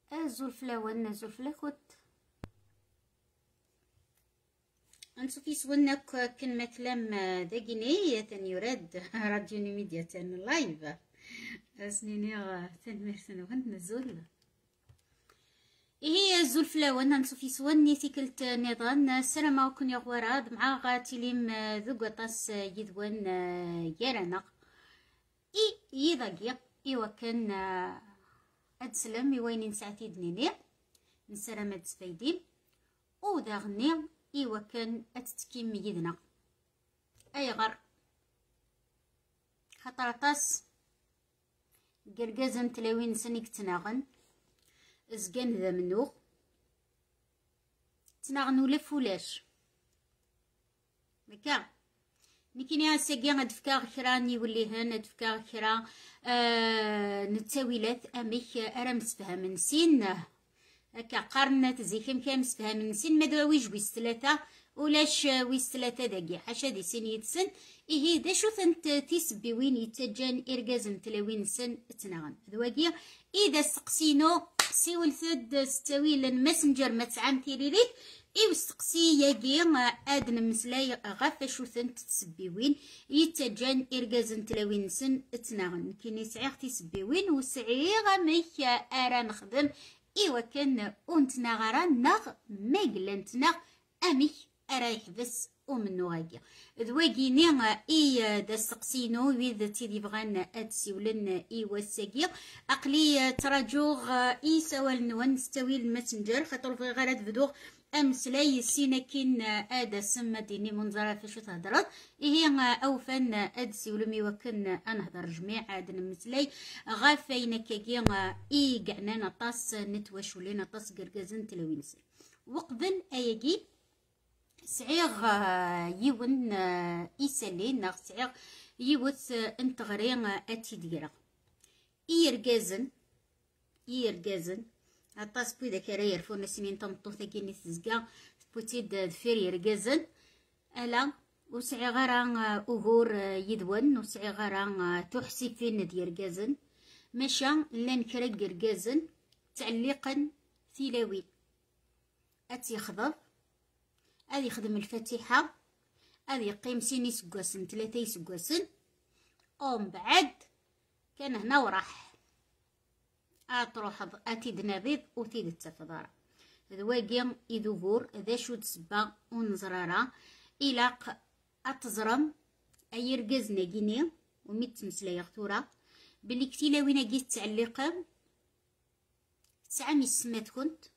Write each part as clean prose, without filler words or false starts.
الزلفلاون زلفلاكوت نشوفي سونك كن كلام داكيني يراد راديو ميديا تن لايف سنيني تنمرسن وهند نزول هي الزلفلاون نشوفي سوني تيكلت نظام السلام وكن يا غوراد مع غاتيليم ذوق طاس يذوان يرانا يضاقي وكان أدسلم وين ساعتي دنيني نسلم أدسفايدين وداغني وكان أتتكيم يدنا أي غر خطر طاس قرقازم تلاوين سنيك تناغن زقان ذا منوغ تناغن ولا فولاش مكا نكيني عساقيا غدفكا خراني ولي هان غدفكا خرا نتاويلات اميك ارمس فهم نسين هكا قارنات زيكم كامس فهم نسين مدوا ويج ويس ثلاثة ولاش ويس ثلاثة داقي حاشا دي سن يدسن إيه دا شو ثنت تيسبي وين يتجان إرقازن تلاوين سن تناغن ذواقيا إذا سقسينو سيول ثد ستاويل ماسنجر ما تسعام تيريريت إيو سقسي ياقي آدن مسلاي غافا شو ثنت تسبي وين يتجان إرقازن تلاوين سن تناغن كيني سعيغ تيسبي وين وسعيغ ميك آرا نخدم إيوا كان أنتنا غرا نغ ميقلنتنا أميك أرا يحبس ومنو غاقيا ذواقيني دا سقسينو ويذا تيدي بغان أدسيولن واساقيا أقلي تراجوغ سوال نوان ستوي الماسنجر خاطر في غارات بدوغ أمسلاي السيناكين آدا سما ديني منظرة فشو تهدرات هي أوفن أدسيولم يوكن أنهضر جميع آدا نمسلاي غافين كاقيا قعنا نطاس نتواشو لنا طاس قرقازن تلوينسي وقبل أياقي سعيغ يون إيسالين ناغ سعيغ يوث انتغرين أتيديرا إيرقازن عطاس بويدا كرا يرفون سنين تمطو ثاقيني تزقا بوتيد دفير يرقازن ألا وسعي غران أغور يدون وسعي غران تحسي فين ديرقازن ماشا لان كرا يرقازن تعليقا ثلاوي أتيخضب هذي يخدم الفاتحة هذي يقيم سيني سقواسن 3 سقواسن ومن بعد كان هنا وراح تروح اتيد نبيض وتيد التفضار ذواقي يذوبور ذا شو تسبا ونزرارا إلاق أتزرم أي رقزنا جيني وميت مسلا يغتورا بلي كتيلا وين جيت تعليقا تسعمي السمات كنت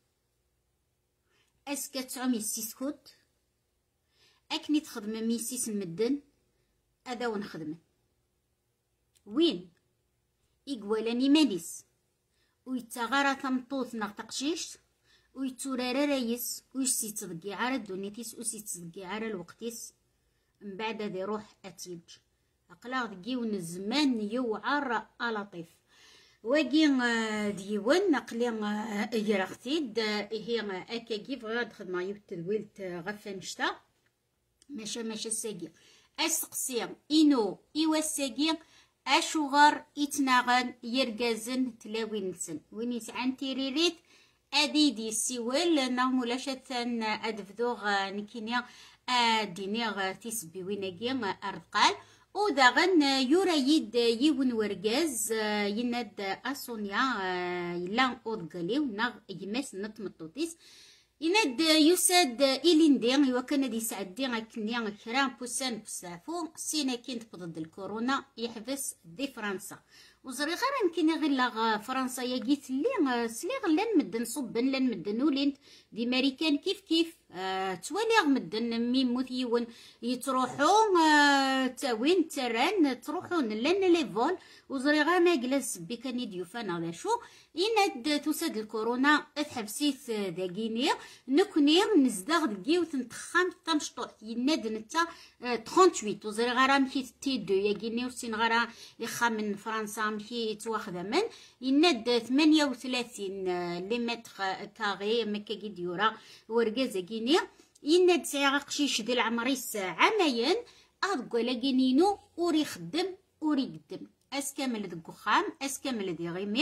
أسكا تسعمي السيس كنت أكني تخدم ميسيس المدن هذا ونخدم وين إقوالاني ماليس ويتغارى تمطوط ناغ تقشيش ويتورارا رايس ويسي تضقي على الدونيتيس ويسي تضقي على الوقتيس من بعد هذا يروح أتيج أقلاغ دقيون الزمان يوعر ألطيف واقي ديوان نقلي يراختيد هي أكاكي فغاد خدمة يبتدويلت غفا نشتا ماشا الساقي أسقسي إنو إيوا الساقي أشغر إتناغن يرقازن تلاوين نسن وين يسعان تيريريت أديدي السيوال نامولاشتان أدفدوغ نكينيا دينيغ تيسبي ويناقي أرقال وداغن يرايد يون ورقاز يناد أسونيا يلان أودقالي وناغ يماس نتمطوطيس يناد يساد إليندي وكان دي سعدي غاكني كرام بوسان بسافو سينا كنت ضد الكورونا يحبس دي فرنسا وزري غير يمكن غير لا فرنسا يجيت لي سليغ لان مدن صبن لان مدن ولين دي ماريكان كيف تواليغ مدن ميموت يون يتروحوا تاوين تران تروحون لان لي فول وزري غير ما جلس بكني ديوفان هذا شو يناد تساد الكورونا تحبسيت داكيني نكوني نزداغ دقيو تنتخام تمشطوح يناد نتا 38 وزري غير مشيت تي 2 ياكيني وسين غير يخا من فرنسا مشي تواخذ من يناد 38 لمتر كاري مكا ديورا ورقازا كيني يناد ساعة قشيش ديال عمريس عامين أضقولا كينينو وري خدم وري قدم أسكامل ذك خام أسكامل ذي غيمي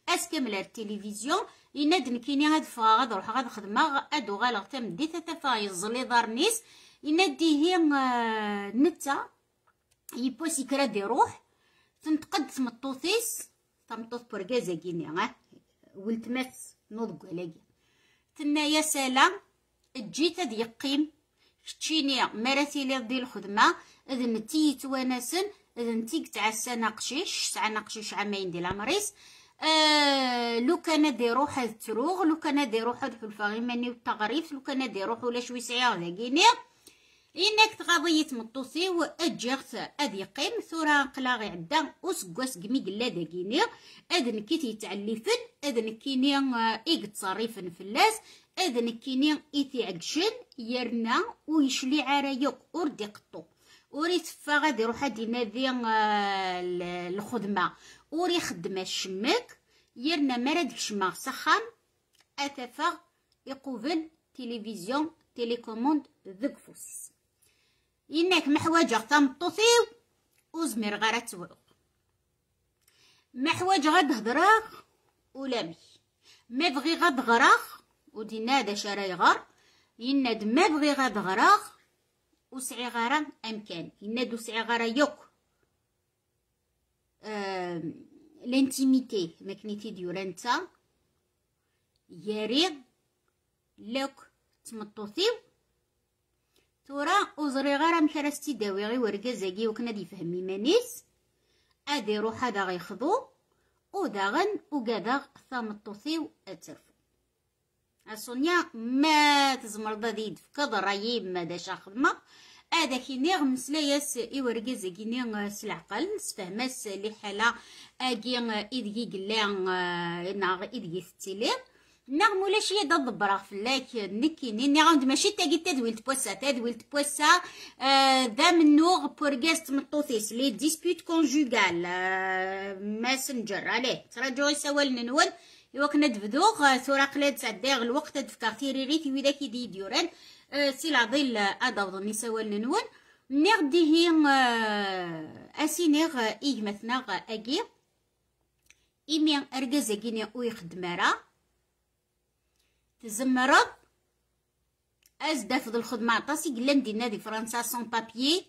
اسكمل التلفزيون يناد نكيني غاد فغا غاد نروح غاد خدمه ادو غالغ تمدي تتفا يزلي دار نيس ينادي هي نتا يبوسي كرا دي روح تنتقد تمطوثيس تمطوث بركازا كيني ولتماس نوض قلاقي تنا يا سلام جيت هاد يقيم كتشيني مراتي لي ديال الخدمه اذن تي يتوانسن اذن تي تعسى ناقشيش ساعه ناقشيش عامين ديال العمريس لو كان دي روح هاد تروغ لو كان دي روح هاد حلفا غيماني والتغريف لو كان دي روح ولا شوي سعيا ذاكيني إنك تغضية مطوسي وأجيغت أدي قيم ثورا قلاغي عدا وسقواس قمي قلا داكيني أذن كيتي يتعلفن أذن كيني إيق تصريفن فلاس أذن كيني إيتي عقشن يرنا ويشلي عرايق وردي قطو وريت فغادي روح هادي نادي الخدمة وري خدمة الشماك يرنا مراد شما سخان أتفاغ يقوبل تلفزيون تيليكوموند ذك فوسيس إنك محواجة تمطوثيو وزمير غير توعق محواجة غاد هضراغ ولامي ما بغي غاد غراغ ودينا دا شراي غار يناد ما بغي غاد غراغ وسعي غارا أمكان يناد وسعي غارا يوك لانتيميتي ماكنيتي ديورانتا ياري لوك تمطوثيو تورا وزري غير مكرستي داوي غي ورقازاكي وكنا دي فهمي مانيس ادي روح هذا غيخضو وداغن وقاداغ ثامطوثيو اترفو اسونيا ما تزمر ضديد فكذا رايي ما داش خدمه هذا كيني مسلاياس ورقازاكي ني سلعقل سفهماس لي حاله اكي ايدكي قلا ناغ ايدكي ثتيلي نعم ولا شي دا ضبراغ فلاك نكيني ني غاند ماشي تاكي تدويلت بوسا ذا منوغ بورغاست مطوثيس لي ديسبيوت كونجوغال ماسنجر عليه تراجعو يسوال ننول ايوا كنا دبدوغ ثورا قلاد تعداغ الوقت دفكا تيريريت ويدا كي دي ديوران سي العضيل ادوض نسوال ننول نغدي هي اسينيغ ايغمثناغ اكي ايمي ارغازاكيني ويخدمارا تزمرض ازدافض الخدمة عطاسي قلا ندينا دي فرنسا سون بابيي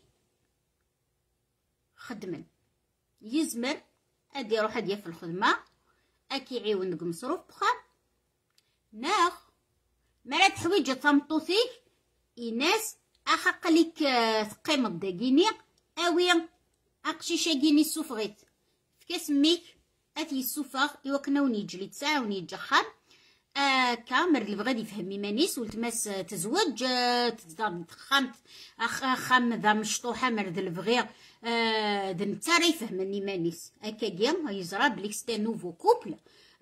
خدمن يزمر ادي روح ادي في الخدمة اكي عيون نق مصروف بخام ناخ مرات حويجة تمطوثيك إناس أحق ليك تقيم الدقيني أوي أقشيشا كيني السوفغيت فكاسميك أتي السوفغ إوا كنا ونيجلي تساع ونيجخان كامر اللي بغا يفهم مانيس ولتماس تزوج خامت خام ذا مشطوحه مرد البغي نتا راه يفهمني مانيس هكا كيام يزرا بلي ستا نوفو كوبل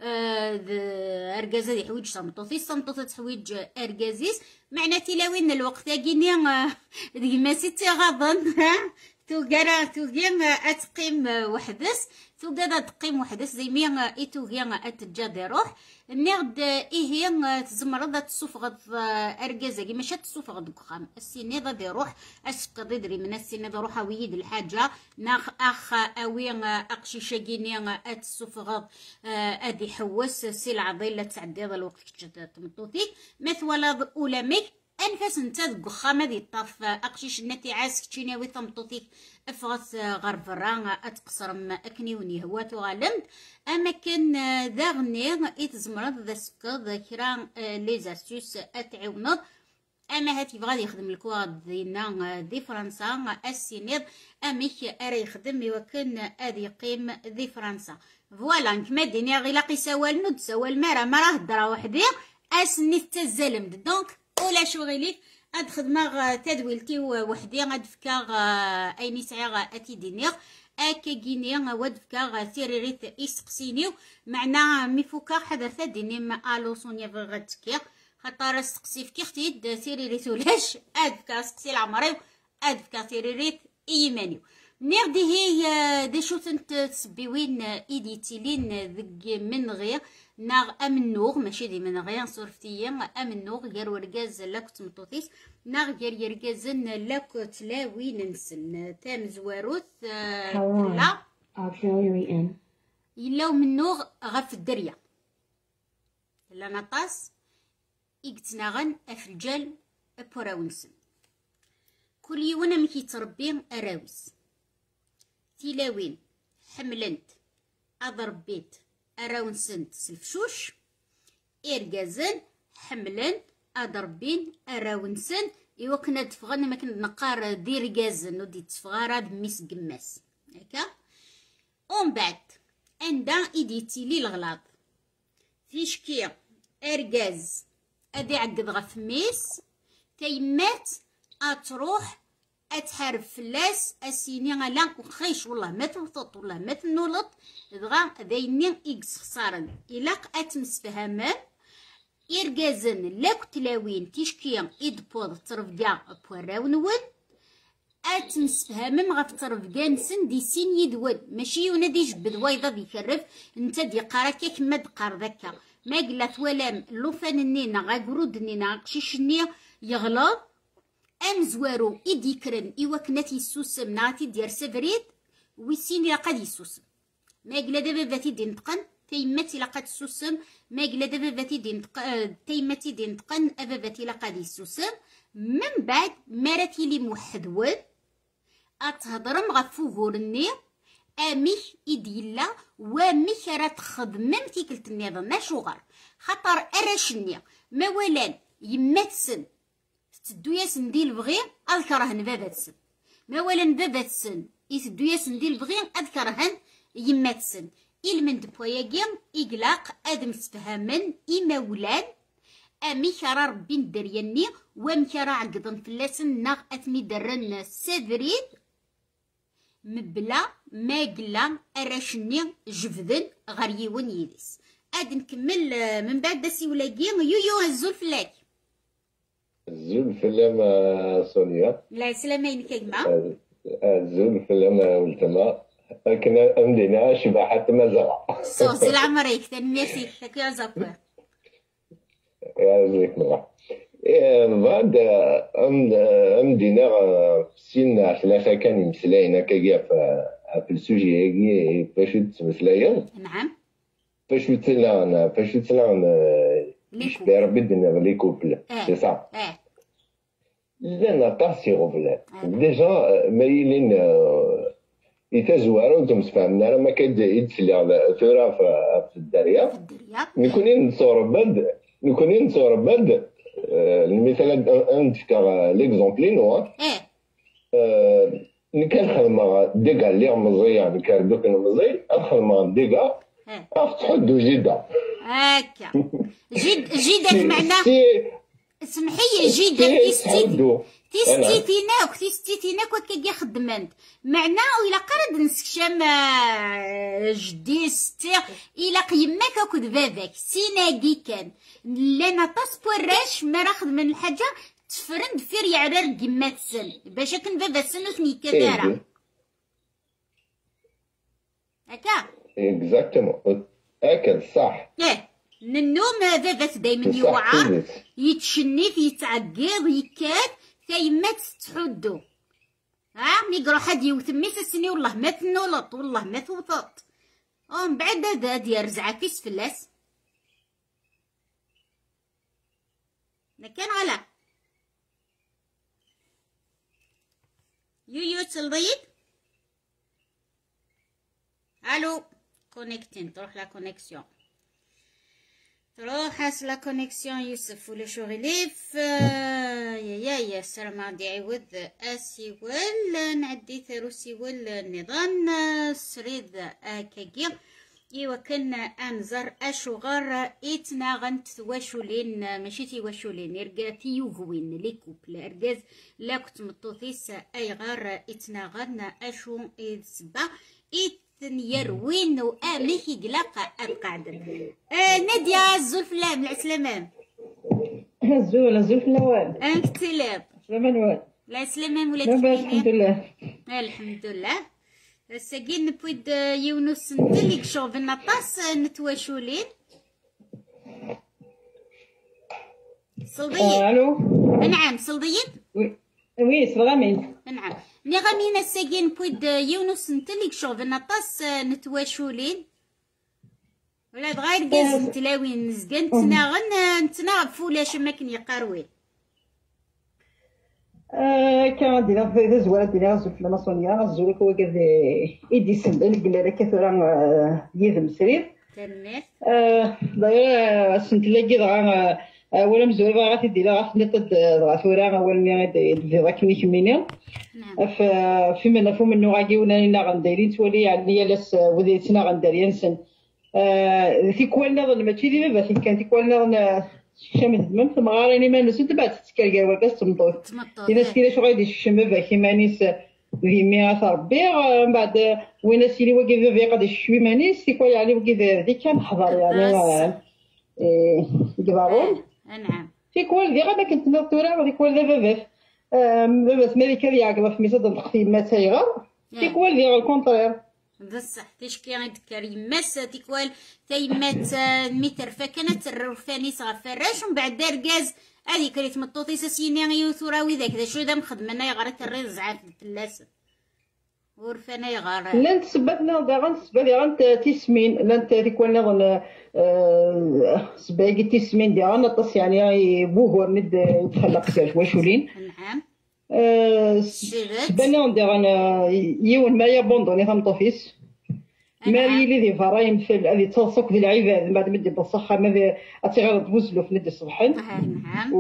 اركازا يحويج صمطوطي تحويج اركازيس معنى تلاوين الوقت كيني ديك ماسي تغضن توغا اتقيم وحدس توغا تقيم وحدس زي مي ايتوغا اتجا روح نغد هي تزمرض تسوفغد اركازا كي ماشي تسوفغد كخام السيني غادي يروح اسفق يدري من السيني روح ويد الحاجه ناخ اخ اوي اقشيشه كيني اتسوفغد ادي حوس سي العضيله تعدي الوقت تمطوطي مثولا اولاميك انفاس نتا دكخام هادي طاف اقشيش نتي عاس كتشيناوي تمطوطيك افغس غرب الران اتقصرم اكنيوني هو تغالمت اما كان داغني اتزمرض ذا سكر كرا لي زاستوس اتعاونض اما هاتي بغا يخدم الكواد دينا دي فرنسا السينيض اميك ارا يخدم وكان ادي يقيم دي فرنسا فوالا كما ديني غير لاقي سوال ند سوال ما راه درا وحدي اسني تزلم دونك ولا شغلي اد خدمه تدويلتي وحدي غاد فكا ايني سعيغ اتي دينيغ اكا كيني واد فكا سيريريت يسقسينيو معنا ميفوكا حدث ديني ما الو سونيا غاتكي خاطر سقسي فكي ختي سيريريت ولاش اد فكا سقسي العمري اد فكا سيريريت ايمانيو نيردي هي دي شو تسبيوين ايديتيلين ذك من غير ناغ امنوغ ماشي دي من غير صرفتيا امنوغ غير ورقاز لاك تمطوطيس ناغ غير يرقازن لاك تلاوي ننسن تام زواروث لا يلاو منو غف الدريا لا نطاس إيقتناغن أفرجال أبوراونسن كل يونا مكي تربي أراوس تيلاوين حملنت أضربيت أراونسنت سلفشوش إرقازن حملن أضربين أراونسن إوا كنا تفغن ما كنا نقار دير قازن ودي تفغارا بميس قماس هكا ومن بعد عندها إيديتي لي الغلاط فيشكي أرقاز أدي عقد غف ميس تيمات أتروح أتحارب فلاس أسيني غلا وخيش والله ما توطط والله ما تنولط دغا ذايني إكس خسارن إلاق أتمسفهمان إرقازن لاك تلاوين تيشكي إدبوض ترفقا بوراونون أتمسفهمم غف ترفقانسن دي سين يدود ماشي يونادي جبد وايضا دي كرف نتا دي قارك كما دقار ذاكا ما قلت ولام اللوفان النينا غا قرود النينا قشيشني يغلط أم زوارو إديكرن إوا كنات يسوسم ناتي دير سفريد ويسين لا قد يسوسم ما قلا دابا باتي دي نتقن تيماتي لا قد تسوسم ما قلا دابا باتي دي نتقن تيماتي دي نتقن أباباتي لا قد يسوسم من بعد مراتي لي موحدون أتهضرم غفو غورني أميك إديلا وميك راه تخدمم تيكلت النظام ما شغر خاطر أراشني ما ولان يماتسن تدو ياسن ديال البغي أذكرهن باباتسن ما ولان باباتسن يتدو ياسن ديال البغي أذكرهن يماتسن إلمن دبوياكي إقلاق أدم تفهمن إما ولان أميك راه ربي ندرياني وامك راه عقدن فلاسن ناغ أتمي درن سافريد مبلا ما قلا أراشني جفدن غير يون يدس أد نكمل من بعد داسي ولاكي يويو هزول فلاك الزول فلام سونيا لا سلامين كيما الزول فلام ولتما لكن أمدينا شباحة مازال صوصي العمريك تنميسي تاك يا زكوة يا زيك مرة بعد أمدينا سين ثلاثة كان يمسلاينا كاكيا في السوجي هاكي باش تمسلايا نعم باش تسلان يشبه ربي دنا لي كوبل سي صا لأن طاسي غفلان ديجا مايلين يتزوارو تمسفهمنا راه ما كيتسلي ثورة في الدريا نكونين نصور بد المثال نتفكر ليكزومبل نو كان خدمة ديكا اللي مزيان كان دوك المزي الخدمة ديكا تحدو جدة هكا جدك معناه سمحي جدك تيستيتيناك وكاكيا خدمنت معناه إلا قرد نسكشام جدي ستي إلا قيماك وكد باباك سيناكي كان لنا طاس بوراش ما راخد من الحاجة تفرند فير يعرر قمات سن باش كن بابا سن وثني كدارا هكا اكزاكتومون هكا صح النوم بابا دايما يوعى يتشنف يتعقيض يكاد كيمات تحدو ملي يقرو حد يوثميس السني والله ما تنولط والله ما توطط ومن بعد هذا ديال رزعة كيس فلاس كان غلا يو تلضيد الو كونيكتين تروح لا كونيكسيون تروح لا كونيكسيون يوسف ولا شغليف يا السلام عندي عوض اسيول نعدي ثرو سيول النظام سريد كاكي ايوا كنا انزر اشغر اتناغنت ثواشولين ماشي تيواشولين ارقاتي يوغوين لي كوبل ارقاز لا كنت مطوطيس اي غار اتناغن اشو سبا يروين وامي يقلق القعدة نادية الزلفلام العسلامام الزلفلام انكتلاب سلامان لا سلامام ولا لاباس الحمد لله الحمد لله ساقين نبويد يونس ندلك شوف النطاس نتواشولين صلديد الو نعم صلديد وي سلامين نعم ني غامينا ساقين بويد يونس نتلك شوف النطاس نتواشولين ولا دغير كاز نتلاوين نزقان نتناغ بفولاش ما كن يقاروين. كان دينا في زوالة دينا زوج في الماسونية زوج هو كذا إيدي سندل قلنا لك كثرة يذم سرير. تنميت. داير سنتلاقي دغا ولا مزول باغا تدي لا غا نطد دغا ثورا اول مي دي ذاك كمينيا. في من فم انه غاكيونا لنا غنديرين تولي يعني لاس وديتنا غندير ينسن في كولنا ظن ماشي ديما باش كان في كولنا شمت دمم ثم غاريني ما نسيت بعد تسكر وكاس تمطوط الناس كيلا شو غادي الشمه باكي مانيس في ميراث ربي من بعد وين سيري وكيف في غادي الشوي مانيس في كول يعني وكيف هذيك كان حضر يعني كبارون. نعم في كول ديال ما كنت نطورا غادي كول دابا بابا مالك هذه عاقبه في ميساد التقديم ما تايغا في كول ديال الكونطرير بصح تيشكي غيذكر يماس تيكوال تيمات متر فكانت الرفاني صغا فراش ومن بعد دار كاز هذيك اللي تمطوطي ساسيني يوثوراوي ذاك ذا شو دا مخدمنا يغرك الريض زعاف الثلاثه ورفانا يغار لا نتسبتنا داغا نتسبت تيسمين لا تيكون نظن سباقي تيسمين ديالها نطس يعني بوغور ند يتخلق فيها شواشولين. نعم سبانا ندير يون ما يبوندوني ثمطوفيس ماري لي دي فرايم في هذه تصوك ديال العباد بعد ما دير بالصحه ما غير تبوزلو في ند الصباح. نعم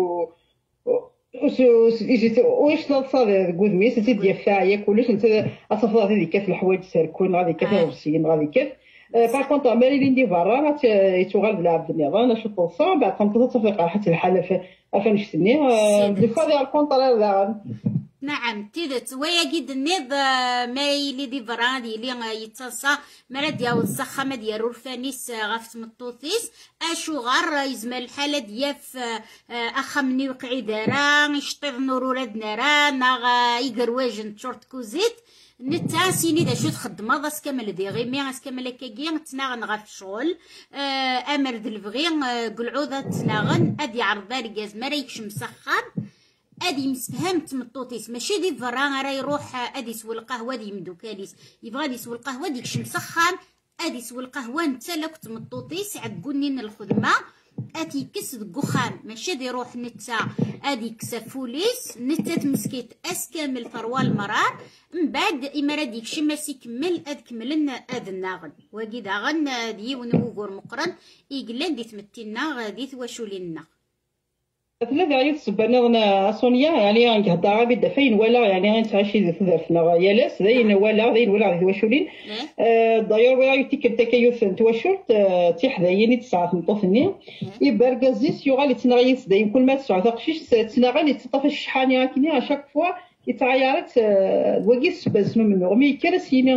واش تصادر قدمي سيتي ديال فاعيه كلش انت اصفر غادي كيف الحوايج ساركون غادي كيف الغسيل غادي كيف باغ ماري لي ندي برا يتوغال العبد النظام شو توصل بعد تنطط تفيق حتى الحاله فين نشتني دي فوا ديال الكونطرير داغ. نعم تيدت ويا جد النض ما يلي دي فرادي اللي يتصا مرا ديال الزخمه ديال رفانيس غاف مطوطيس اشو غار يزمل الحاله دياف اخمني وقعي دارا يشطيض نورورا دنارا ناغ يقرواجن تشورت كوزيت نتا سيني دا شو تخدم هذا سكمل دي غيمي اسكمل كاكي تناغن غاف الشغل امر دلفغي قلعوضه تناغن ادي عرض ركاز مرا يكشم سخان ادي مسفهم تمطوطيس ماشي دي فران راه يروح ادي سوى القهوه دي يمدو كاليس يبغى يسوى القهوه ديك مسخن ادي سوى القهوه نتا لا كنت مطوطيس عقوني الخدمه اتي كس دكخان ماشي دي روح نتا ادي كسفوليس نتا تمسكيت اسكامل ثروه المرار من بعد امرا ديك شي ما سيكمل اد كملنا اد الناغن واكي داغن دي ونوغور مقرن يقلان دي تمتينا غادي ثواشولينا ثلاثة عيط سبنا سونيا يعني غنهضر غير بدا فين ولا يعني غنتعشي ثلاثنا يا لاس زين ولا تواشولين داير ولا يتيك التكيف تواشلت تيحدايني تسعه مطوفني يبرغازيس يغالي تنغيس دايم كل ما تسعه تقشيش تنغالي تطفى الشحانه كني اشاك فوا يتعيرت وكيس باس منو مي كراسيني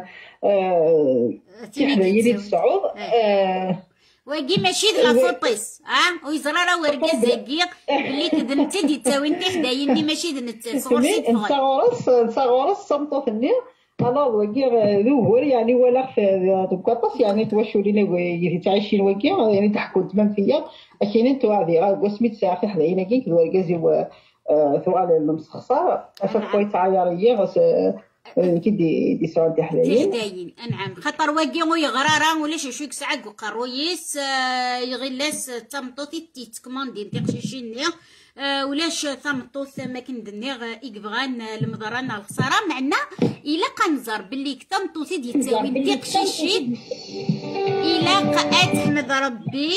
تيحدايني تسعود واقي ماشي د لافوطيس ويزرا راه ورقه زاكيق اللي كدمتي دي تاوي انت حدايني ماشي د نتا صغرتي صغورس صمتوفني انا واقي ذوهر يعني ولا في دوكاطاس يعني تواشولينا يتعايشين واقي يعني تحكوا تمام فيا اكيد انتو غادي غا سميت ساعه في حداينا كي ورقه زي ثوال المسخصه اشوف كويس عياريه كي دي سؤال دي حدايين نعم خاطر واقي ويغرارا ولا شي ساعه قرويس يغلاس تمطوطي تيتكماندي تيقشيشيني ولاش تمطوط ما كندني يبغان المضران الخساره معنا الا قنزر باللي كتمطوطي ديال التاوين تيقشيشين الا احمد ربي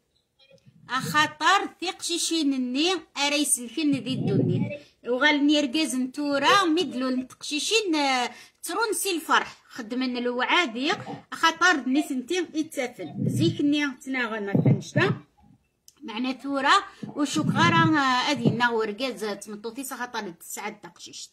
خاطر تيقشيشينني ارا يسلكن دي الدنيا وغالني ركاز نتورا مدلو نتقشيشين ترونسي الفرح خدمنا الوعادي خاطر نسنتي يتسافل زيكني تناغنا فنشتا معنا ثورا وشوك غارا ادي ناغ ركاز تمطوطي خاطر تسعد تقشيش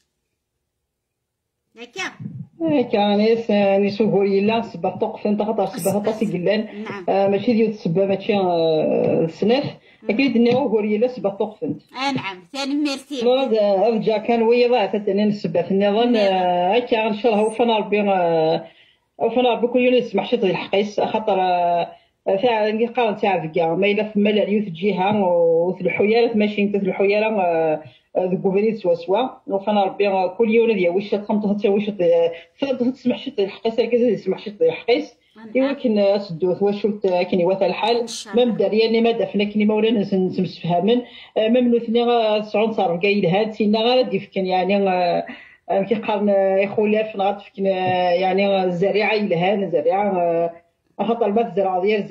هكا كان نسوقو يلا سبا طوق فين خاطر سبا طاسي قلان ماشي ديال السبا ماشي السناف اكيد انه هو يلا سبا طوق فين نعم ثاني ميرتي ارجع كان ويا ثاني السبا في النظام هكا ان شاء الله وفنا ربي كل يوم نسمع شي الحقيس خاطر تاع اللي قال تاع فكا ما الا فما العيوت جهه وث الحياله ماشي انت الحياله ذوك بنيت سوا وفانا ربي كل يوم ديال واش تخمط حتى واش تسمح شي الحقيس كذا يسمح شي الحقيس يمكن سدوث واش كاين وثا الحال ما مدارياني ما دافنا كني مولانا نسفهمن ما منوثني صعود صار كاين هاد سينا غادي فكن يعني كيقارن يخولف نغتفكن يعني الزريعه الهان الزريعه خاطر ما الزرعه ديال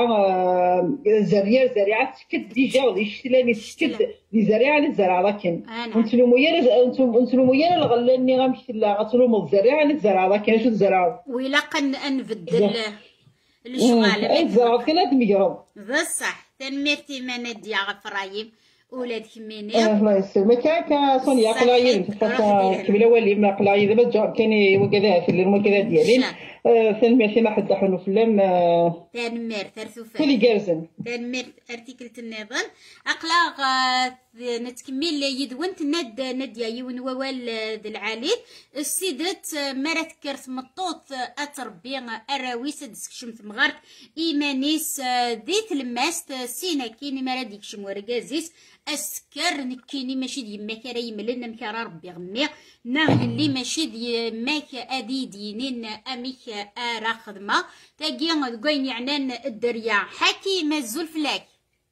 الزريعه تسكت ديجا غادي يشتلاني تسكت دي زريعه للزرعه لكن نتلومو يا الغلاني غنمشي لا غتلومو الزريعه للزرعه لكن شو الزرعه ويلا نبدل الشغال الزرعه كان هاد الميكروب بصح تنمرتي ما ندي غفرايم ولاد كميني الله يسلمك كا سونيا قلايل كبيله ولي ما قلايل دابا جا كاين وكذا في المكذا ديالي ثاني ما حد حنو فلان تنمر ثرثوفا كلي جارزن تنمر ارتيكل النظام اقلاغ نتكمل يدونت ند يون ووال ذي العالي السيدات مرات كرت مطوط اتربي اراويس دسكشم ثمغارت ايمانيس ذيت الماست سينا كيني مرات ديكشم ورقازيس اسكر نكيني ماشي دي ما كرا يملنا مكرا ربي غمي ناغ اللي ماشي دي ماك ادي دينين اميك ارا خدمه تاكي كوين يعنان الدريا حكي مازول فلاك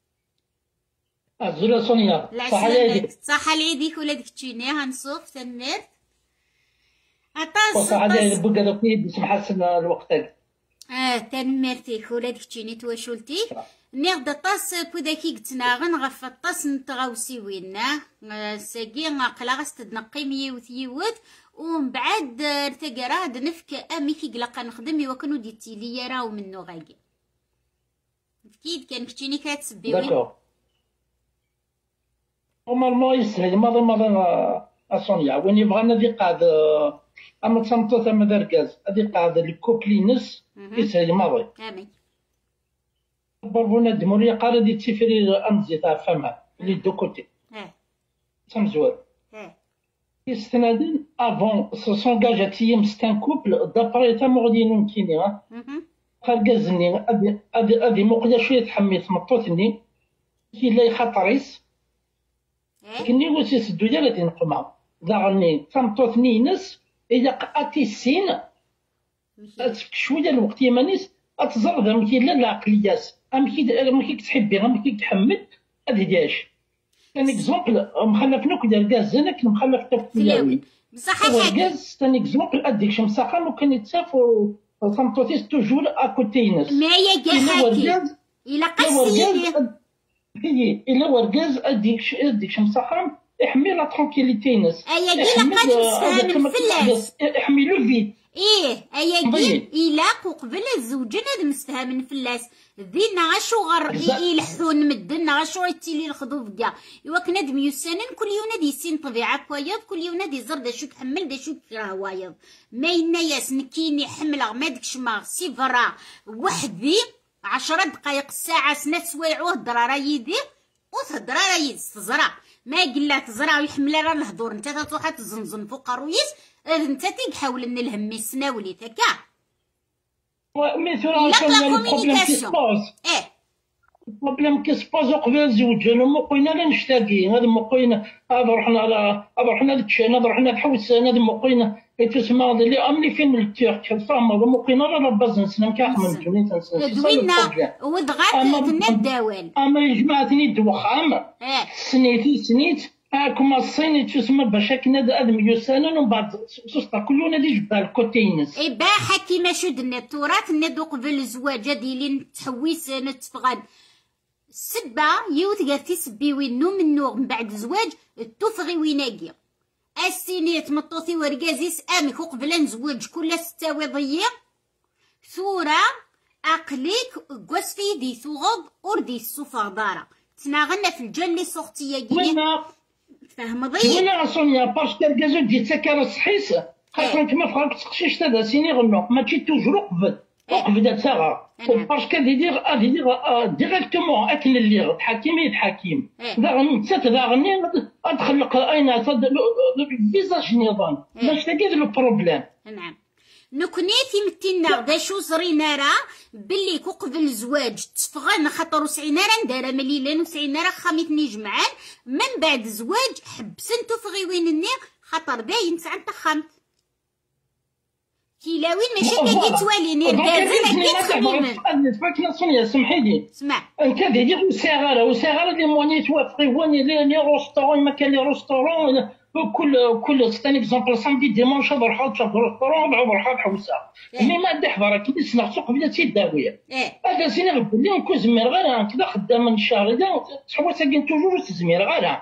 الزولا سونيا صح عليك صح عليك ولادك تشيني هنصوف تنمر صح عليك بقى دوكي باش نحسن الوقت تنمرتي ولادك تشيني تواشولتي نيغ طاس بوداكي قتناغن غف الطاس نتغاوسي وينا ساقي قلا غستدنقي ميوت يوت ومن بعد ارتقرا هاد نفك اميكي قلقا نخدم يوكنو ديتي لي راو منو غاقي اكيد كان كتشيني كاتسبي وين نورمالمون يسهل ماذا سونيا وين يبغى نادي قاعد اما تصمتو ثم دركاز هادي قاعد الكوبلينس يسهل ماضي امين بربونا دموريا قال دي تسيفري امزي تاع فما لي دو كوتي سمزوال يستنادن افون سونغاجاتيم ستان كوبل دابري تا مغدينون كيني قال كازني ادي مقله شويه تحمي تمطوتني كي لا يخطريس كني واش يسدو ديال هادي نقمه داغني تمطوتني نس اذا قاتي السين شويه الوقت يمانيس اتزرد امكي لا العقليات امكي تحبي امكي تحمد هادي داش ان اكزومبل مخلف نوك ديال غاز انا كنت مخلف تاكل بصح غاز ثاني اكزومبل اديك شمساخه ممكن يتسافر تمطوتيس توجور اكوتي ناس ما هي كاع الا قسيتي الا ورغاز اديك شمساخه يحمي لا ترونكيليتي ناس ايا كي لقات من فلاس يحمي لو فيد ايا كي الا قبل الزوجين هاد مستهمن فلاس ذينا غاشو غر يلحون مدن غاشو يتيلي الخضوف كاع ايوا كنادم يسنن كل يوم نادي يسين طبيعه كوايض كل يوم نادي زر دا شو تحمل دا شو كراه وايض ما يناياس نكيني حمله ما داكش ما سيفرا وحدي 10 دقائق ساعه سنه سوايع وهضر راه يدي وتهضر راه يزرع ما قلا تزرع ويحمل راه الهضور انت تروح تزنزن فوق رويس انت تحاول ان الهم يسناولي تاكا مثلا البروبليم كي سبوز قبل زوج انا مقينا لا نشتاقي هذا مقينا هذا رحنا للتشين هذا رحنا لحوس هذا مقينا تسمع لي امني فين التيرك فاهم هذا مقينا لا بزنس نكاح من جنين دوينا ودغات الدوال اما جماعتني دوخام سنيت كما الصيني تسمى باش كنا ادم يسانن ومن بعد سوستا كلنا دي جبال كوتينس اي با حكي ما شدنا التراث ندو قبل الزواج ديالي تحويس نتفغان سبا يوت قالتي سبي وينو منو من بعد الزواج توفغي ويناكي السيني تمطوطي ورقازيس امي قبل نزواج كل 6 وضيه ثورة اقليك قوس في دي ثوغض وردي الصوفة دارا تناغنا في الجنة صوختي كيني فهم ضيق ولا سونيا باش تركازو دي تسكر الصحيس خاطر انت ما فهمتش تقشيش تاع سيني غنو ماشي توجور قبل تاعها باش كدير ديريكتومون اكل اللي تحكيم يتحكيم داغني ادخل اين فيزاج نظام باش تلقى البروبليم نعم نكوني تيمتينا دا شو زرينا راه باللي كو قبل الزواج تفغن خاطر وسعينا راه ندارا مليلان وسعينا راه خامتني جمعان من بعد الزواج حبسنتو فغيوين النير خاطر باين ساعه تخمت كيلاوين ماشي كي تواليني الكازين كي تخدمين فاكره سونيا سمحي لي سمع انت دير وسيغاره اللي موني توافقي واني لي روستورون ما كان لي روستورون كل ستان اكزومبل سامدي ديمونش نروحو للروستورون نروحو الحوسه مي ما عندي حضره كي نسنع سوق بدا تيداويه هذا سيني غبل لي نكون زمير غير كذا خدام من الشهر هذا تحوا ساكن توجور تزمير غير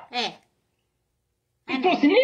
توصلني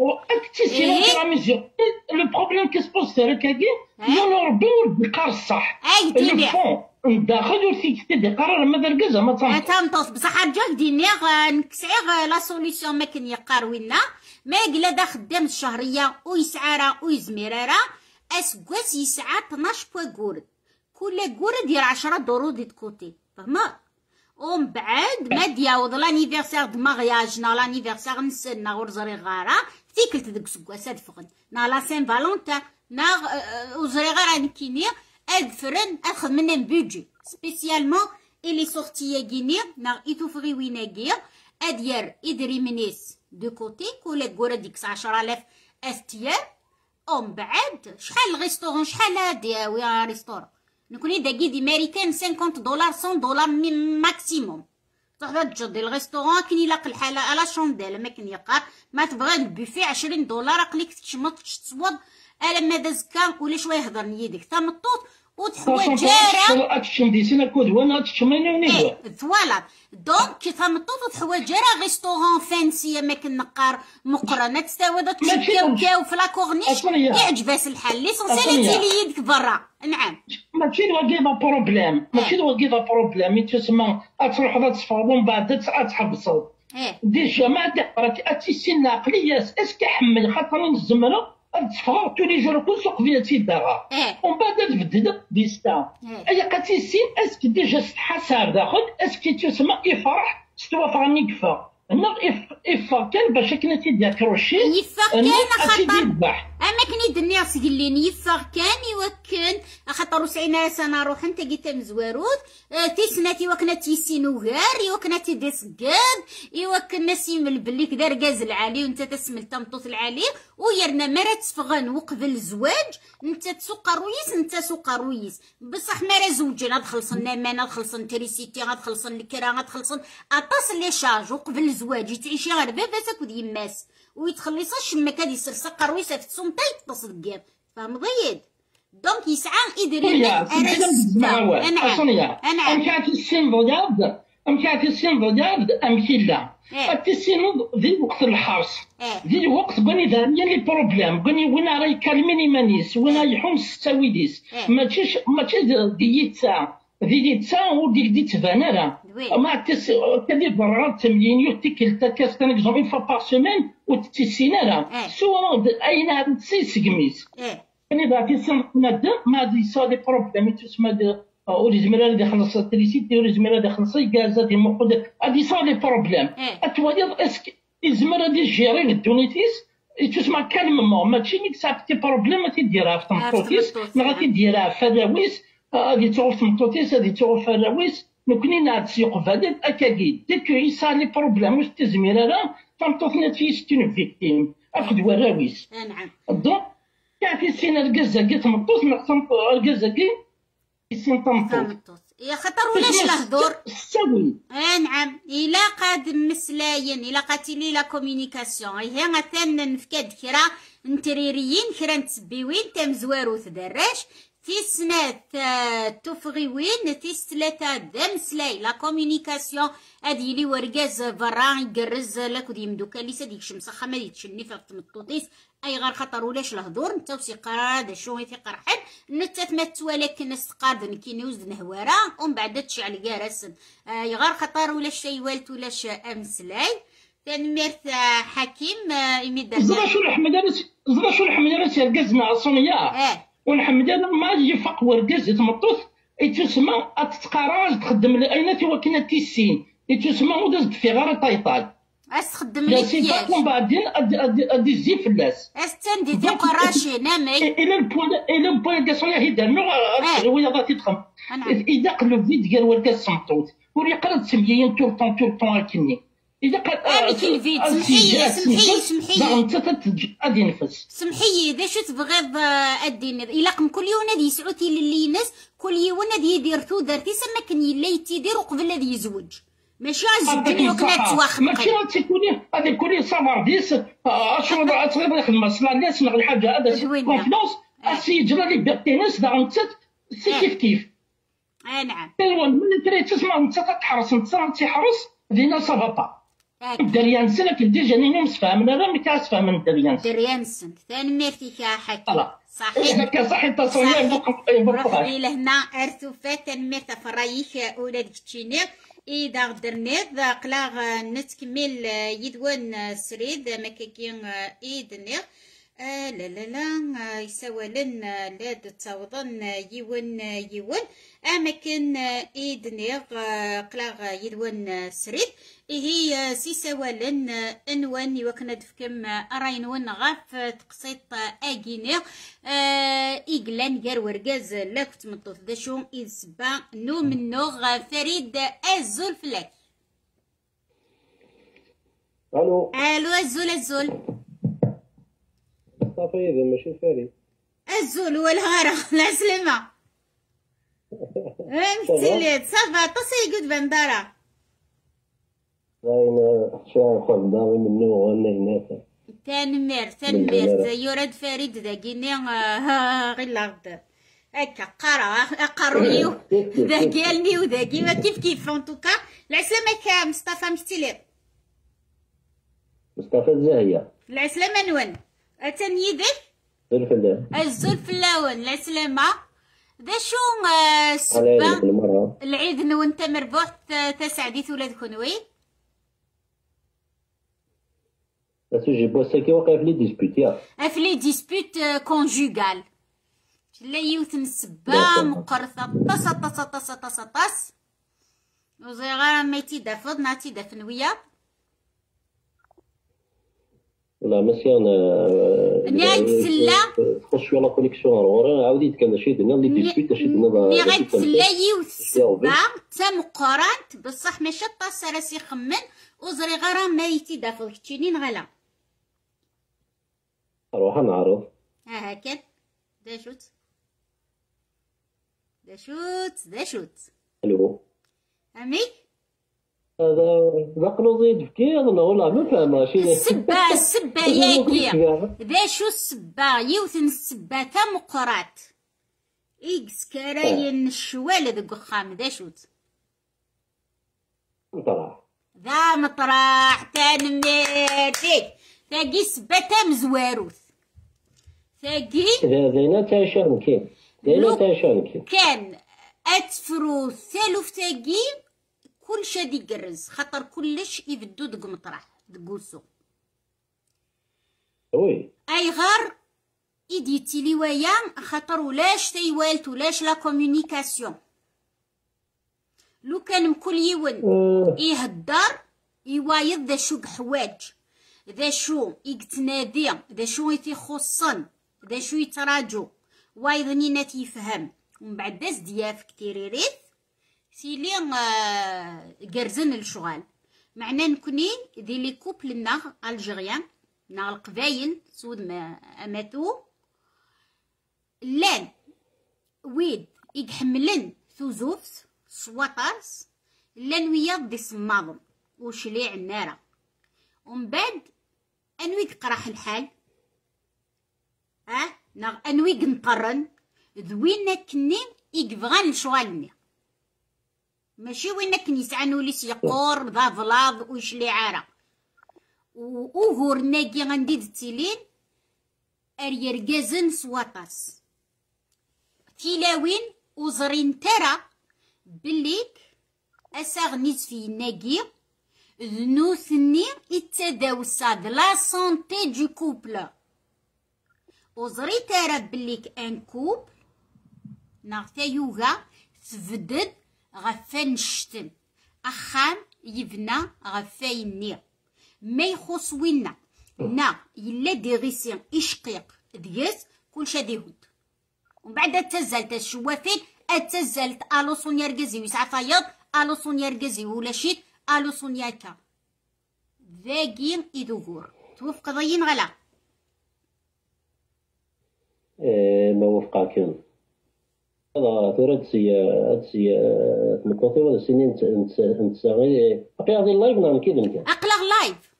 اكتسي لا ميزور لو بروبليم كي سبوز سيركاكي يونو ربي والقار الصح الفون داخل ورثي دي قرار ما دركزه ما تنطوف بصح رجاك ديني نكسعي لا سوليسيون ما كان يقاروينا ما قلا دا خدام الشهريه ويسعى ويزميرا اسكواس يسعى 12 بوا كورد كل كورد يدير 10 درو دي كوتي فهمت ومن بعد ما دياوض لانيفرسير د مارياجنا لانيفرسير نسنا ورزري غارة تيكلت ديك سكواسات فغن نا لا سين فالونتان نا وزري غارة نكيني ادفرن اخذ منه بيجي سبيسيالمون الي سورتي كيني نا يتوفغي ويناكي ادير ادري منيس دو كوتي كل كورة ديك 10000 استيار ومن بعد شحال الريستورون شحال هادي ريستورون نكوني داكي دي ماريكان $50 $100 ماكسيموم تروح تجد الريستورون كي يلاق الحاله على شونديل ما كان يقار ما تبغي البوفي $20 قليك تشمط تصوض الا ما دازكا ولا شويه يهضر نيدك تمطوط وتحوى جاره اتشمديسينا كود وانا تشمينوني فوالا دونك كي تمطوط وتحوى جاره ريستورون فانسي ما كان نقار مقرنه تستاود تشكاو كاو في لاكورنيش يعجباس الحال ليسونسيال اللي يدك برا نعم ماشي واقيفا بروبليم ماشي واقيفا بروبليم تسمى تروح تصفاو ومن بعد تحبسوا ديجا ما عندك اتسين عقليه اسكي حمل خاطر الزمره تفغر تولي جور كل سوق فيها تيداغا ومن بعد تبدل بيستا اي قاتيسين اسكي ديجا حساب داخل اسكي تسمى افرح ستوافق نيكفا نغ إفا كان باش كنا تيدير كروشي يفا كان خاطر اما كني دنيا سقلين يفا كان يوكن خاطر وسعينا سنه روح انت قلت مزوارود تيسناتي وكنا تيسينو غير يوكنا تيدي سقاد يوكن نسيم البلي كدا ركاز العالي وانت تسمل تمطوط العالي ويرنا مرات تفغن وقبل الزواج انت تسوق رويس انت سوق رويس بصح مرا زوجين غتخلصن نامان غتخلصن تريسيتي غتخلصن الكرا غتخلصن اطاس لي شارج وقبل الزواج تعيشي غير باباسك ودي يماس ويتخلص الشمك هادي يسرسق قرويسه في السمطه يتصل كاع فاهم ضيد دونك يسعى يدري انا كانت السين فوداد كانت السين فوداد امثله التسين ذي وقت الحرص ذي وقت بني داريا لي بروبليم بني وين راي كلمني مانيس وين يحوم ستاويديس ماشي ديتا ديتا وديك دي تبان ما تس كدير برا تمرين يوتيكل تاكاس كان اكزومبل فوا بار سيمين وتسينا سوا اين هاد تسيسكميس يعني دا في سن نادم ما دي سا دي بروبليم تسمى اوريجميرا دي خلص التريسيتي اوريجميرا دي خلص غازا دي مقود هادي سا دي بروبليم اتوالي اسك ازمرا دي جيري الدونيتيس تسمى كالمون ماشي نيك سابتي بروبليم تيديرها في تمطوطيس ما غادي فداويس هادي تعرف تمطوطيس هادي تعرف فداويس نكوني نعد سيوق فادت اكاكيد ديك يسا لي بروبليم واش تزميرا راه تمطوطنا في ستون فيكتيم اخذ وراويس نعم دونك كاع في سين الكزاكي تمطوط نقسم الكزاكي سين تمطوط يا خطر ولاش الهضور سوي نعم الا قاد مسلاين الا قاتلي لا كومونيكاسيون هي مثلا نفكاد كرا نتريريين كرا نتسبيوين تم زوارو تدراش تيسنات تفغيوين تيسلتا دم سلاي لا كومونيكاسيون هادي لي وركاز برا يقرز لك ودي مدوكا لي ساديك شمس خا ما يتشني في تمطوطيس اي غير خطر ولاش الهضور نتا وسيقرا دا شو هي قرحن نتا تمات ولكن الناس قاد كينوز نهوارا ومن بعد تشعل كارسن اي غير خطر ولا شي والت ولا امسلاي تنميرت حكيم يمد زرا شو الحمد لله ركزنا صونيا والحمد لله ما يجي فوق وركز تمطوط تسمى تتقراج تخدم اين وكنا تيسين تسمى ودازت في غير طيطال استخدم لا سي با كومبادين ادي زي فلاس استندي دي قراشي نامي الى البوان كاسون هي دارنا هو غادي تخم اذا قلب ديال وركا الصمتوت وري قرات سميين طول طون هكني اذا قال في الفيد سمحي انت غادي نفس سمحي اذا شو تبغيض اديني الا قم كل يوم نادي يسعوتي للي ناس كل يوم نادي يدير تو دارتي سما كان يلا يتيدير وقبل الذي يزوج ماشي عجبني وكنا تواخد ماشي تكوني هذه كوني صبرديس اشرب تصغير يخدم مصلحه الناس نغ الحاجه هذا كونفلونس السيد راه ليبرتي ناس دا انت سي كيف نعم ايوا من تري تسمع انت تحرس انت تحرس دينا صافا با دريانسن لكن ديجا نيني مسفاهمنا راه ما كاس فاهمن دريانسن ثاني ميرتي يا حكي صحيح هكا صحيح تصوير روحي لهنا ارثوفات تنميرتا فرايخ اولاد كتشينير إذا غدرنيض قلاغ نتكمل يدوان سريد مكاكين إيدنيغ لا لا لا يسوالن لاد تصوضن يون أماكن إيدنيغ قلاغ يدوان سريد هي سيسوالن انوان يوكنا دفكم اراينوان غاف تقسيط اجينيغ ايقلان غير ورقاز لا كنت مطوط دا شو إزبا نو منوغ فريد ازول فلاك الو ازول صافي اذا ماشي فريد ازول هو الهارة لا سلامة متليت صافا تصي قد بندارة راينا شان خرج داوي منو وانا هناك تنمير يورد فريد داكيني غير لاغد هكا قرويو داكيالني وداكي ما كيف انطوكا العسلامة مصطفى مكتلي مصطفى الزاهية العسلامة نون اتنيدك الزول فلاون العسلامة دا شو السبا العيد نون تمربوح تسعديت ولاد كنوي سوجي بوساكي واقع في لي ديسبوت يا في لي ديسبوت كونجوغال لا يوث نسبا مقرثة طس وزيغا ما يتيدافض ناتي دافن ويا لا ماشي نياك سلا تخش في لا كونيكسيون ورا عاودي كان شي دنا لي ديسبوت شي دنا نياك سلا يوث سبا تم قرانت بصح ماشي طاس راسي يخمن وزري غرا ما يتيدافض كتشينين غلا اروح نعرض هكا دا شوت الو امي هذا بقلو زيد فكي هذا والله ما فاهمه شي السبه ياكي دا شو السبه يوثن السبه تم قرات إكس كراين الشوال ذوك خام دا شوت مطرح ذا مطرح تنميتي تاقي سبتا مزواروث تاقي زينا تاشان كين زينا تاشان كين كان أتفرو ثالوف تاقي كل شادي قرز خطر كلش يبدو دق مطرح دقوسو وي أي غار إدي تيليوايا خطر ولاش تيوالت ولاش لا كومونيكاسيون لو كان مكل يون يهدر يوايض ذا شو حواج ذا شو يتنادي ذا شو يتخصن ذا شو يتراجو وايضني ناتي يفهم ومن بعد داز دياف كتيريريث سيلي قرزن الشغال معنا نكوني ذي لي كوبل النغ الجيريان نغ القبايل سود ما اماتو لان ويد يحملن ثوزوفت سواطرس لان وياض دي صماضم وشليع النارة ومن بعد انويك قراح الحال نغ انويك نقرن ذوينا كني يقفغان الشغالني ماشي وين كن يسعنو ليس يقور ذا فلاض ويشلي عارة وغور ناقي غندي دتيلين اريرقازن سواطاس تيلاوين وزرين ترى بليك اساغنيت في ناقي ذنوثني اتداو الساد لا سونتي دو كوبل وزري ترى بليك ان كوبل نغتا يوغا تفدد غفان الشتن أخام يبنى غفايني ما يخص وينا نا يلا ديغيسيان إشقيق ديس كلشي هادي يهود ومن بعد تزلت الشوافين اتزلت الو سونيا ركزي ويسعى فياض الو سونيا ركزي ولا شيت الو سونيا كا ذاكين إذوغور توفق ضيين غلا ما وفقاكم هذا تردسي تمكوطي ولا سنين نتساغي باقي غادي اللايف نعم كي نمكن أقلغ لايف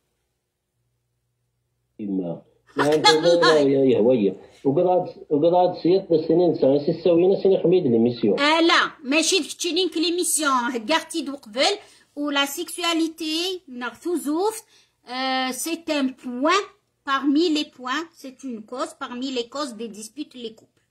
إما يهوية وقد سيات السنين نتساغي سيساوينا سنين خميد ليميسيون لا ماشي ديك ليميسيون هكاغتي دو قبل و لا سيكسواليتي نغثو زوف c'est un point parmi les points, c'est une cause parmi les causes des disputes les couples.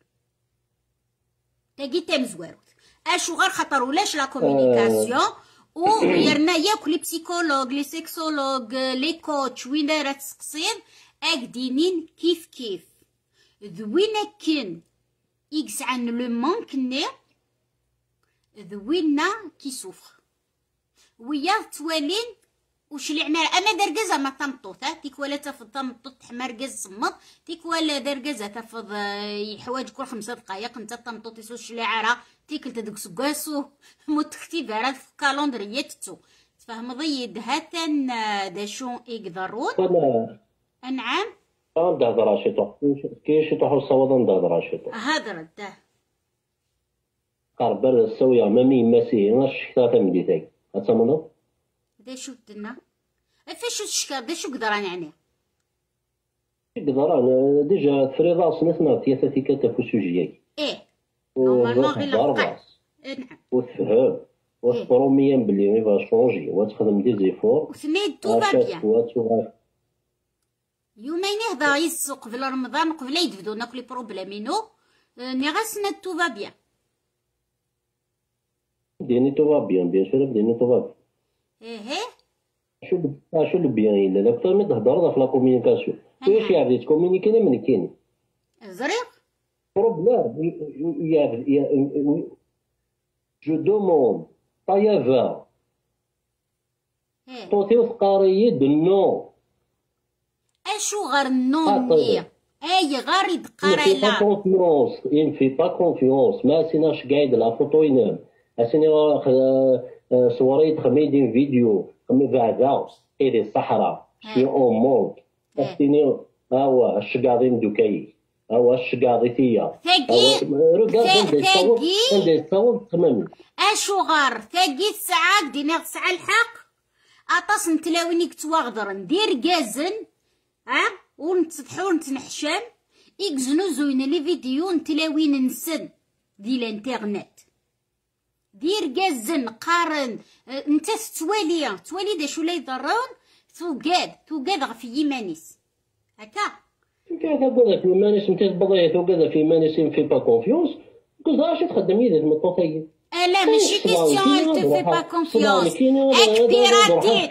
تاقي تام زواروت اشو غير خاطر ولاش لا كومونيكاسيون و يرنا ياك لي بسيكولوج لي سيكسولوج لي كوتش وين دايره تسقسيد اكدينين كيف ذوينا كن اكس عن لو مونك ني ذوينا كي سوفر ويا توالين وش اللي عمال اما درجزه ما تمطوطه تيك ولا تفض تمطوط تحمر رجز صمت تيك ولا درجزه تفض حوايج كل 5 دقائق انت تمطوطي سوش اللي عرا تيك تدق سكاسو متكتب على في كالندريتو تفهم ضيد هاتن داشو يقدرون انعم هضر شيطو كاين شي طوح الصواد هضر شيطو هضر ده قرب السويه مامي ماسي ناش شتا مديتك اتمنى داشو دنا فاش الشكار داشو قدران يعني قدران ديجا تفري راس نسمع تياتاتي كتفو سوجياك نورمالمون غير لقاع نعم وتفهم وتبروميا بلي مي فا شونجي وتخدم دي زيفور وثنيد تو با بيان يومين هذا يسوق قبل رمضان قبل يدفدو ناكل بروبليمينو ني غاسنا تو با بيان ديني تو با بيان سور ديني تو با شو البيان الا اكثر من تهضر في لا كومونيكاسيون واش يعني تكومونيكي من كاين زريق بروبليم جو دوموند طيافا توتي وثقاري دنو اشو غير النون اي غير يدقاري لا كونفيونس ان في با كونفيونس ما سيناش قايد لا فوتو ينام اسيني صوريت خميدين فيديو خمي بعدا ايدي الصحراء شي اون مونك اسيني هاو الشقاضين دوكاي هاو الشقاضيتية ثاقي تماما اشو غار ثاقي الساعة دينا ساعة الحق اطاس نتلاويني كتواغدر ندير كازن ونتسطحو ونتنحشم اكزنو زوينا لي فيديو نتلاوين نسن دي الانترنت دير كازن قارن انت توالي داشو لا يضرون توقاد غف يمانيس هكا كذا بدا في مانيس نتا بضيت وكذا في مانيس في با كونفيونس كوزاش تخدم يدك مطوطي لا ماشي كيستيون ال تو في با كونفيونس اكبيراتي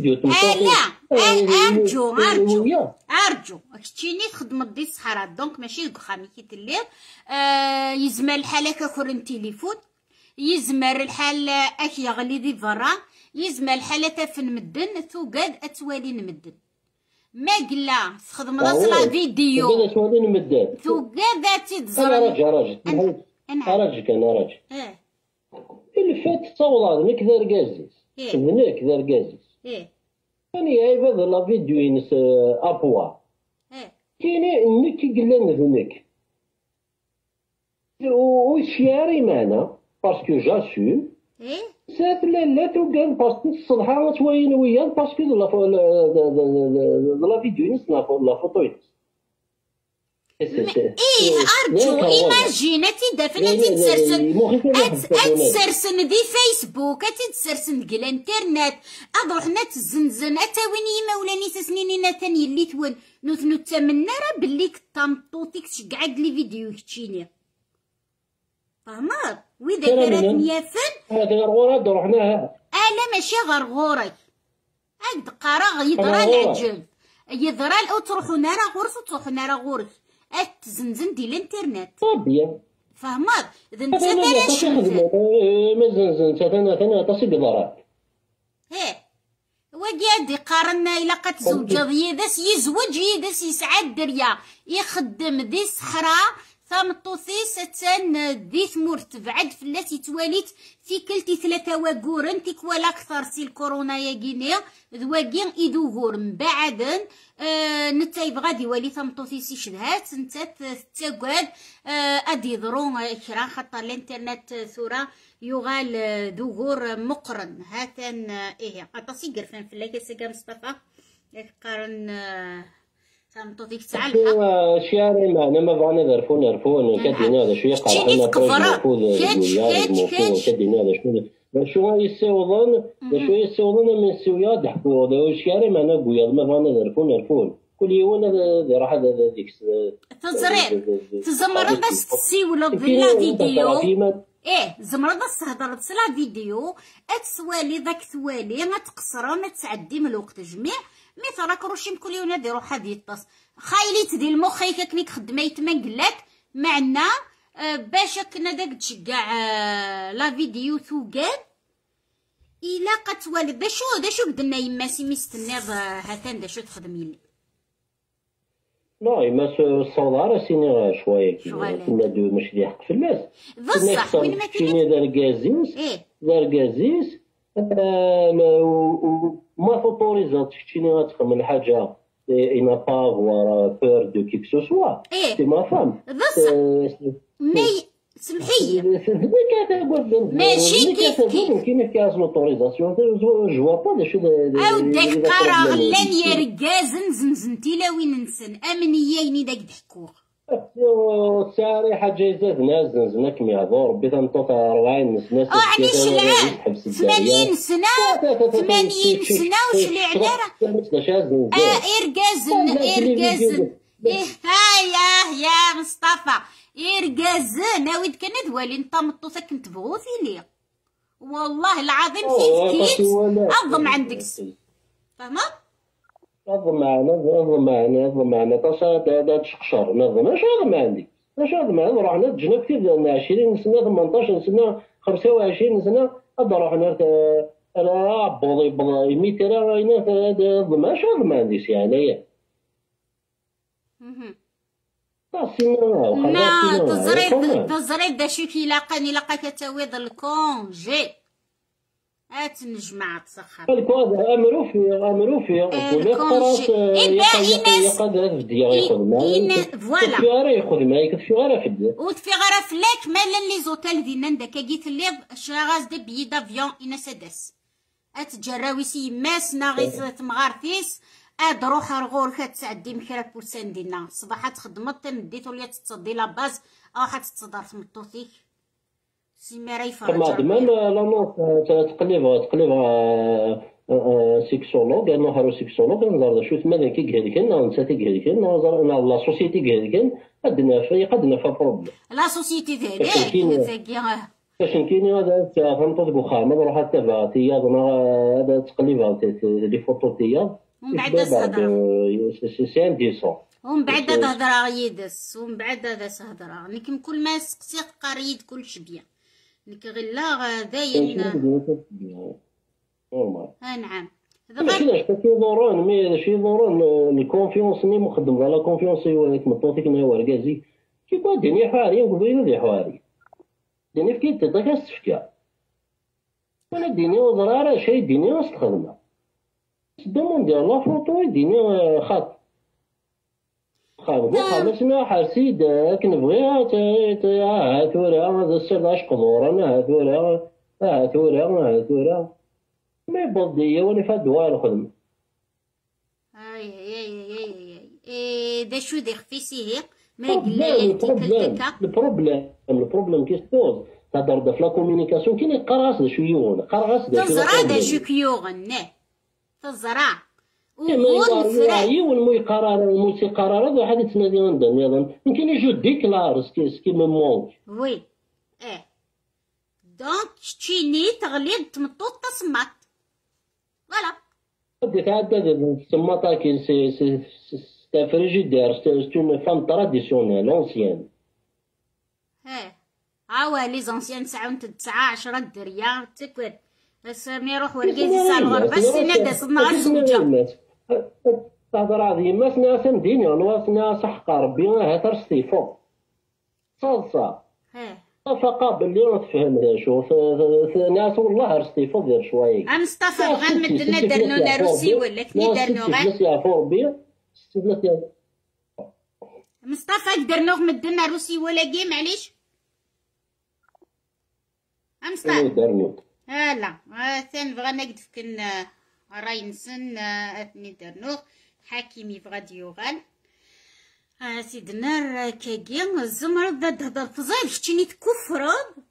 لا ارجو كتشيني تخدم دي الصحراء دونك ماشي دخامي كي تلي يزمر الحال هكا كورن تليفون يزمر الحال اك يغلي دي برا يزمر الحال تفن مدن ثوقاد اتوالي نمدن ما قلا تخدم راسلا فيديو ثوقاد اتوالي نمدن ثوقاد تتزرب راجل كان راجل اللي فات تصور هذا كذا ركازيس هنا كذا ركازيس يعني هاي هذا لا فيديو ينس ابوا كاين نك قلا نذنك وشياري معنا باسكو جاسوم سات لا توقال باسكو الصباح توين وياه باسكو لا فيديو ينس لا فوتو ينس ارجو ايماجيناتي دافنتي تسرسن دي فيسبوك تسرسن ديك الانترنت اضرحنا تزنزن اتاوين يمولاني سنينينا ثاني اللي تون نوثنو تمنى راه بلي كطامطوطيك تشقعد لي فيديو كتشيني فهمت وإذا كانت ميافن هذا غرغورة رحناها لا ماشي غرغوري هاك دقارا يضرا العجل يضرا او تروحو نارا غورس وتروحو نارا غورس تزنزن دي الانترنت طبيعي فهمت اذا انت علاش ما زنزن ثاني تصيب ضرات وقاعد يقارن إلا قد زوجة يدس يزوج يدس يسعد دريا يخدم دي صحراء ثمطوثيس تان دي ثمورت بعد فلاتي تواليت في كلتي 3 واقورن تيك ولا أكثر سي الكورونا يا جينيا ذواقين إدو غور من بعدن نتايب غادي والي ثمطوثيس يشدهات نتا تتاقاد أدي ضرون إكرا خاطر الانترنت ثورة يغال دوغور مقرن هاتن إيه أطاسي قرفان في الليل سيقا مصطفى يقارن ثمطوثيك تاع الحق شياري معنا ما بغانا نعرفون كدينا هذا شويه قرحنا كدينا هذا شو يسوضون من السويا ضحكوا شياري معنا بويا ما بغانا نعرفون كل يوم هذا راح هذا ديك تزمر بس تسيولو بلا فيديو زمرض هضرت سلا فيديو اتسوالي ذاك ثوالي ما تقصروا ما تعدي من الوقت جميع مثل راك روشي كل يوم يديرو حد يطاس خايلي تدي المخ كنيك خدمه يتمن قلات معنا باش كنا داك تشجع لا فيديو ثوقان الا قتوالي داشو قدنا يما سي مستنيض هاتان داشو تخدم يلي لا ما الصوضار سيني شويه كنا دو مش لي حق في الناس بصح وين ما كاين دار كازيس ما فوتوريزات شتيني غتخمم حاجه إنا با فوار بور دو كيك سو سوا سي ما فام مي سمحي ماشي كيف كاين كاس لوتوريزاسيون جو با داش او داك قرا غلان يا ركازن زنزنتي لا وين نسن امنيايني داك ضحكوه ساري حاجه زادنا زنزنا كم يهضر ربي تنطط 40 سنه علاش العام 80 سنه 80 سنه وش اللي على إرجازن يا مصطفى إرجازن ناويد كان دوالي نتا مطوطه كنت بغوثي لي والله العظيم في كيت اظم عندك فهمت نظم معنا تصاد تشقشر نظم اش نظم عندي رحنا تجنا كثير 20 سنه 18 سنه 25 سنه رحنا انا بوضي 100 راينا نظم اش نظم عندي سي عليا تزريد دا شوكي لاقاك تاويض الكونجي نجمع تسخر هذا امرو في ولا خلاص يقدر بديا ياخذ فوالا ياخذ معايا كتفي غير فد وتفي غير فلاك مالا لي زوتيل ديالنا داك قيت لي شراغاز دي بيي دافيون انا سداس اتجراويسي ماس ناغيس تمغارتيس روح رغور كتعدي مكرا بوسان ديالنا صباحات خدمت مديت ولا تتصدي لا باز او حتتصدر في مطوطيك سيميرا يفرج ما دمان لا نو تقلب سيكسولوج انا هارو سيكسولوج نزار شوت ماذا كي هذيك نساتي هذيك نزار لا سوسيتي هذيك قدنا فيها بروبليم لا سوسيتي هذيك باش كاين هذا فهمت تقول خامد روح تبع تياض هذا تقلب لي فوتو تياض ومن بعد تهضر سي ان ديسون ومن بعد تهضر يدس ومن بعد هذا تهضر لكن كل ما سقسيت قريد كل شبيه نك غير لا داين نعم ماشي كي دوران مي شي دوران الكونفيونس ني مخدم على كونفيونس هذيك مطوطيك نا وركازي كي با دنيا حواري نقول لي حواري دنيا كي تطيح السفكه ولا دنيا وزراره شي دنيا استخدمها دمون ديال لا فوتو دنيا خاط خاص ما حسيد كنبغي هاتورا هذا السر اش قدور انا هاتورا ما يبضي ولا فدوا الخدمه اي دا شو دير في سيه ما قلنا البروبليم كي سبوز تهضر في لا كومونيكاسيون كاين قراص شو يون قراص تزرع شو كيوغن تزرع والموي قرار الموسي قرار هذا واحد يتنادي نظن يمكن يجو ديكلار سكي ميمون وي دونك تشيني تغليد تمطوط تصمت فوالا بدي تعدى تسمطا كي سي فريجيدير سي اون فام تراديسيونيل اونسيان عوا لي زونسيان 9 10 دريا تكوت بس مي يروح ورقيزي صالغور بس نادا صدنا غير زوجة تهضر هذه ما سنا سنديني واسنا صح ربي هاتر ستيفون صالصا فقابل لي تفهم شوف ناس والله ستيفون دير شويه مصطفى بغا نمدنا درنونا روسي ولا كني درنو غير مصطفى درنوغ مدنا روسي ولا كي معليش مصطفى لا ثاني بغا نقد فكن راي نسن اثني درنوغ حكيمي بغا ديوغال سيدنا كاكي الزمرد تهضر فزايد كتشيني تكفرض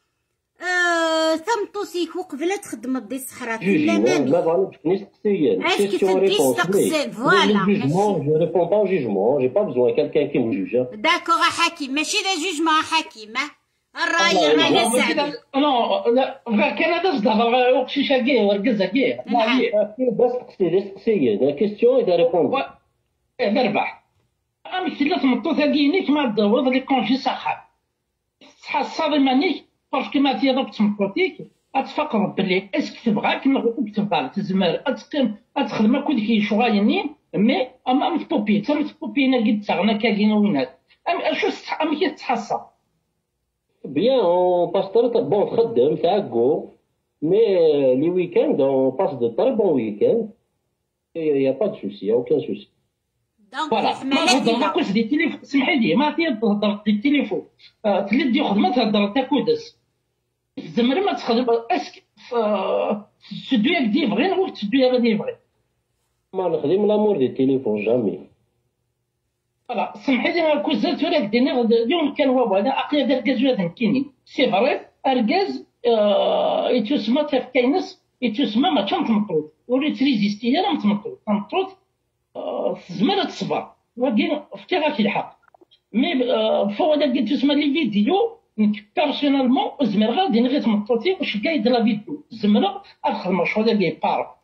ثمطوسيك وقبله تخدم دي الصحراء لا مامي ما بغيتش تسقسي عرفت كيف تسقسي فوالا جو ريبون با جوجمون جي با بزوان كالكان كي مجوجا داكوغ حكيم ماشي لا جوجمون حكيم الراي لا سعدي لا كندا صدق وقتي شاكي ورقزه كي بس تسقسي لا كيستيون اذا ريبون بربح امثل ثلاث مطوطه كينيك ما تدور لي كونجي صحاب صحا الصادمانيك باسكو ما تيضرب تمطوطيك اتفكر بلي اسك تبغاك تبغى تزمر اتخدم كل كي شغايني مي ام تبوبي تبوبي نلقى تاعنا كاين وينات ام شو ام كي تحصى بيان اون باستر بون تخدم تعقو مي لي ويكاند اون باس دو طري بون ويكاند يا با دو سوسي يا اوكان سوسي فوالا ما تهضرش دي التليفون سمحي لي ما تهضر دي التليفون تلدي خدمه تهضر تاكودس زعما ما تخدم اسك تدوي هاك دي فغي ولا تدوي هاك دي فغي ما نخدم لامور دي التليفون جامي فوالا سمحي لي ما كون زرت ولا ديني اليوم كان هو هذا عقلي هذا الكاز ولا كيني سي فري اركاز يتسمى تفكينس يتسمى ما تمطوط ولي تريزيستي انا متمطوط زمان تصبر ولكن فتي غادي الحق مي فوا قلت تسمى لي فيديو بيرسونيلمون زمر غادي نغي تمطوطي واش قايد لا فيديو زمر ادخل مشروع ديال بار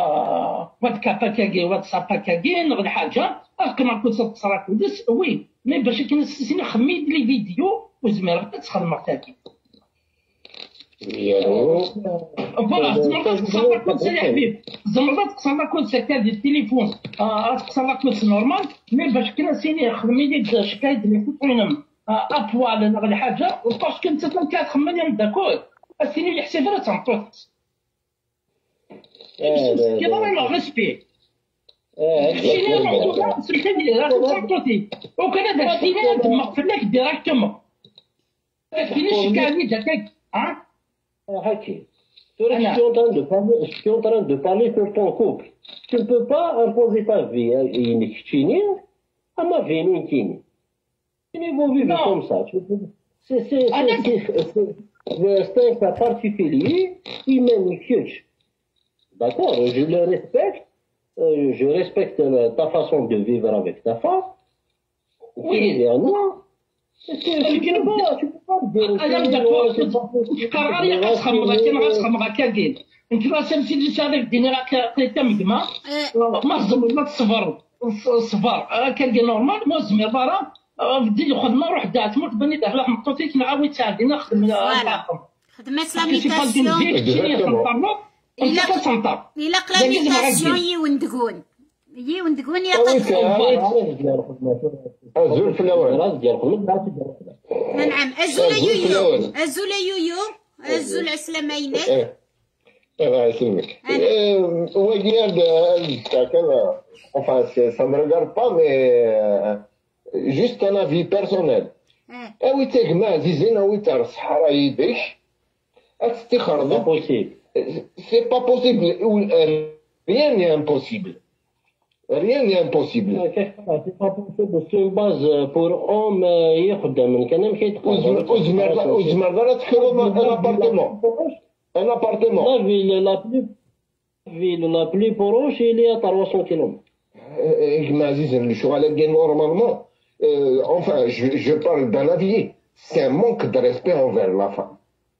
واتساب كاكي نغد حاجه كما كنت تصرا كودس وي مي باش كنسيني خميد لي فيديو وزمر تدخل مرتاكي فوالا زمرات تقصر لك كود يا حبيب زمرات تقصر لك كود سكان ديال التليفون تقصر لك كود نورمال مي باش كنسيني خمي لي شكايد لي فوتونم اطوال ولا حاجه باسكو انت كتخمم لي نبدا كود السيني اللي حسيت راه تنطوط كيما راه ريسبي السيني الموضوع سمحي لي راه تنطوطي وكان هذا السيني تمقفل لك ديراكتومون السيني شكايني داك Haki, je suis en train de parler sur ton couple. Tu ne peux pas imposer ta vie à une Chini, à ma vie, une Chini. Tu n'évolues pas comme ça. C'est un cas particulier qui m'inquiète. D'accord, je le respecte. Je respecte ta façon de vivre avec ta femme. Oui. Non. انا كراني غتخمم كاين انت راه سميتي هذاك ديني راه كليتا مدما ما الزمر ما الصبر كاين نورمال ما الزمر راه بدي الخدمه روح دات موت بني داخل حطوتيك نعاود تعدي نخدم خدمه سلاميتاسيون الا كلاميتاسيون يوندقون يقدر الزول في الاول نعم الزول يويو الزول عسلامة ينك الله يسلمك regarde chacun enfin ça me regarde pas mais juste un avis personnel اوي تجمع زيزين اوي تاع الصحراء يديك تخرج c'est pas possible rien n'est impossible. Rien n'est impossible. C'est une base pour homme يخدم كان مشي يتقدم وزمر تحكم un appartement. La ville la plus proche il est à 300 km. Aziz, le شغل كاين normalement enfin je parle d'un avis, c'est un manque de respect envers la femme.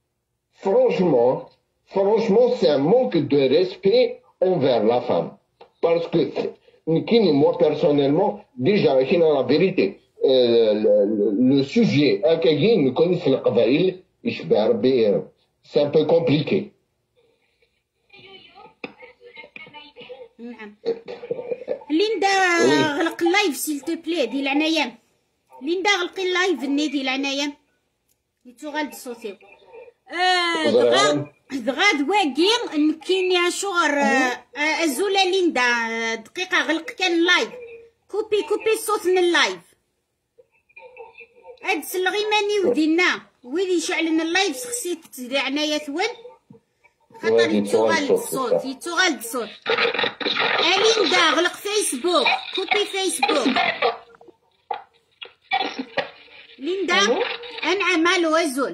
Franchement c'est un manque de respect envers la femme parce que moi personnellement, déjà, la vérité, le sujet, c'est un peu compliqué. نعم. ليندا غلق اللايف سيل تو بلي ديال عنايا. ليندا غلقي اللايف ديال عنايا. يتوغال صوتي. دغا دواكي كاين شغر الزوله ليندا دقيقه غلق كان اللايف. كوبي الصوت من اللايف. هاد الغيماني ودينا ويلي يشعل لنا اللايف خصيت تدير عنايا ثوان خاطر يتوغال الصوت ليندا غلق فيسبوك. كوبي فيسبوك. ليندا انعم الو ازول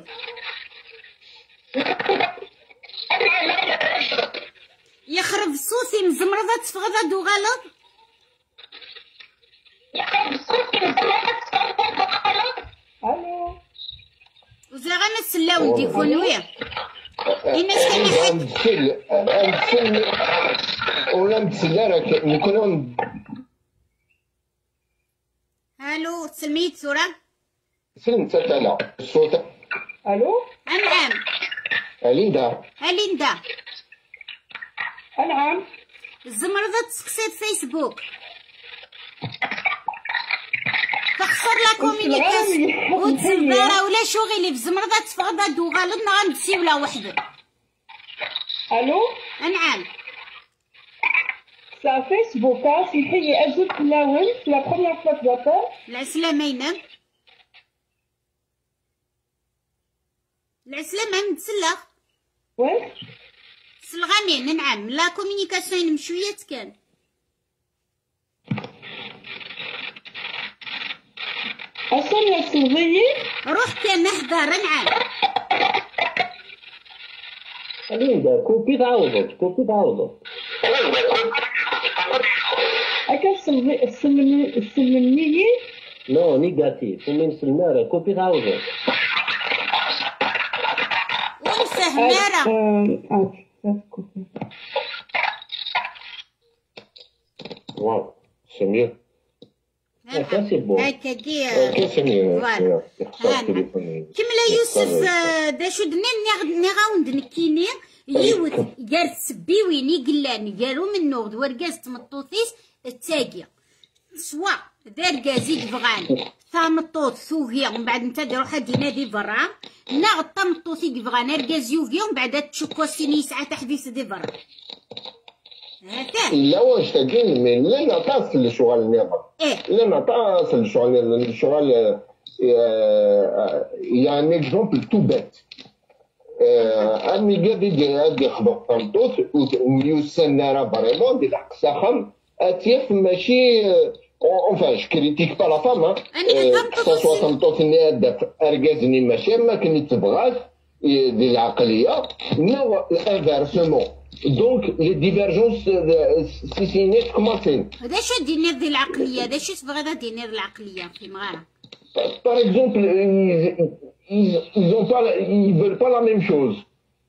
يخرب صوتي مزمرضه تفغضه دو غلط. الو وزغنا سلاو ديكون ويا الناس كان حد ولا متسلا راك نكونوا. الو سلميت سوره سلمت انا الصوت. الو انعم ليندا انعم الزمرضه تسقسيت فيسبوك تخسر لا كومينيكاسيون وتزباره ولا شغلي بزمرضه تفغضه دو غلط غنمسي ولا وحده. الو انعم سا فيسبوك سيحي ازول تلاون في لا بروميير فوا كوابور العسلامه العسلامه متسلخ وين سلغانين. نعم لا كومينيكاسيون مشويه كان أصلا السلغية روح كان نحضر. نعم ليندا كوبي تعوضت أكا السلمية نو نيجاتيف ومن سلمارة كوبي تعوضت ونفهمارة واو سمير هكا كي كملا يوسف دا شو دنا غاوند نكيني يوت قال سبيويني قلاني قالوا منو ورقاز تمطوطيس التاقية سوا دار قازيك فغان ثامطوط ثوغيا ومن بعد نتا روح دينا دي برا ناغ طمطوطي فغان رقاز يوغيا ومن بعد تشوكوسيني ساعة تحديث دي برا. لا واش تاكين من لنا طاس للشغل النظام لنا طاس الشغل يعني اكزومبل تو بيت امي قاعد خبط طنطوط ويوسنا راه فريمون دي الحق ساخم اتيف ماشي اونفان جو كريتيك با لا فام سوا طنطوط اللي هدف اركازني ماشي ما كني تبغاش ديال العقليه نو انفيرسمون. دونك لي ديفيرجونس سيسينيت كوماسين. هذا شو دينير ديال العقليه؟ هذا شو تبغى هذا دينير العقليه في مغاره؟ Par exemple, ils veulent pas la même chose.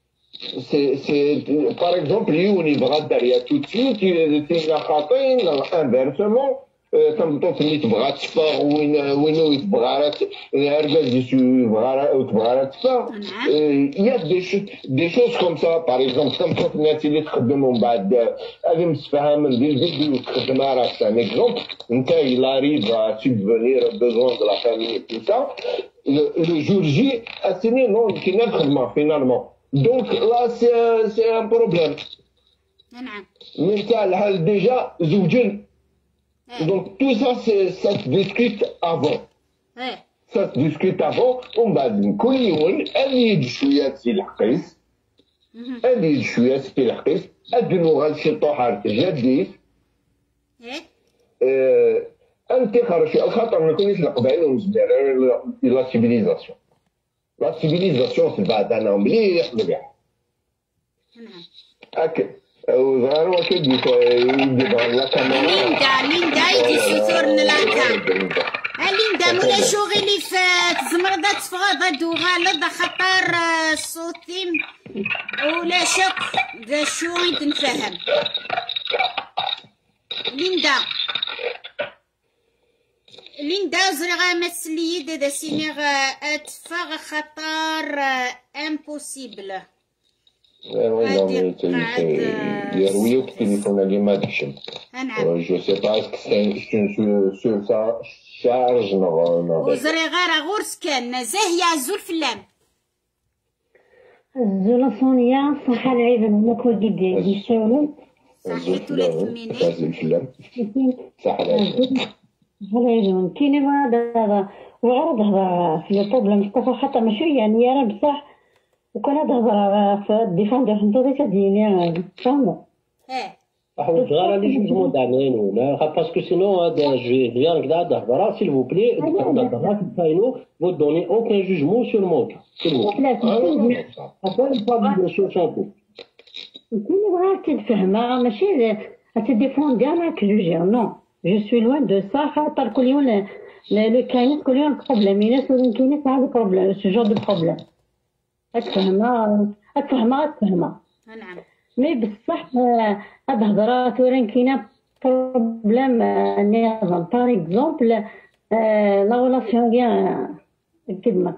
Par exemple, il y a tout de suite, inversement, تمطوط اللي تبغى تفا وينو يتبغى الاركاز تبغى تفا. يا دي شوز كوم سا باغ اكزومبل تمطوط الناس اللي تخدموا من بعد هذه مستفهمه ندير فيديو تخدمها راه ان اكزومبل انت لا ريف سوبفونير بيزون دو لا فامي تو سا لو جور جي اسيني نو كي نخدمها فينالمون دونك لا سي ان بروبليم. نعم من تاع الحال ديجا زوجين. Donc tout ça, ça se discute avant. Ça se discute avant. ومن بعد كل يوم اللي يجي شوية سي الحقيس اللي يجي شوية سي الحقيس أدنو غاد شي طوحات جديد. أنت خرج الخطر ما يكونش القبائل والمزدار لا سيفيليزاسيون. لا سيفيليزاسيون في بعد أنا مليح مليح. هكا. وظهر وكيد يدبر لا كاميرا ليندا يجي سيتورن لاكا ليندا مولا شغلي في زمرضة تفغض دو غالط خطر صوتي ولا شك ذا شو نتفهم. ليندا زرغا مسلي دا سينيغ اتفاغ خطر امبوسيبل يرويو التليفون اللي ما دكشم. جو سي با اسك سو شارج وزري غير غورس كان زاهية عزول فلام الزولة صونية صحة العيبة مكوى جدي يشاولون صحي تولد مني صحة العيبة كاين هذا وعرض هذا في البروبليم كفر حتى ماشي يعني يا راه بصح وكان هذا في الديفوندور نتو تديني فاهمه حوايج غير اللي جوجمون تاع ولا باسكو سينو هذا جيان كدا هضره سيل فو بلي هضره كاينو فو دوني اوكان جوجمون سور مون سيل فو بلي كاين بغا تفهمها ماشي تديفوندي انا كجوجي نو جو سوي لوان دو سا خاطر كل يوم لو كاين كل يوم بروبليم الناس لازم كاين هذا بروبليم سو جور دو بروبليم أتفهمها نعم مي بصح هاد هضرات ورين كاينه بروبليم نظام باغ اكزومبل لا غولاسيون ديال كدما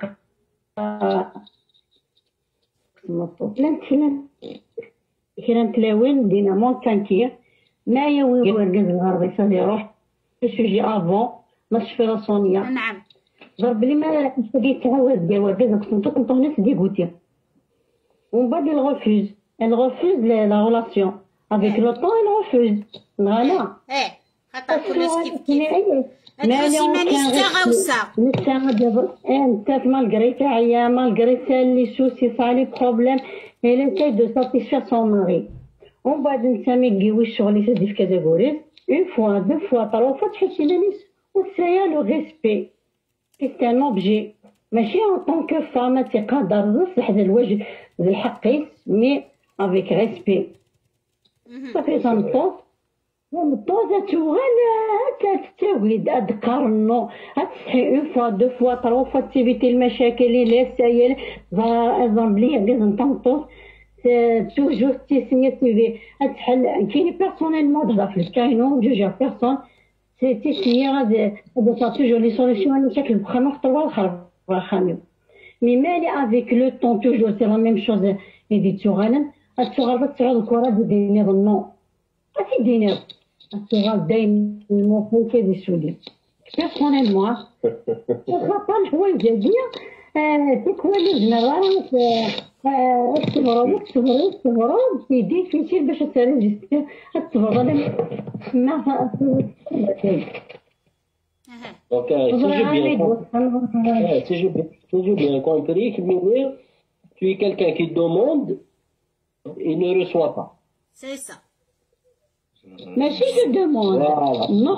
كاين تلاوين دينا مونتانكير ما يوي ورقز الغربي صافي يروح السوجي افون ماشي في راسونيا نعم ضرب لي ما نستدي تعاود ديال ورقز كنت ناس دي غوتي ومن بعد elle refuse la relation. Avec le temps, elle refuse. Voilà. خاطر كلش كيف تخصي مانيش تاغوسا انت مالغري تاعيا مالغري لي سوسي صالي بروبليم elle essaie de satisfaire son mari. ومن بعد انت ما كيويش شغل يسدي في كاتيجوري اون فوا دو فوا طرو فوا تحسي نانيس وتسايا لو ريسبي سي ان اوبجي ماشي ان طون كو فام تقدر تصلح ذا الوجه ذا الحقيس مي avec respect. Ça fait ça me pose. ومطوزة توغال تتاويد أذكرنو هتصحي اون فوا دو فوا طرو فوا تيفيتي المشاكل اللي سايل زامبلي لازم تنطوز توجور تيسني تيفي هتحل كاين بيرسونيلمون دابا في الكاينو جوج بيرسون سي تيسني غادي توجور لي سوليسيون المشاكل بخامة خطروا الخرب خاميو مي مالي افيك لو طون توجور سي لا ميم شوز يدي توغالا الصغار تعود الكرة ديني ظنو أكيد ديني الصغار دايما الموفو كيدي سولي بيرسونيلمون خاطر الحوايج هاديا تكوالي جنرال التفرد تيدي فيتي باش تريجستي التفرد ما Donc, si j'ai bien compris, tu es quelqu'un qui demande et ne reçoit pas. C'est ça. Mais si je demande, non,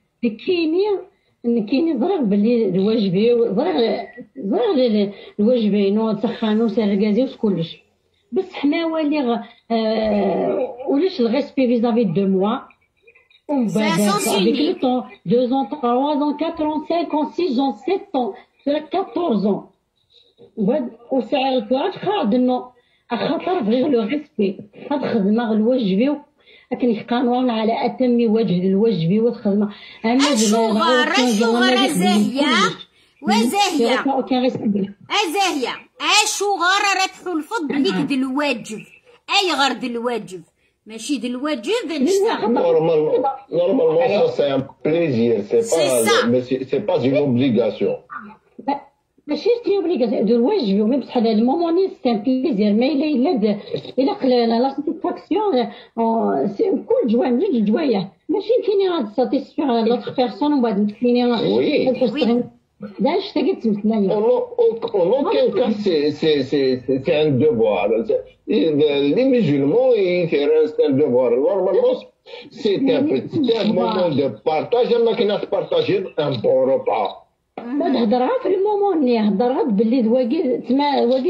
كاينين ضرب باللي الواجبي ضرب الواجبين وتسخنوا سرقازي وكلش بصح ما والي وليش الريسبي فيزافي دو موا ومن بعد avec le temps 2 ans 3 ans 4 ans 5 ans 6 ans 7 ans 14 ans وسعر الكرة خاردنو خاطر بغيو لو ريسبي هاد الخدمة الواجبي لكن قانون على أتم وجه الواجبي والخدمة الشغارة زاهية وزاهية أزاهية الشغارة راه تحلفض بليك د الواجب أي غير د الواجب ماشي د الواجب نشتغل Normalement ça c'est un plaisir c'est pas une obligation ماشي سي اوبليغاسيون دو الواجب ومي بصح هذا الموموني سي ان بليزير ما الا قلنا لا ساتيسفاكسيون كل جوان جوج جوايه ماشي كاينين غاد ساتيسفير لوطخ بيرسون ومن بعد كاينين داش تاكي تمثلاني en aucun cas c'est un devoir les musulmans c'est un devoir normalement c'est un moment de partage ما كايناش partager un bon repas هضرها في المومون اللي هضرها باللي دواكي تما واكي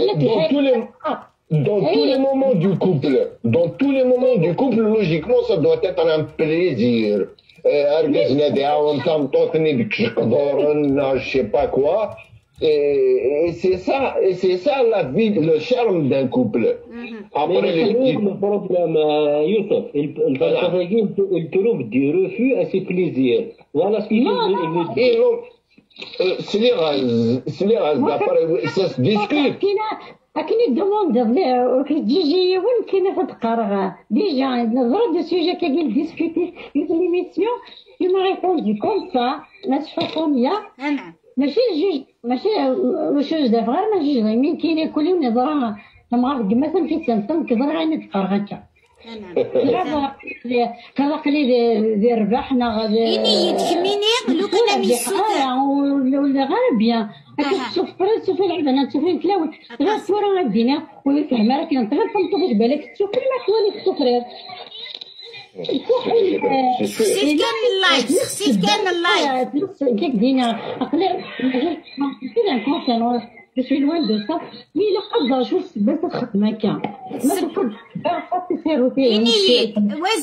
dans tous les moments du couple logiquement ça doit être un plaisir أرجزنا دعوة تنططني بكشقدورن je sais pas quoi et c'est ça la vie le charme d'un couple après le problème Youssef il trouve du refus à ses plaisirs voilà ce qu'il سلي غاز d'après ça se discute كاين دوموند ديجي وين كاين في القرغ ديجا نظرة دو سوجي كي ديسكوتي في ليميسيون يما ريبوندي كوم سا ناس حكومية ماشي الجوج ماشي جوج غير ما جوج مين كاين كل يوم نظرة المغرب مثلا في سنتم كظهر غير تقرغ هكا كرق لي ذي ربحنا غادي إني يدخميني لو كان ميسوكا ولا غير بيان تشوف فرنسا تشوف العبانة تشوف الكلاوي غير الصورة غادينا ويفهم راك انت غير تنطبش بالك تشوف كل ما حواليك السكرير خصيت كان اللايف خصيت كان اللايف كيك دينا اقلي كذا كونسيرن جو سوي لوين دو سا مي لا قدر شوف بس تخدم هكا ما تقدر إني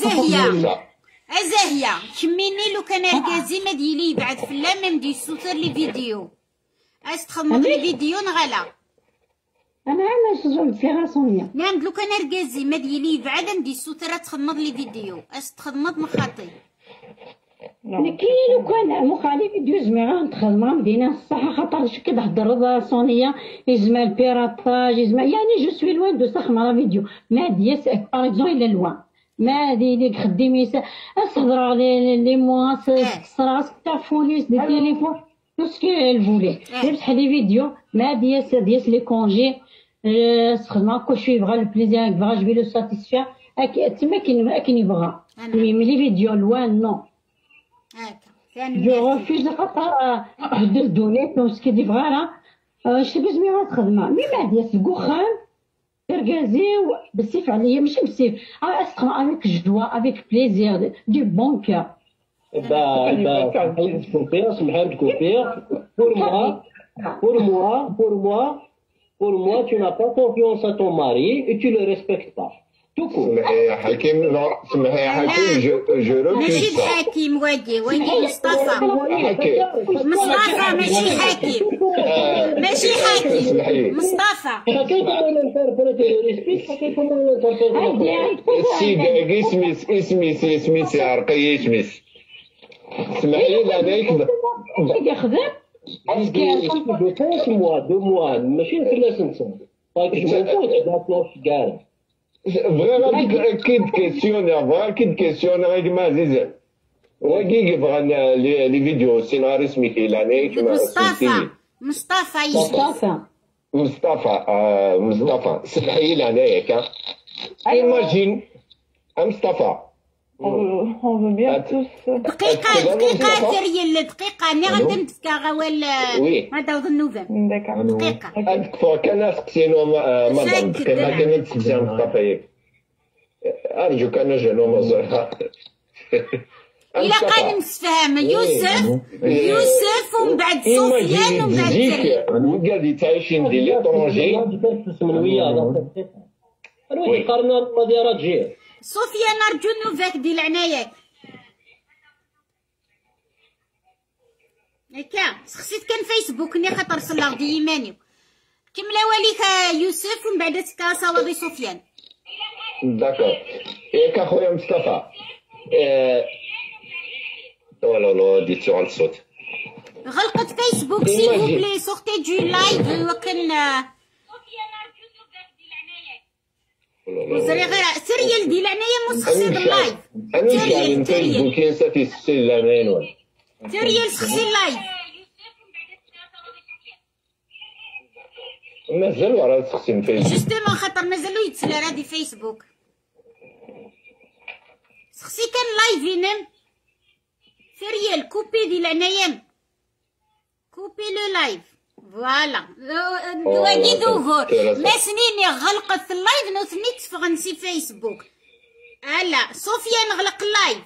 وزاهية كميني لو كان ركازي ما ديلي يبعد في اللام دي يسوتر لي فيديو اش تخمض لي فيديو نغلا انا شغل فيها صونيا نعم لو كان ركازي ما ديلي يبعد ندي يسوتر تخمض لي فيديو اش تخمض مخاطي لكن لو كان مخالف فيديو زعما نتخدم مدينه الصح خاطر كي تهضر صونيه يزما البيراتاج يزما يعني جو سوي لوين دو صح مع فيديو ما ديس باغ اكزومبل الى لوان ما هادي اللي خدمي تهضر لي مواس تصراس تاع فوليس دي تيليفون تو سكي الفولي بصح لي فيديو ما ديس لي كونجي تخدم كلشي يبغى البليزير يبغى جو لو ساتيسفير تما كاين يبغى مي لي فيديو لوان نو جو رفيز خاطر بدل دونيت وسكي دي فغالا شتي باش مي غتخدمها مي ما ديس الكوخان ركازي بالسيف عليا ماشي بالسيف اسخن افيك جوا افيك بليزير دو بون كور pour moi tu n'as pas confiance à ton mari et tu le respectes pas. سمحي يا حكيم لا سمحي يا حكيم جو روكي ماشي الحكيم وادي مصطفى ماشي حكيم ماشي حكيم مصطفى اسمي عرقية اسميس سمحي لي انا يخدم يخدم دو موا ماشي ثلاث سنين طيب شو نقول كاع Vraiment, كيد كيسيون غير ما عزيزة وكي يبغى لي فيديو سيناريست ميكيلاني مصطفى سمحي لي انا ياك ايماجين مصطفى دقيقة تريال دقيقة أنا غادي نتفكا غوال هذا النوفمبر دقيقة هاديك فوا كان سقسينو مدام دقيقة كان تسقسي مصطفى ياك أرجوك أنا جنو مزرعة إلا قال نسفهم يوسف ومن بعد سفيان ومن بعد تريال قاعد تعيشين دي ليترونجي وي قارنا مديرات جير سفيان أرجو نوفاك دي العناية هكا سخسيت كان فيسبوك ني خاطر صلاغ دي يمانيو كملا وليك يوسف ومن بعد تكاسا وغي سفيان داكور ياك اخويا مصطفى لا ديتو على الصوت غلقت فيسبوك سي بوبلي سورتي دو لايف وكان وزري غير سريال دي العناية مسخسي اللايف تريال كاين ساتي سي العناية تريال سخسي اللايف مازال ورا تسخسي فيسبوك جوستومون خاطر مازالو يتسلى راه دي فيسبوك سخسي كان لايف ينم سريال كوبي دي العناية كوبي لو لايف فوالا واجي دوغور ما سنيني غلقت في اللايف نوثني تفغنسي فيسبوك الا سفيان غلق اللايف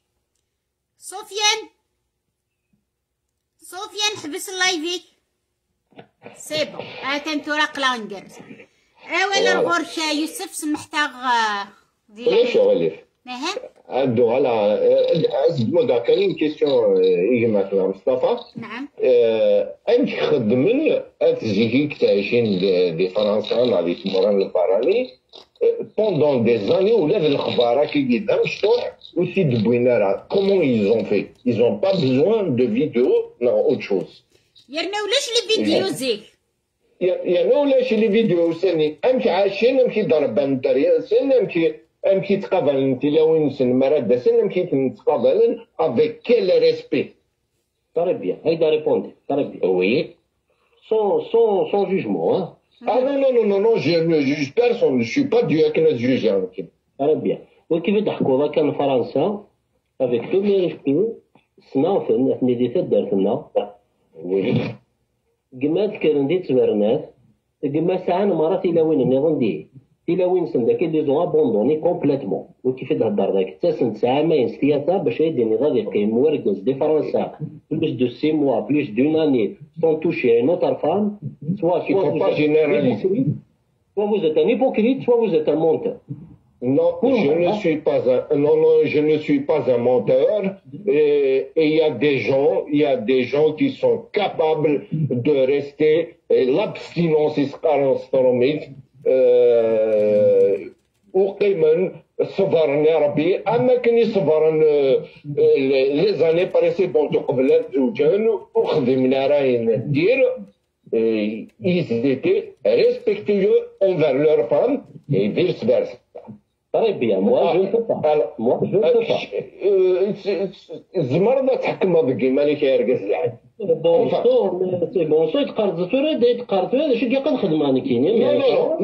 سفيان حبس اللايفيك سي بون كانت راق لانجرز ولا الغرشة يوسف سمحتها علاش غاليف ماها عندو على اسمو دا كاين كيسيون يجي معنا مصطفى نعم انت خدمن اتجيكيك تعيشين دي فرنسا لا دي تمران الباراني pendant des années ولا في الاخبار كي قدام شطوح وسي دبوينا comment ils ont fait ils ont pas besoin de vidéo non autre chose يرنا ولاش لي فيديو زيك يعني ولاش لي فيديو سني امك عايشين امك ضربان دريا سن امك تقابلن تلاوين سن مراد سن امك تقابلن افيك كيل ريسبي. Très bien, هيدا ريبوندي. Très bien. Oui. Sans jugement, hein. Ah non, je ne juge personne, je suis pas Dieu qui ne juge. Très bien. وكيف يضحكوا كان فرنسا افيك تو مي ريسبي سنا في ميديتات دارتنا كما تكرن دي تبرنات كما ساعة مرات إلا وين النظام دي إلا وين سن داك اللي زون ابوندوني كومبليتمون وكيف تهدر داك حتى سن تسعة ماين ستياتا باش يدي النظام يقيم مواركز دي فرنسا بلوس دو 6 mois بلوس دون اني سون توشي ان اوتر فام سوا vous êtes un hypocrite, soit vous êtes un menteur. Non, je ne suis pas un menteur. Et il y a des gens qui sont capables de rester l'abstinence gastronomique وقيمن صبرنا ربي اما كان يصبرن لي زاني بريسيدونت قبل الزوجان وخدمنا راهي ندير ils étaient respectueux envers leurs femmes et vice versa. Très bien, moi je ne peux pas. Moi je ne peux pas. الزمر تحكم بكي مالك يا رجال العاد. سي بون سو تقرض تورا دايت قرض هذا شو كي كنخدم انا كاينين. Non.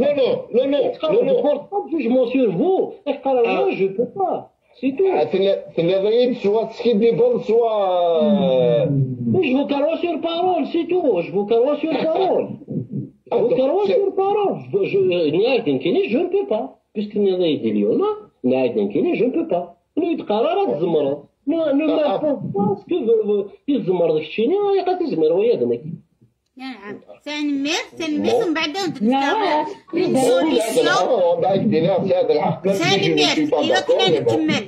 Jugement sur vous. Moi je peux pas. C'est tout. تنظيم سوا تسكيدي بول سوا. Je vous carrosse sur parole, c'est tout. Je vous carrosse sur parole. Je vous carrosse sur parole. Je ne peux pas. Puisque النظام ديالنا نعاودن كاينين je ne peux pas. نويت قرارات الزمرة. نو ما باسكو يزمر داك الشيء يبقى تزمر وياك. نعم تنمير من بعد نتلاقاو سوليسيون بعدين في هذا العقد تنمير ايوا كنا نكمل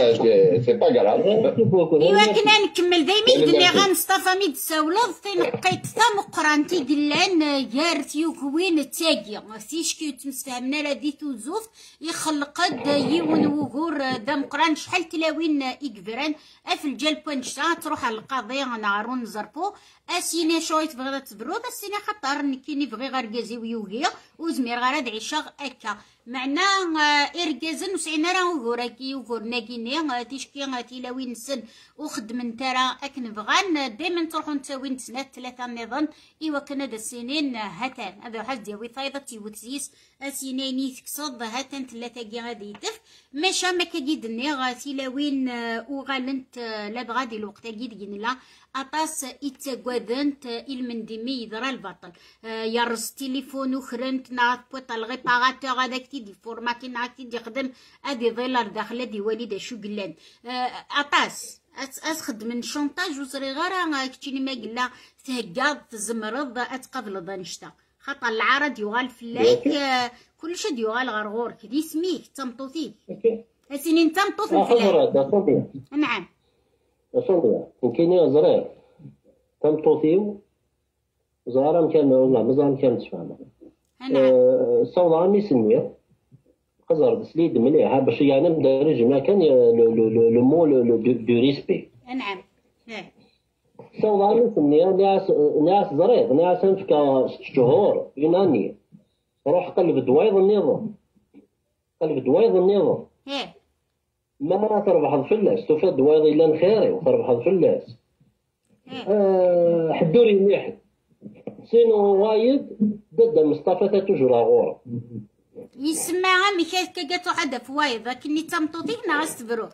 ايوا كنا نكمل دايما قلنا غا مصطفى ميد ساولض تنقيت ثم قرانتي قلان يارت يوكوين تاقي تيشكي تمسفهمنا لا ديتو زوف يخلق يون وغور دام قران شحال تلاوين يكبران اف الجال بوانشتا تروح على القضيه نعرو نزربو اسيني شويت بغدا تبرو بس انا خاطر نكيني بغي غير كازي ويوغيا وزمير غير هاد عشاغ اكا معنا اركازن وسعينا راه وغوراكي وغورناكيني تيشكي تيلاوي نسن وخدمن ترى اك نبغان دائما تروحو نتاوين سنات 3 نظن ايوا كنا دا السنين هاتان هذا واحد ديال وفايضه تيوتسيس اسينيني تكصد هاتان 3 كي غادي يتف ماشا ما كيدني غاتيلاوين وغالنت لا بغادي الوقت كيدين لا اطاس يتقادنت المندمي يضرا البطل يرز تليفون وخرنت ناط بوطال غيباغاتور هذاك تيدي فورماتي ناط تيدي يخدم ادي ظلال داخله دي والده شو قلان اطاس اسخد من شونطاج وصري غير كتشيني ما قلا تهكاض تزمرض اتقبل ضنشتا خاطر العرض يغال فلاك كل شد يغال غرغورك دي سميك تمطوطيك اسيني تمطوط فلاك. نعم صندوق كاينين زرير تمطوطيو زهرة مكان والله مزال مكان تفهم. الصوت عامي سمير قزر بسليد مليحة باش يعني مدارج ما كان لو مو دو ريسبي. نعم. الصوت عامي سمير ناس زرير ناس نفكا 6 شهور يوناني روح قلب دوايض النظام ما تربح الفلاس تفاد دوايض إلا نخيري وتربح الفلاس. حدوري مليح سينو وايد ضد مصطفى تتجرى غور يسمع عمي كي قالت واحد فوايض لكني تمطوطي ناس تبرو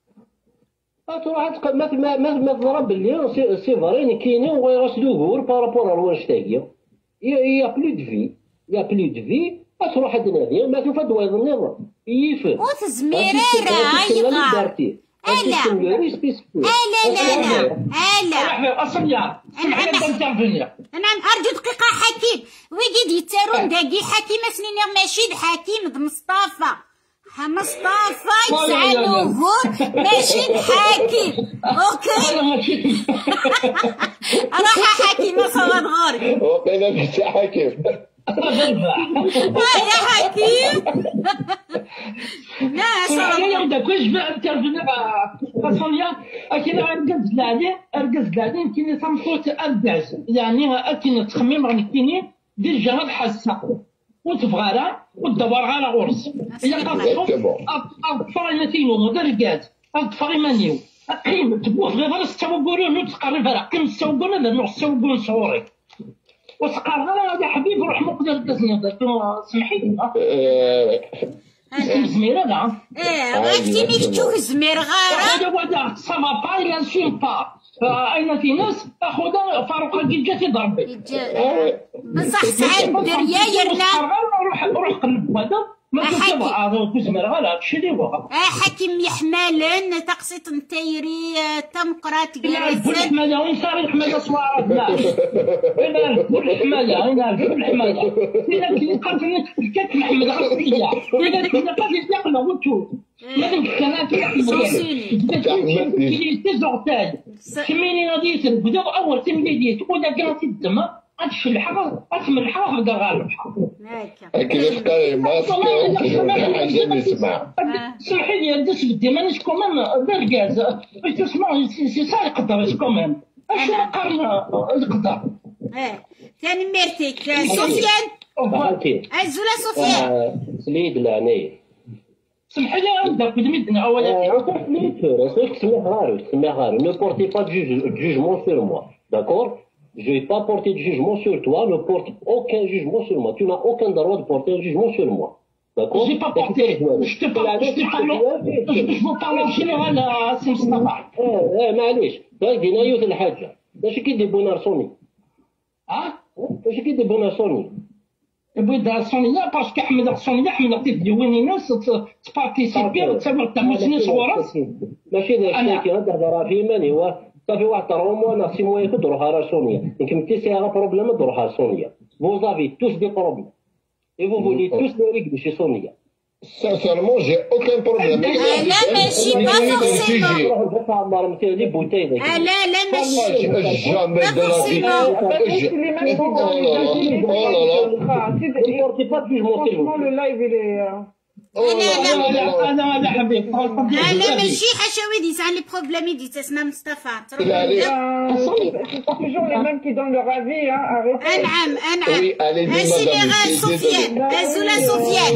تروح ما تضرب باللي سي فرين كاينين وغيرسلو غور بارابور الواش تاعي يا بلو دو في تروح هاد النادي ما تفاد دوايض النظام يفهم وتزميرة عايقة لا أصليا نعم أرجو دقيقة حكيم ويجي يتارون داقي حكيم سنين ماشي حكيم مصطفى يتسعلو غور ماشي حكيم اوكي راح حكيم صوت غوري وقيلا بيت حكيم يا حكيم لا صراحة دا كوش بقى ترجمة أصليا أكيد أرجز لعلي كيني تمطوط أرجز يعني أكيد تخميم غني كيني ديجا غاد حاسه وتفغالا ودور غالا غورس هي قاصف فرينتينو مدرجات فريمانيو قيم تبوف غير غير ستوقولون تقرب على قيم ستوقولون هذا نوع ستوقولون صوري وسقار غير يا حبيبي روح مقدر التسنيد سمحي لي اسم زمير هذا غاكتي ميكتوك زمير غارة هذا سافا با إلا نسوم با أين في ناس أخوذا فاروق كي جاتي ضربي بصح ساعات دريا يرنا روح قلب هذا ما كنت زمير غالا هادشي اللي هو حكيم يحمالن تقسيط نتايري تمقرات جلسات الحماده وين صار الحماده صوارات لا انا نقول الحماده انا نقول الحماده الا قلت كانت محمد خاصيه الا كنا قاعدين نقلنا وتشوف لازم كانت تزورتاج كميني غادي تبدا اول تمديدي تقول كاع الدم هادشي الحق اسمع الحق بدا غالبها كيف كان الماسك حاجه نسمع صحيح لي ندس بدي مانيش كومان بركاز باش تسمع سي سا يقدر كومان اش قرن القدر ثاني ميرتيك سفيان الزولا سفيان سليد العناية سمحي لي نبدا بدميتنا اولا تسميه غاري ne portez pas de jugement sur moi, d'accord? Je vais pas porter de jugement sur toi, ne porte aucun jugement sur moi. Tu n'as aucun droit de porter un jugement sur moi. D'accord? J'ai pas porté. Je te parle en général à سي مصطفى. معليش. دينا يوث الحاجة. باش كي دي بونارسوني. باش كي دي بونارسوني. بدا صونيا باسكو احمد صونيا احمد تديوني ناس تبارتيسيبي وتصور تمشي صورات. ماشي داك الشيء كنهضر في ماني هو صافي واحد 3 mois na 6 mois يكون تروح على سونيا يمكن تيسي على بروبليم تروح على سونيا vous avez tous des problèmes et vous voulez tous les régler chez Sonia. Sincèrement, j'ai aucun problème. لا ماشي با فورسيمون لا ماشي jamais de la vie. Franchement, le live il est انا حبيبي لا ماشي حشاوي دي سان لي بروبليم دي تسمى مصطفى toujours les mêmes qui donnent leur avis انعم سيدي سفيان الزولا سفيان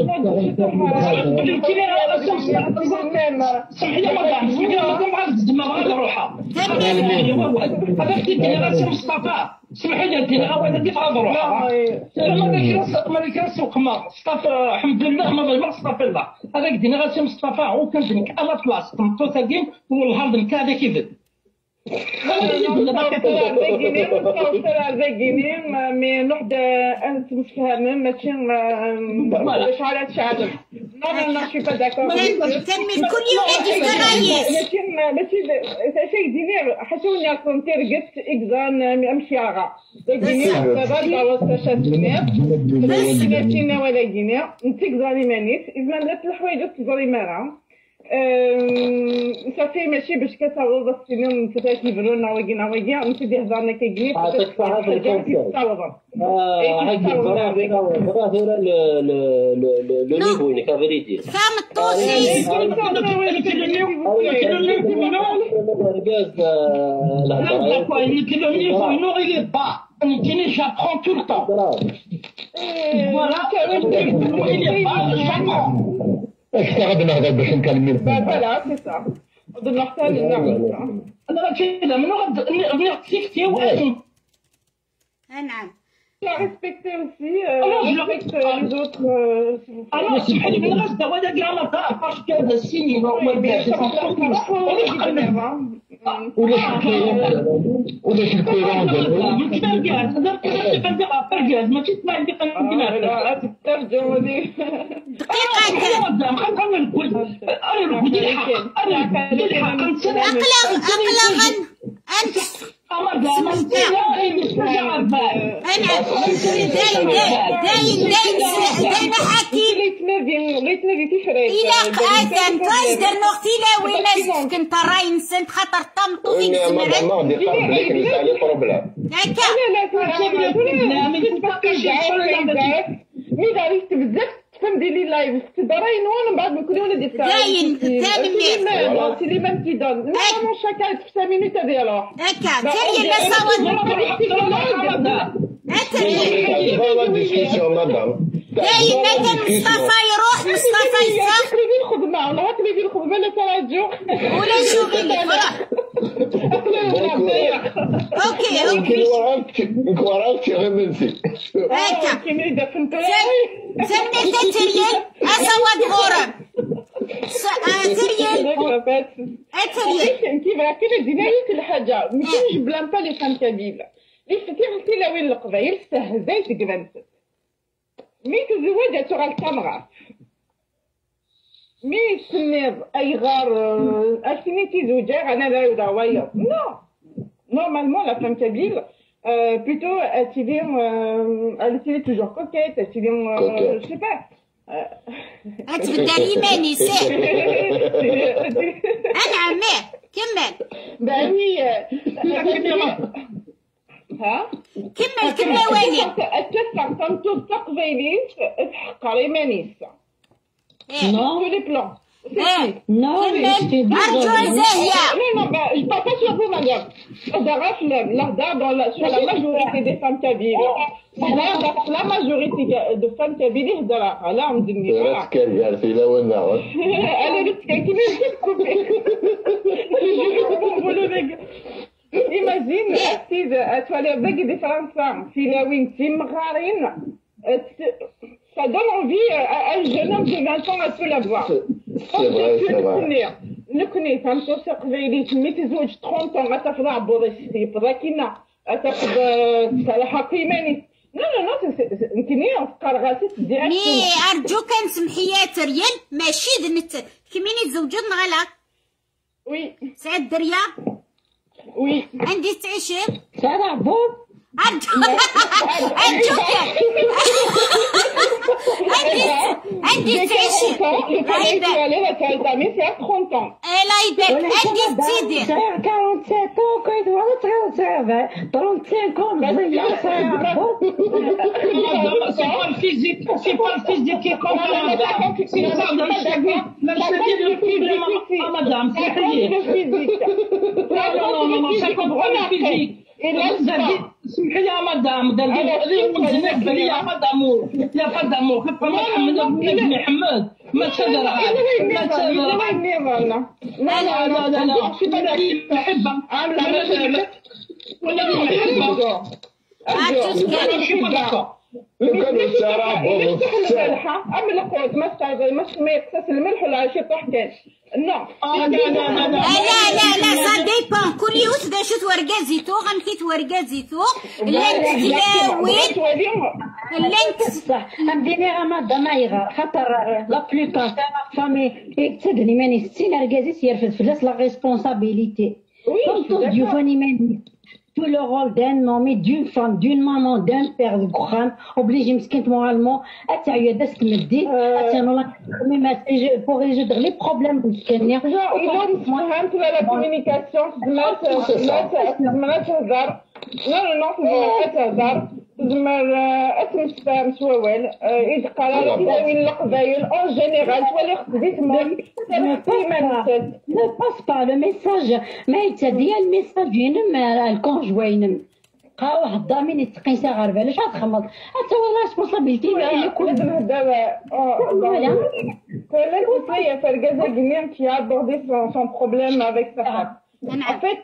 صحيح ما كاع الدماغ روحها هذاك الجينيراسيون مصطفى سمحي لي انت الاول كيف غادي نروح ما كاين سوق ما صطفى الحمد لله ما صطفى الله هذاك جينيراسيون مصطفى هو كنت على بلاص طمطو ساكين والهارد نكا هذا كيف مي نوحد انت متفاهمين ماشي شعلات شعل نو شي با داكور كنمل كل يوم يجي الرئيس ماشي شي دينير حشوني راكم ترقت اكزان امشي راغا دينير دابا وصلت دينير بس ماشي ولا دينير انت اكزاني مانيت اذا لا الحوايج تزوري مارا صافي ماشي باش كتعوض السنين تتا كيبرو ناويكي نسيدي هضرنا كيجي le niveau il est qu'à vérité. فهم الطوسيس j'apprends tout le temps. Voilà, اش قاعد نهضر باش نكلمين فوالا سي سا ودنا حتى نعمل انا غنمشي من غادي نغتيكتي واش نعم لا ريسبكتي اوسي ريسبكت لي زوتر انا سمح لي من غير دابا كاع ما تعرفش كذا السيني نورمال ولا شي كويرون ماشي تسمع عندي قناه ترجموني كنت راي نسنت خاطر طمطو فيك تفهم ديري لايف تدراين وانا بعد ما كنا ندير داين ثاني مليح سي لي ميم كي دون نورمالمون شاكا في 5 مينوت ديالو هكا تاهي لا صوت دايما مصطفى يروح مصطفى يفرح تقلبي الخدمة ولا تقلبي الخدمة لا تراجع ولا شغل فرح اوكي وراك غمنسي هكا سمي تريال اصوات غورم تريال كيف كاين ديناية الحاجة ماشي بلان با لي فام كابيلة لي فتي وين القبايل استهزيت قبنت مي تزوجت على الكاميرا مي تنيض اي غار اشتني تزوجي انا لا يداويا نو نورمالمون لا فام كابيل plutôt elle était toujours coquette elle était je sais pas تبدا ايماني سير انا عماه كمل bah oui ها كمل واني اتفق تنطب تقبيليت تحقر ايمانيس Non. tous les plans Non, mais je te dis. ارجو زاهيه non je parle pas sur vous madame d'arrache l'ardard sur la majorité des femmes kabyles la majorité de femmes kabyles d'arrache là on dit راسك جالس الى وين انا قلت كيف Imagine, tu as avec différentes femmes, si la wing marine, ça donne envie à un jeune homme de 20 ans à tout la voir. C'est vrai, c'est vrai. نكني فهمتو تقبيلي ملي تزوج 30 ans غتاخذ بوريسي براكينا تاخذ صراحه قيماني لا نكني نفكر غاسي تديها مي ارجوك نسمحي تريال ماشي دنت كميني تزوجت غلا وي سعد دريا وي عندي تعيشي Ça va, bon? عندي تعيشي لا يبان عندي تزيدي 47 ans, quand il doit être 35 ans, C'est pas le physique, c'est pas le physique qui compte, madame. C'est ça, le problème, madame, c'est rien. Non, c'est pas le physique. سمحي يا مدام بالنسبه يا مدام يا مدام خف محمد بن محمد ما تشدر ما تشدر لا والذي محبه والذي محبه عمل قوت ما استعجل ما يقصص الملح ولا شي طحكان لا سا ديبون كل يوم باش تورقا زيتو غنمشي تورقا زيتو لانك تلاوي لانك صح مديني غمضة ما يغار خاطر لا بلوبار تاع فامي تدني ماني 60 ركازيس يرفد فلاس لا ريسبونسابيليتي يوفاني ماني tout le rôle d'un homme, d'une femme, d'une maman, d'un père, de grand, obligé مسكين moralement à تعيا داسك مدي pour résoudre les problèmes مسكين فهمت la communication ما تهضر ما تهضر زمر اتمسفهم سوال يتقرا وين القبايل اون جينيرال تولي خديت ne passe pas le message ما يتدي الميساج ينم الكونجوينم قا واحد ضامن يتقيسا غير بالاش غتخمض حتى هو ريسبونسابيلتي لازم هذا فوالا فرقازه كنيم كي ابوردي son problème avec sa femme en fait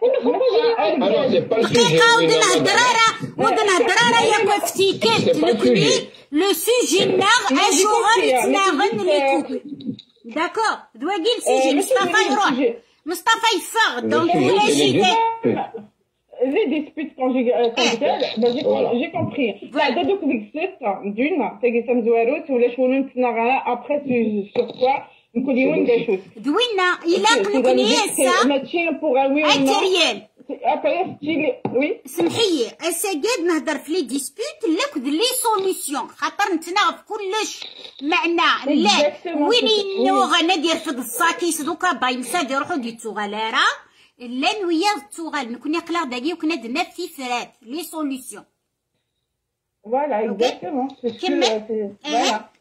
ودنا يا كفتيكات نكني لو سوجي ناغ اشوغل تناغن لي كوبل داكور دواكي السيجي مصطفى يروح مصطفى يفاغ دونك ولا شي les disputes conjugales, j'ai compris. La donc d'une, c'est que ça me doit être ou les choses après sur quoi nous connaissons des choses. Douina, il a connu ça. Matériel. Après, oui. سمحي اساقاد نهضر في لي ديسبوت لك لي سوليسيون خاطر نتناغف كلش معنا لا وين نو غندير في الصاكيس دوكا بايمسا يروحوا ديتو غلارا لا نويا التوغال نكون يقلق داكي وكنا درنا في فرات لي سوليسيون فوالا اكزاكتومون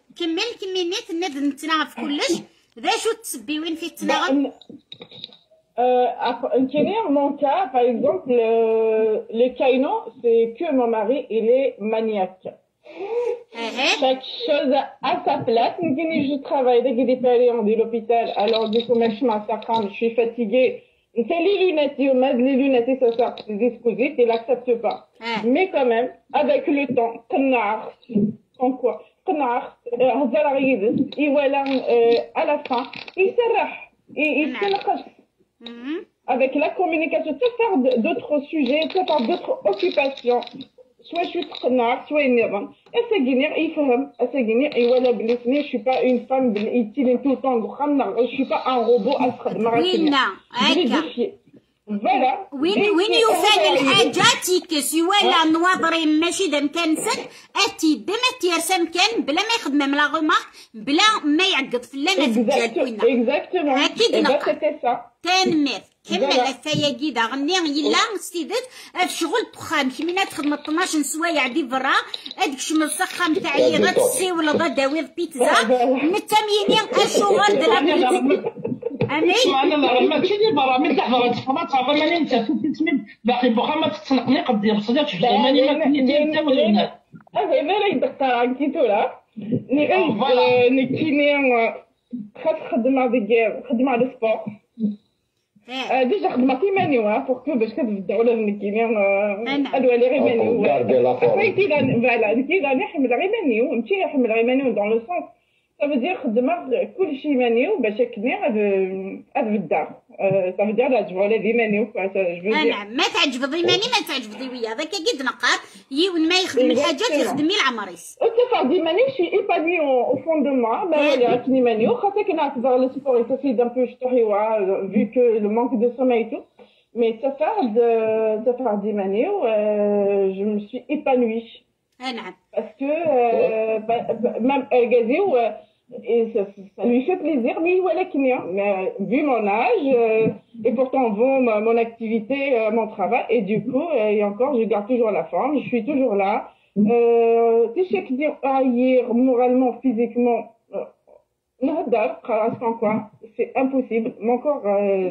كمل كمينيت ناد نتناغف كلش ذا شو تسبي وين في التناغف Mon cas, par exemple, le Kaino, c'est que mon mari, il est maniaque. Chaque chose à sa place. Je travaille dès qu'il est allé en l'hôpital. Alors, du coup, même je suis fatiguée. C'est les lunettes, ça sort des dispositifs, il n'accepte pas. Mais quand même, avec le temps, en quoi? Et voilà, à la fin, il s'arrête. Il s'arrête. Avec la communication, tu peux faire d'autres sujets, tu peux faire d'autres occupations. Soit je suis très soit énervant. Et c'est guérir, il faut et voilà, je suis pas une femme qui est tout le temps, je suis pas un robot à se marrer. Voilà. وين يفعل الحاجات يكسي ولا نواضري ماشي دم كنسن اتي دم تيرسم كان بلا ما يخدم من لا غومارك بلا ما يعقد في لا تجاد وينا اكيد نقا تنمر كمل الثياقي دا غني يلا سيدت الشغل تخام كيما تخدم 12 سوايع دي برا هذيك شمل سخام تاعي غتسي ولا داوي بيتزا نتاميني الشغل دلا أنا ماشي ديال برا من تحت راه تفرات ماني انت تسمين باقي بوخا ما تتسنقني قدي بصديق شفت ماني ما كنتي انت ولا هناك هذا يدقر عنكي تولا نكيني خدمه ديال خدمه على السبور ديجا خدمه في مانيو بوركو باش كتبداو لازم نكيني ادوا لي غير مانيو فوالا كي نحمل غير مانيو نمشي نحمل غير مانيو دون لو سونس Ça veut dire خدمة كل شيء مانيو باش كني هذا الدار. Ça veut dire لا تجبري دي مانيو أنا ما تعجبضي ماني ما تعجبضي ويا هذاك قد نقاط يون ما يخدم الحاجات يخدم العمريس. وتفر دي ماني شي إيباني au fond de moi bah voilà كني مانيو خاطر كنا نعتبر le sport est aussi d'un peu شطحيوا vu que le manque de sommeil et tout mais ça faire des manu je me suis épanouie. Parce que même Gazi et ça lui fait plaisir mais voilà mais vu mon âge et pourtant mon activité mon travail et du coup et encore je garde toujours la forme je suis toujours là tu sais que dire hier moralement physiquement quoi c'est impossible mon corps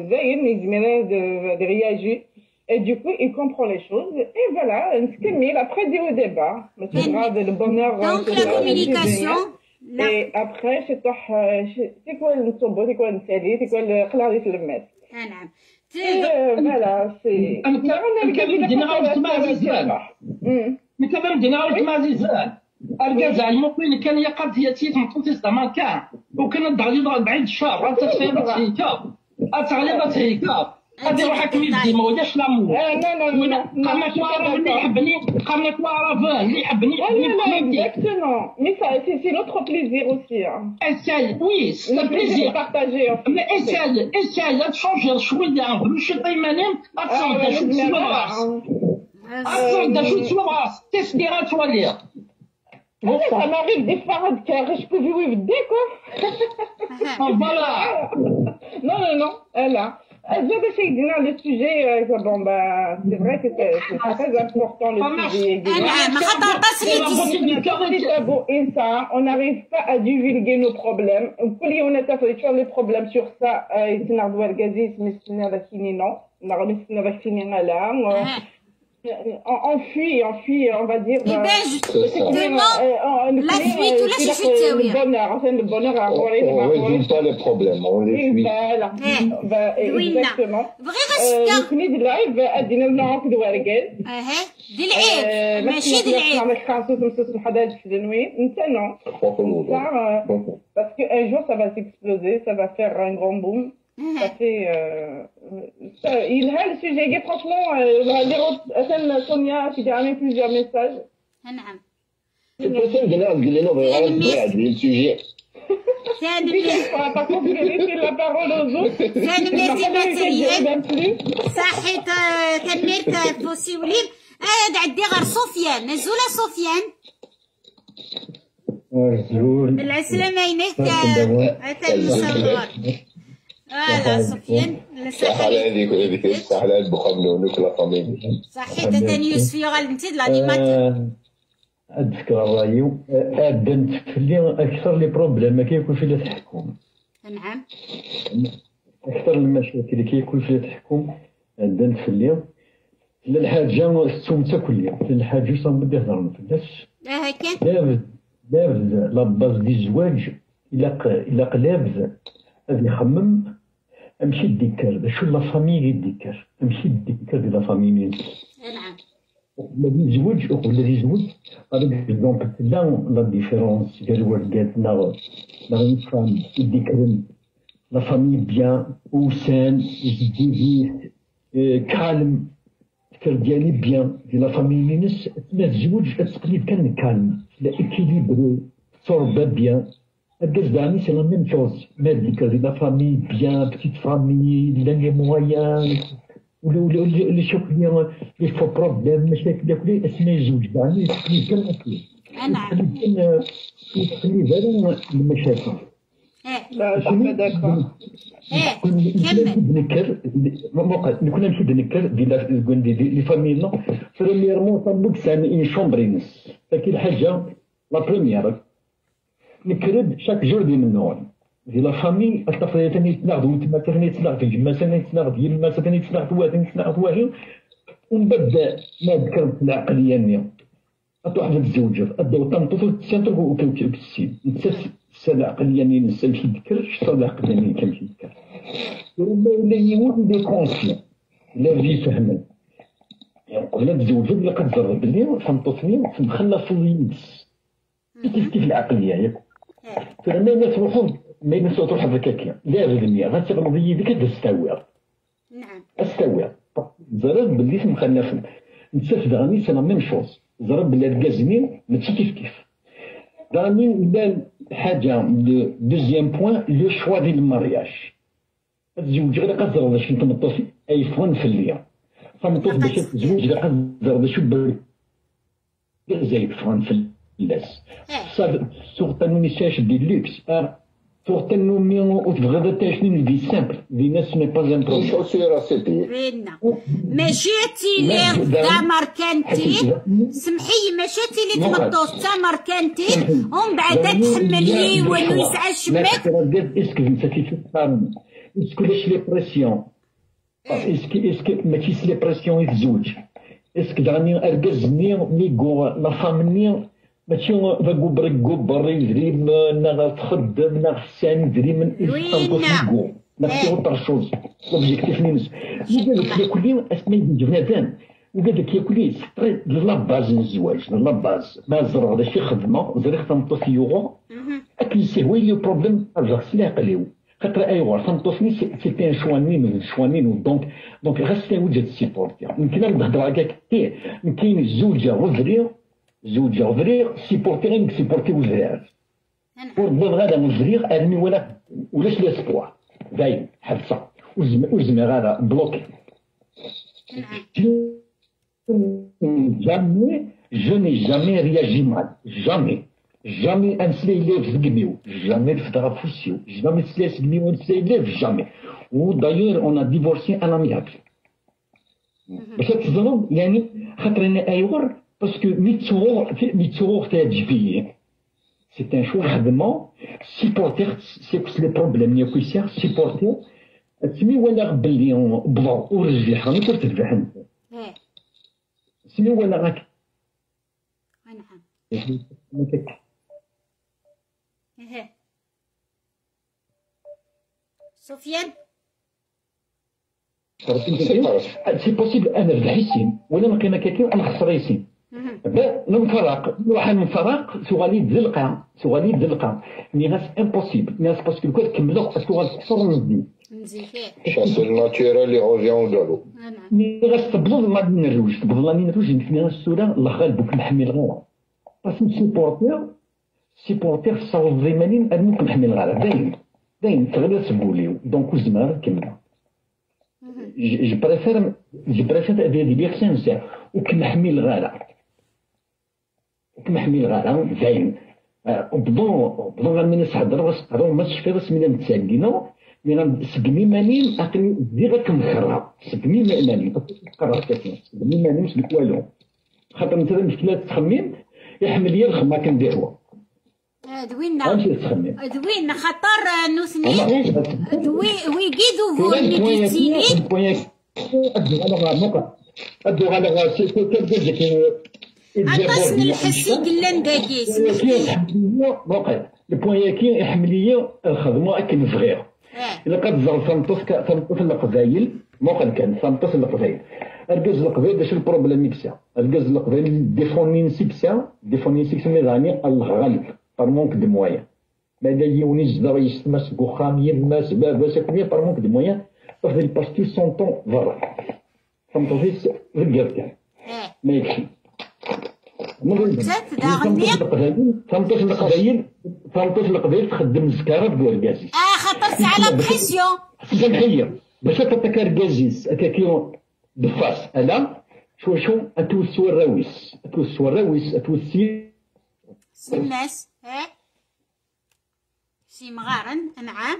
de réagir et du coup il comprend les choses et voilà après dire au débat mais c'est grave le bonheur donc la communication et après c'est quoi le tombeau c'est quoi le sali c'est quoi le خلاص الماس voilà c'est انا كمان دينا مع عزيزان مي كمان دينا مع عزيزان الجزائر ممكن كان يقض هي تيت مطوطي زعما كان وكان الضغط بعيد الشهر راه تتفيض هيك اتغلبت هيك هذه روحك ميدي ما وداش لامور قامت وارا اللي يحبني قامت وارا اللي يحبني exactement mais ça c'est notre plaisir aussi essaye oui c'est un plaisir partagé mais essaye de changer شويه نقولوا شي طيمانين اتصل شو تسوى راس اتصل شو تسوى راس تسديرا توالي ça m'arrive des fois que je peux vivre des quoi voilà non là je vais essayer le sujet bon bah c'est vrai que c'est très important le sujet et ça on n'arrive pas à divulguer nos problèmes on a fait les problèmes sur ça c'est Nardoual Gazi c'est la fini non on va finir là enfui, on va dire. Eh ben, justement, la fuite ou la chuchute, le bonheur, enfin, le bonheur à voler. On ne résout pas les problèmes, on les fuit. Voilà. Exactement. Vraiment, نكمل اللايف ادينا لنا كده ورجال دي العيب ماشي دي العيب نعمل 5 حداد في النوي انت non parce que un jour ça va s'exploser ça va faire un grand boom ça fait il a le sujet franchement Sonia qui a amené plusieurs messages نعم c'est possible de نقول لنا بعد السوجي par contre je vais laisser la parole aux autres ثاني ماتيريال صحيت كملت بوسي وليد عندي غير سفيان نزوله سفيان زول العسلامة عينيك أتى المصور فوالا سفيان صح على هذيك صح على البخملونك لا فاميلي صحيت تاني يوسفي غالبنتي لانيماتور أتذكر رايو بنت اللي أكثر لي بروبليم ما كيكونش اللي تحكم نعم أكثر المشاكل اللي كيكون فيها تحكم عندنا في الليل لا الحاجة السومتة كلية لا الحاجة صنبد يهضر فلاش هكا لابد لاباز دي الزواج إلا قلابز غادي يخمم أمشي ديكر شو لا فامي ديكر أمشي ديكر ديال لا فامي مين نعم الذي يزوج والذي يزوج هذاك اكزومبل لا ديفيرونس ديال والداتنا لا فام يديكرن لا فامي بيان وسان جديد كالم الفكر ديالي بيان ديال لا فامي مينس تما تزوج تقليد كان كالم لا اكيليبري صوربه بيان الجاز داني سي لا ميم شوز ما ديكر ديال لا فامي بيان بتيت فامي لي مويان ولا شوف لي فو بروبليم مشاكل كلي اسمها الزوج داني يتكلم فيه انا يتكلم على المشاكل لا شوف داكور نكر نكون نمشي نكر ديال لي فامينا بريميرمون طنبوك سامي ان شومبرينس فكاين حاجه لا بريمير نكرد شاك جور ديال النوع ديال لا فامي الطفل ثاني يتناغدوا تما ثاني يتناغد الجما ثاني يتناغد يما ثاني يتناغد واحد يتناغد واحد ومن بعد ما ذكرت العقليه نيا واحد الزوج ادو طنطو السنتر وكيف السين نسى العقليه ني نسى مشي ذكر شتا العقليه ني كنمشي ذكر ولا يولي دي كونسيون لا في فهمن يقول لا تزوج اللي كتجرب بلي فهمتوني مخلى في اليدس كيف العقليه ياك فلما الناس تروحوا ما ينسوا تروح هكاك لا غدميه غتغلط يديك تستوعب نعم استوعب زرب باللي مخلف نتسف دغني سي لا ميم شوز زرب باللي الكازمين ماشي كيف دغني ولا حاجه دوزيام بوين لو شوا ديال المارياج الزوج غير قدر باش نتمطو في ايفون في الليل فنطوف باش تزوج غير قدر باش زايد فون في اللاس سورت ميساج دي لوكس سورت مي وتبغي تاشني دي سامبل دي ناس مي با ان بروبليم شوسيرا سيتي ماشي تيلي تاع ماركانتي سمحي ماشي تيلي تمطوس تاع ماركانتي ومن بعد تحمل لي ولو يسعى الشباك اسكو انت كيف تفهم اسكو لاش لي بريسيون اسكو ماشي لي بريسيون يتزوج اسكو داني اركزني ميغو لا فامني ماشي ذاكو بريكو يدري نا تخدم نا حسان يدري من اسطنبول ماشي اوتر شوز لوبجيكتيف نينس وقالك ياكلي اسماء بنادم وقالك ياكلي سطري لا باز الزواج لا باز ما زرع هذا شي خدمه زري خدمتو في يورو اكل سي هو لي بروبليم ارجع سلاقليو خاطر ايوا خدمتوفني سي ان شوانين دونك غاستا وجد سيبورتي يمكن نهضر هكاك كاين الزوجه وفريغ سيبورتي غير سيبورتي وزرير والله غادا وزريغ ارمي ولاش لاسبوار باين حبسه وزمي غادا بلوكي je n'ai jamais réagi mal jamais un slave zgmiou jamais le fdrafusio jamais slave zgmiou un slave jamais ou d'ailleurs on a divorcé en amiable باش تظلم يعني خاطر انا ايور باسكو ميتسوغ تاجبيه سي ان شو خدمه سيبورتير سي لي بروبليم ياكو يسير سيبورتير تسمي ولا بلي بلون ورجع راني كنت تذبح انت سمي ولا راك نعم سفيان سي بوسيبل انا الحسين ولا ما كاين كاكي انا خسر يسين نفرق واحد من فرق سوغالي دلقه مي غاس امبوسيبل ناس باسكو كنت كملوا سوغال تكسر نزيد شاس الماتيريال اللي غوزيون دارو مي غاس تبلض ما نروج نكني السوره الله غالبك محمي الغيره باسكو سيبورتير صاوب زيمانين ادمك محمي الغيره باين تغلى تقوليو دونك زمان كمل جو بريفير هذه دي سانسير وكنحمي الغاله باين بدون غنمي نسحضر غنسحضر ما تشفي راس ملي نتساقينا ملي سقمي مانين عقلي دي غير كنخرها سقمي مانين تقرا كثير سقمي مانين مش بك والو خاطر انت المشكله تخمم يحمل لي الخما كنديرها دوينا خاطر نوثني ويقيدو فوني كيتسيني ادو على عطاسني الحسي قلان داكيس البوان يحملية الخدمة أكن فغير إلا قد زر ثمطوس القبايل موقع كان ثمطوس القبايل الجاز القبايل داش البروبليم ميكسا الجاز القبايل ديفونين سيكسا ميزاني الغالب بار مونك دو مويان مادا يوني جدار يستمس بوخام يلمس باباس كمية بار مونك دو مويان تفضل يباستي سون طون فرا ثمطوس رجال كان ما يكفي فهمتوش القبايل تخدم الزكارة بوركازيس خاطرت على بريسيون سامحية باش تعطيك ركازيس هكاكيو دفاس انا شو اتوسوا الراويس اتوسي الناس سي مغارن انعام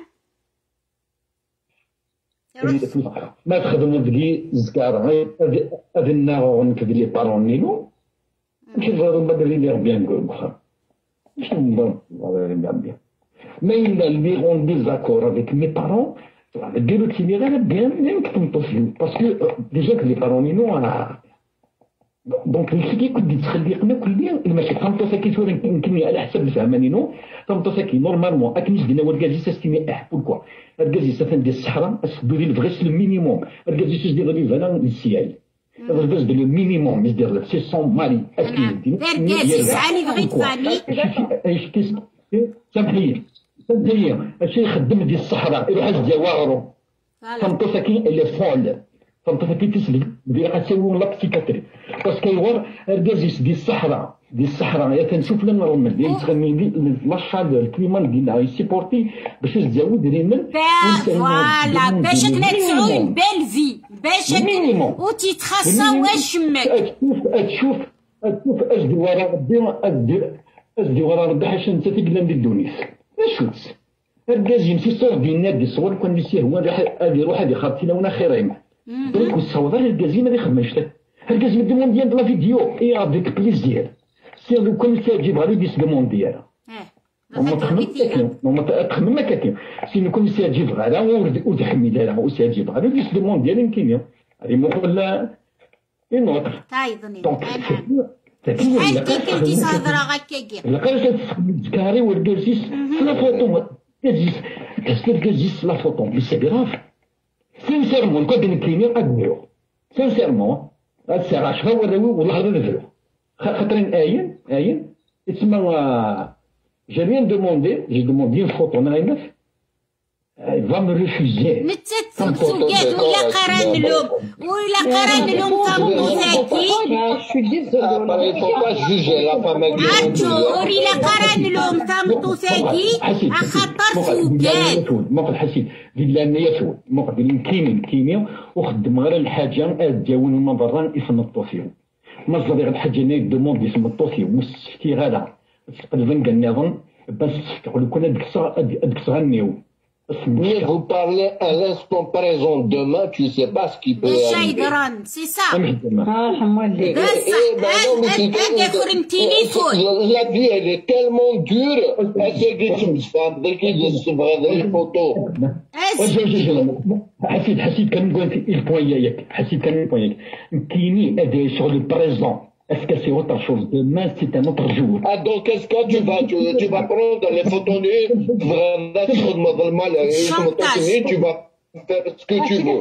ما تخدم دقي الزكارة اذنا ونكذب لي بارونينو ماشي ضروري بدري لي بيان نقول بخا ماشي ضروري بيان ما إلا اللي غون ديزاكور افيك مي بارون ديرو تيليغال بيان كتبطو فيه باسكو ديجا لي بارونينو دونك الحكي كنت تخليقنا كليا ماشي فهمتو ساكي توري يمكن على حسب الفهمانينو فهمتو ساكي نورمالمون اكنيش قلنا وركازي ساستيمي بوركوا ركازي سافن دي الصحراء اسدو ديال الفغيس المينيموم ركازي تجدي غادي فانا للسيال الغاز ديال المينيموم مش ديال سي سون ماري اسكي ركازي سعاني بغيت فاني ايش كيس سامحيني هادشي يخدم ديال الصحراء يروح الجواغرو فهمتو ساكي اللي فول فهمتو ساكي تسلك بدي غتساوي لا بسيكاتري باسكو يور ركازيس ديال الصحراء يا تنشوف لنا الرمل ديال تغني لاشاد الكليمان ديالها يسيبورتي باش تزود ريمن فوالا باش تنتعو بال في باش وتيتخصى واشمك تشوف اش دي ورا ربي ورا ربي حاش انت تقلم ديال دونيس شوف الكاز يمشي صور ديالنا دي صور كون نسيه هو هادي روح هادي خاطينا ونا خيرين درك والصوضه الكازي ما يخدمش الكازي ديال ديال لا فيديو اي افيك بليزير سي لو كون تجيب على ديس دوموند ديالها هما تخمم ما كاين سي لو كون تجيب على وتحمل لها وتجيب على ديس دوموند ديالها يمكن هذه ولا نوتر تايضني شحال كنتي صادره هكاكي لقيت الكاري والكازيس لا فوتو كازيس لا فوتو مي سي غراف سينسيرمون كون كاين قدنيو سينسيرمون هاد الساعه 10 والله غير نزلو خاطرين اين تسمى j'ai rien demandé j'ai demandé une photo naïf il va me refuser نتسوقات ولا قران لهم طابوزاكي عرفتو ولا قران لهم طابوزاكي خاطر سوقات ما حسيت ديال النيه سود ما قدرين كاينين وخدم غير الحاجه اداون المنظران يفنطوا فيهم ما صدق الحاجه ني دوموند يفنطوا فيهم مستفتي غادا تقلبن كنظن بس تقول كون هذيك غنيو Mais vous parlez à l'instant présent, demain, tu ne sais pas ce qui peut arriver. C'est ça. La vie, elle est tellement dure. Les photos. حسيت كنقول لك البوان ياك حسيت البوان ياك كاينين هذا sur le présent. Est-ce que c'est autre chose? Demain, c'est un autre jour. Ah, donc, est-ce que tu vas prendre les photos nues, tu vas faire ce que tu veux.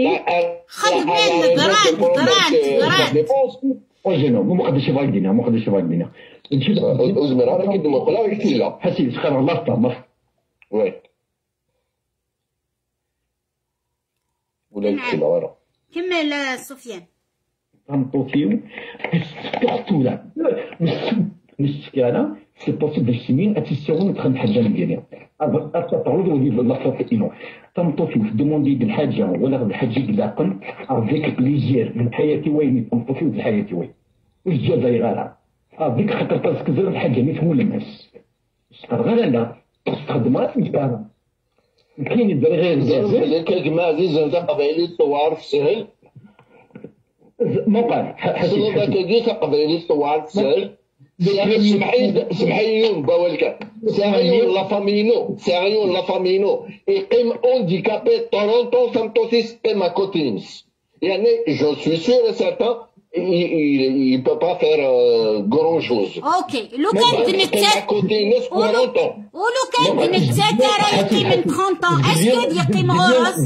ما قدرش يفايدينا أزمر هذا كده ما قلنا يكفي حسيت خير الله طمر وي ولا يكفي ورا كمل سفيان فهمتو فيو surtout là المشكله سي بوسيبل باش سنين اتساوي تخدم حاجه ديالي تعود ولي لا فوتو فهمتو فيو دوموندي بالحاجه ولا الحاجه كلاقن افيك بليزير من حياتي وين فهمتو فيو من حياتي وين واش جا دايره افيك خاطر تسكزر الحاجه اللي تمول الناس غير لا تخدم غير في كاين يدير غير زين كجماعه زين قبيلي طوار في سهل ما قال حسيت هذاك جيت قبيلي طوال سهل سمحيون باولك سيريون لا فامينو يقيم اونديكابي تورونتو سانتوسيس قيم كوتينس يعني جو سوي سور et certain il peut pas faire grand chose. اوكي لو كان بنتات ولو كان بنتات راه يقيم من 30 ans اسكو يقيم غرز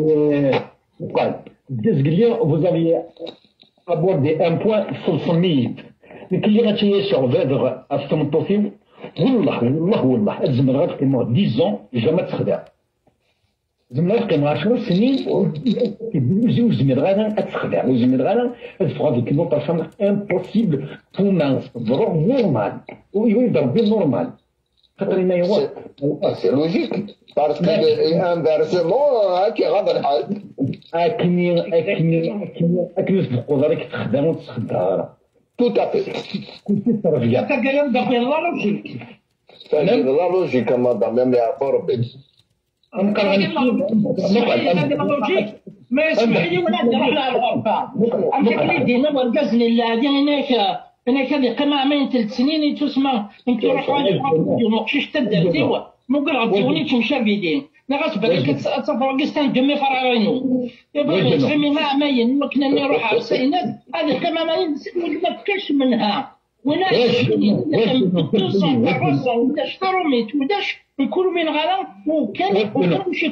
vous aviez abordé un point صلصميت لكن اللي غتيسر فهاد السمطوسين والله الزمن غتقيمو 10 جا تخدع زمن غتقيم 10 سنين وزمن غادا تخدع وزمن غادا تفرض ديك النوطاسيون امبوسيبل بور ناس ضروري نورمال ويضرب نورمال خاطر ما يوا سي لوجيك باسكو انفيرسمون هاكي غادا الحال اكني تبقوا دارك تخدم وتخدع tout à fait. La logique, madame, même à Forbes. ما يسمح لي ولا ندير على الغرفه أمك دينا والقزن اللي هناك هذه قمع من 3 سنين تسمى انت روحوا على نقشش تدرتيوا ممكن غتزوني تمشى بيدين لا غتبان كتصفر كيستان دمي فرارينو يبغي تفهمي ما عماين وكنا نروح على السينات هذه قمع ما تكاش منها ولا توصل ولا شطروميت وداش نكون من غلا وكان وشي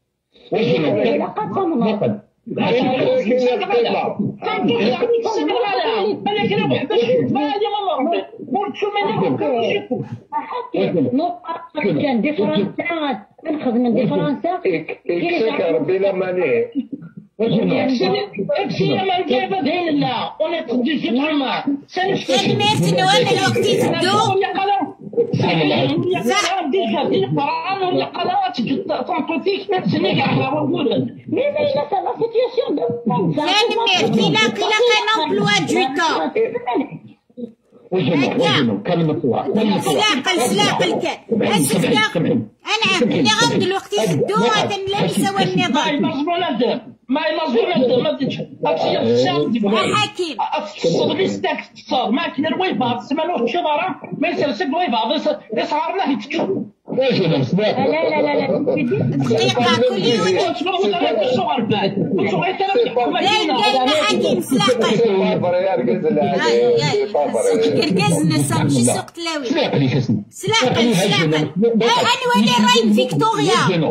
كان ديفرنسات نخدم ديفرنسات كيفاش ربنا ماني اكسي ما نجيبها بين لا انا تدي في الحما كلمات نوال الوقت يتدو اللي الوقت يسدو هذا لا يسوى النظام ما ينظر ما تجي حكيم الصبيستك تصار ما كنا الويبات سمالوه شبارة ما يسلسل الويبات يصغر له يتكتب لا دقيقة كل يوم الصغر بعد حكيم سلاقل ماشي سوق تلاوي سلاقل أنا ولا راين فيكتوريا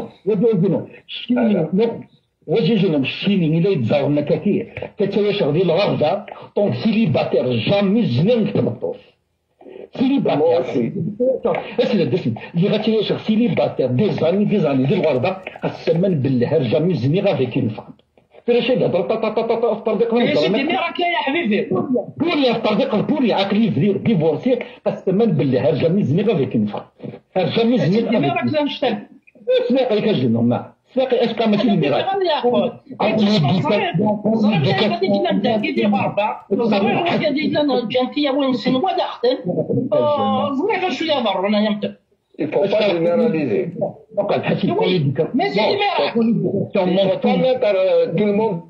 وجيجنا الشيني إلا يتزاورنا كثير كتايشغ ديال الغرزة طونك سيليباتير جامي زنان كتمطوس سيليباتير اسم اللي غتايشغ سيليباتير ديزاني ديال الغرزة السمان بالله جامي زني غافيك الفهم فين شي هضر في الطريق يا سيدي راك يا حبيبي بوري في الطريق بوري عقلي فدير ديفورسي السمان بالله جامي زني غافيك الفهم جامي زني راك نشتغل اسمع عليك الجنة ساقي اش كان ماشي الميراث Il faut pas généraliser. Tout le monde.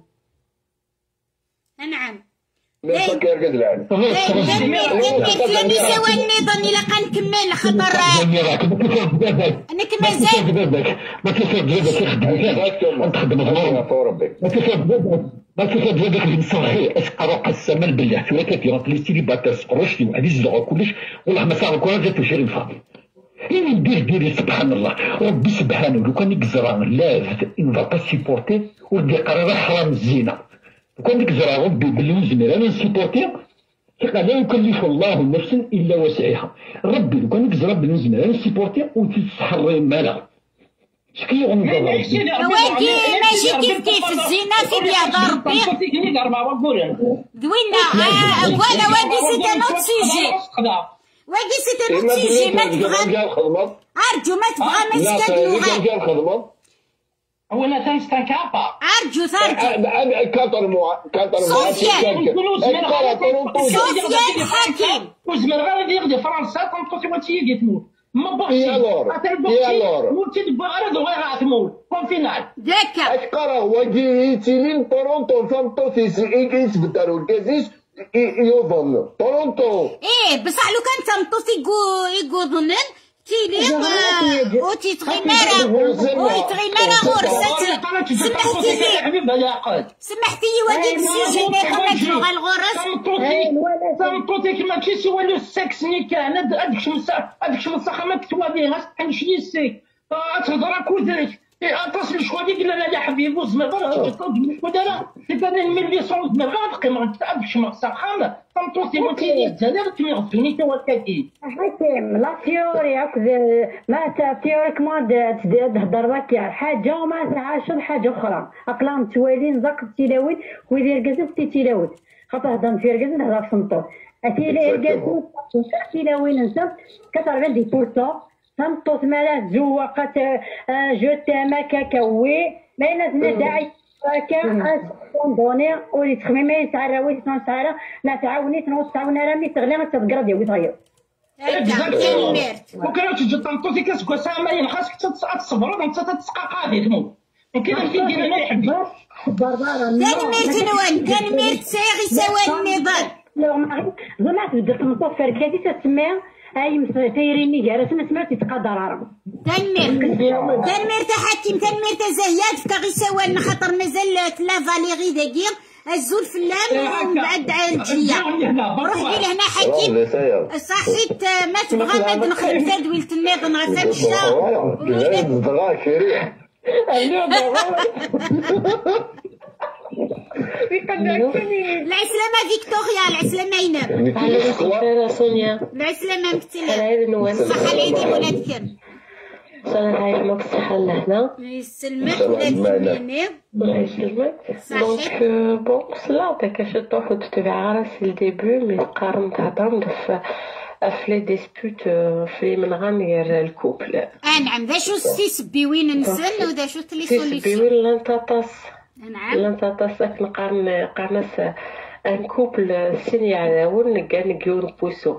نعم ما كيركز العالم لم يسوى النظام إلا قنكمل خطر أنك مازال ما كيفاش ما كيفاش هذاك الصحيح اسقرق السمن بالله في كثيرا لي باتر سقروش في عزيز لغه كلش والله ما صار كون جات شي فاضي ديري سبحان الله ربي سبحانه لو كان يكزران لا ان با سيبورتي ودي قرار حرام الزينه وكان ديك زرع ربي بالوزن انا نسيبورتي لا يكلف الله نفسا الا وسعها ربي لو كان يكزرع بالوزن انا نسيبورتي وتتحرر مالها شكي غنضر واجي ماشي كيف الزينه في بلاد ربي دوينا ولا واجي سيت ان اوت سيجي واجي سيت ان اوت سيجي ما تبغى ارجو ما تبغى مسكن هو انا تنستان كابا ارجو ثارجو كاتر سفيان حكيم وزمن غير يغدي فرنسا تنطوتي واتي تموت ما بغيتش موتي دبا غير غاتموت كونفينال داكا اشقرا واجي تيلين تورونتو فانتوسيس ايكيس بدارو الكازيس يظن طورونتو. بصح لو كان تمطوط يقوضنن كيلي وتغيمارا غرستي سمحتي لي وديك السجن يقول لك لغة الغرس تمطوطي كما ماشي سوا لو سكس ني كان هاديك شمسخه ما كتوالي غتحن شي سيك تهضر كودرك اتصل شوالي قال لا يا حبيبي وزما ودارا تبان ملي صوت ما غادي ما غتعرفش مسخه تمطوطي وتيني الجزائر تمغفيني توكلتي حكيم لا تيوري ما تيوريكمون تهضر لك حاجه وما تعاشر حاجه اخرى اقلام توالين زاك التلاوت ويدي ركزت في التلاوت خاطر هضر في ركزت هضر في سنطور اتيلي ركزت تلاوين انت كثر غير دي بورتو تمطوط مالات زواقات جو تاماكا كوي ما ينزل داعي كا دوني ولي تخميمه يسعى وي تنسعى لا تعاوني تعاون رامي تغلي تتقرا ديال ويتغير وكان تجي تنطوطي كاسكو ساعه ما خاصك تصبر انت تتسقى قاضي تموت كاين اللي كيدير انا يحب كان ميرت نوان كان ميرت ساغي سوا النضال لو ما زعما تبدا تنطوط فركاتي تسمى اي تيريني جالسه سمعت يتقدر راه تنمير تحكم تنمير تزهيات فكاغي سوالنا خاطر مازال لا فاليغي داكيا الزول فلان ومن بعد الجيه روح لهنا حكيم صحيت ما تبغى ما نخدم زاد ولت النيض نغفى العسلامة فيكتوريا العسلامة ينام على سونيا العسلامة مكتلة على نوال الصحة العيدي ولادكم صراحة هاي الصحة لهنا يسلمك ولادكم الله يسلمك دونك بون صلا كاش تروح وتتبع راسي الديبي مي قارن تهضر في لي ديسبوت في من غنير الكوبل نعم ذا شو تيسبيوين نسن وذا شو تلي سوليسيون تيسبيوين لانتاطاس نعم لانتاطاس نقارنس ان كوبل سيني على ون كاع نكيون بوسو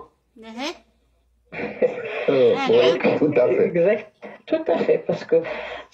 tout à fait parce que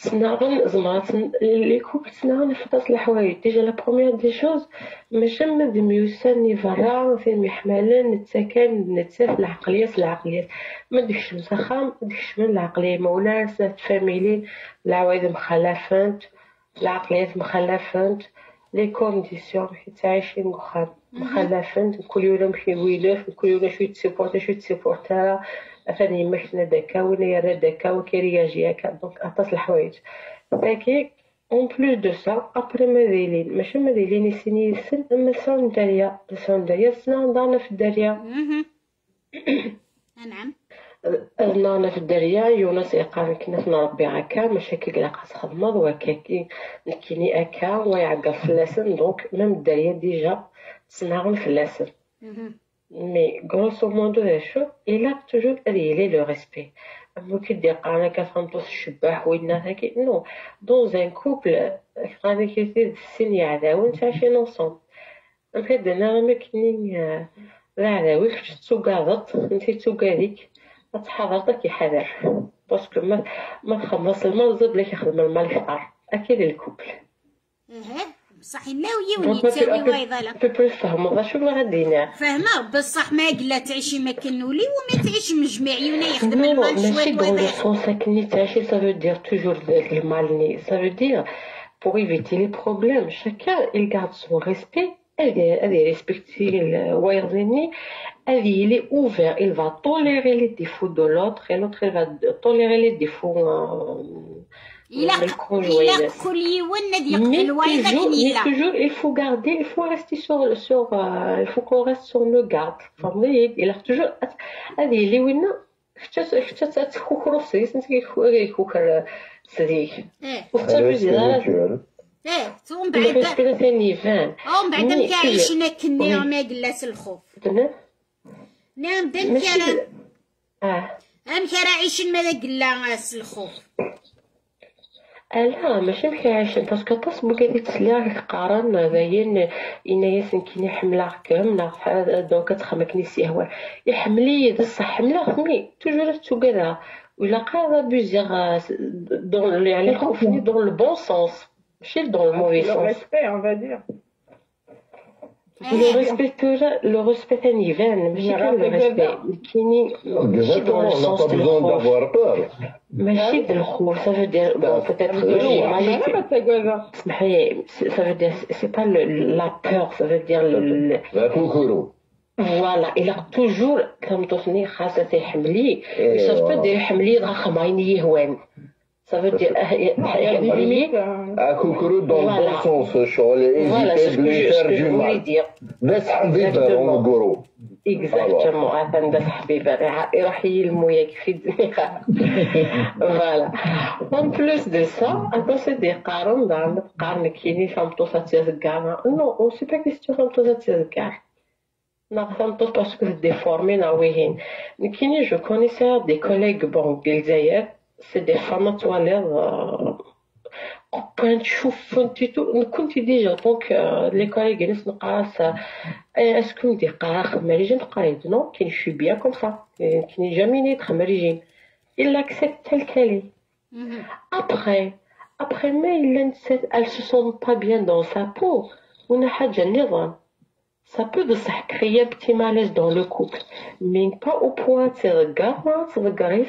les couples c'est la حوايج déjà la première des choses ماشي من دميوسان نيفرا فين يحملن نتسكن نتساف العقليات ما ديكش مسخام ما ديكش من العقليه مولا فاميلين العوايد مخلفات العقليات مخلفات لي كونديسيون حيت عايشين مخلفات كل يوم نمشي ويلف كل يوم شويه تسيبورتا ثاني مشنا داكا ولا يرى داكا وكيرياجي هكا دونك اطاس الحوايج داكي اون بلوس دو سا ابري مازالين ماشي مازالين يسيني السن اما السون داريا سنا دارنا في الداريا نعم دارنا في الداريا يونس يقال كنا نربي هكا مشاكل لاقاس خدمض وكاكي نكيني هكا ويعقل في اللسن دونك ميم الداريا ديجا تسناغن في اللسن Mais grosso modo la chose, il a toujours réalisé le respect. ممكن دير قانا كتنطوس الشباح وينا هكي نو دون ان كوبل قانا كيصير السن يعداون تعيشين اونصومبل هكا انا ما كاينين لا عداوي كنت تسوقاضط انت تسوقاديك تحضرتك يحذر باسكو ما تخلص الماء زاد لك يخدم الماء الفطار اكيد الكوبل بصح لا ويوني تساوي وايضه بيبل فهموا شو ما غادينا فهمه بصح ما قلا تعيشي مكان ولي وما تعيش مجمع يونا يخدم المال شويه ماشي دون لو سونس كني تعيشي سا فو دير توجور المال سا فو دير pour éviter les problèmes chacun il garde son respect elle est respecter الوايرزيني il est ouvert il va tolérer les défauts de l'autre et l'autre il va tolérer les défauts إلا كل يوم نديق الوايضة كنيلا. toujours il faut garder, il faut rester il faut qu'on reste sur nos gardes. فهمتي إلا toujours هذه اللي وينا خشات تخوخرو سيس نتي يخوخر سديك. وتبزيلا. ثم بعد. ثاني فان. من بعد مكايشنا كني ما قلاس الخوف. نعم دم كلام. أم كراعيشن ماذا قلاس الخوف. لا ماشي مكايشن باسكو تصبو قاعد تسلي قارن باين انايا سنكيني حمله كامله دونك تخمكني سيهوا يحملي بصح حمله مي توجور توغادا ولا قاعده بوزيغ دون يعني خوفني دون لو بون سونس ماشي دون لو موفي سونس on va dire لو ريسبي ثاني يبان ماشي كان لو ريسبي كاينين ماشي دون السونس دو الخوف ماشي ديال الخوف سافو دير اسمحي سافو دير سي با لا بور سافو دير لا كوكورو فوالا إلا توجور كنطوسني خاصة تيحملي سوف با دير حملي ضخم عيني يهوان ça veut dire كوكورو dans le bon sens شغل éviter de lui faire du mal بس حبيبة ونقولوا exactement عفوا حبيبة يروح المويه كيف الدنيا فوالا en plus de ça attends c'est des قارن دعنا قارن كيني فهمتوصا تيزكارنا non on sait pas question فهمتوصا تيزكار نفهمتوص parce que c'est déformé ناويهين كيني je connaissais des collègues bon الجزائر c'est des femmes toilettes quand تشوف كنت ديجا دونك لي كوليغ جالس نقراس اسكو دي قرا خمريجين قريت نو كاين شي بيان كوم سا كاين جامي نيت خمريجين الا اكسبت تل كالي après mais elle se sent pas bien dans sa peau ونا حاجه نظام ça peut بصح créer un petit malaise dans le couple mais pas au point تغير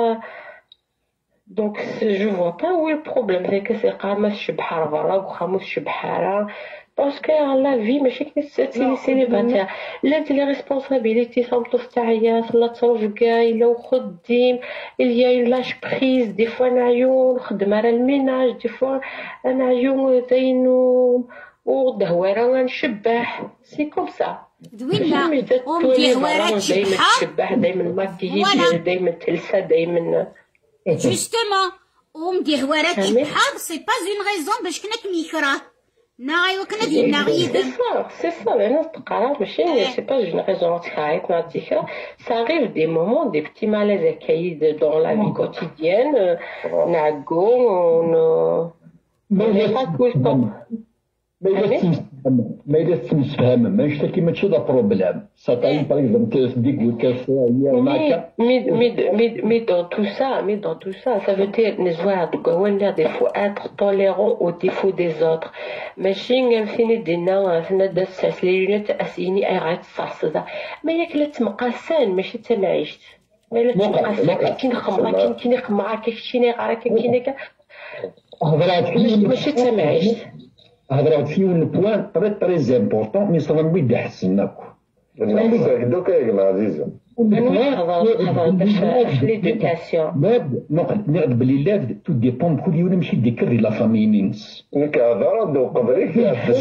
donc je vois pas où est le problème c'est que c'est قامه الشبحه برا وخاموس الشبحه parce que la vie ماشي كي سيليباتير لا دي لي ريسبونسابيلتي صمتو تاعيا لا تصرف كاع الا وخديم il y a une lâche prise des fois نعيون نخدم على الميناج دي فوا انا عيون زينو ودهوره نشبح سي كوم سا دوينا ومدي هوارات شبح دايما ماكيي دايما تلسه دايما justement ومدي هوارات شبحه سي با اون ريزون باش كنا كنيكراه ناغي وكنا دينا غيدا سي سا الناس تقرا ماشي سي با اون ريزون تخايت نعطيك ça arrive des moments des petits malaises هكايا dans la vie quotidienne نعقو ما إلا تمسفهم ماشي كيما تشي دا بروبليم ساطاين باغ اكزومبل تديك الكاس هي معاك mais dans tout ça ça veut dire نزوار هو des fois être tolérant aux défauts des autres ماشي نفيني دينا فينا داس ليونات اسيني اي غير تصاصدا ما ياك لا تمقاسان ماشي تمعيشت ما لا تمقاسان كي نخمرا كي نخمرا كيف شيني غرا كي ماشي تمعيشت هضرات فيه un point très important mais ça va nous يحسنك دوكا يا جماعه عزيزه نقد بلي لا تو ديبون كل يوم نمشي ديكري لا فامي نينس هضرات قبريك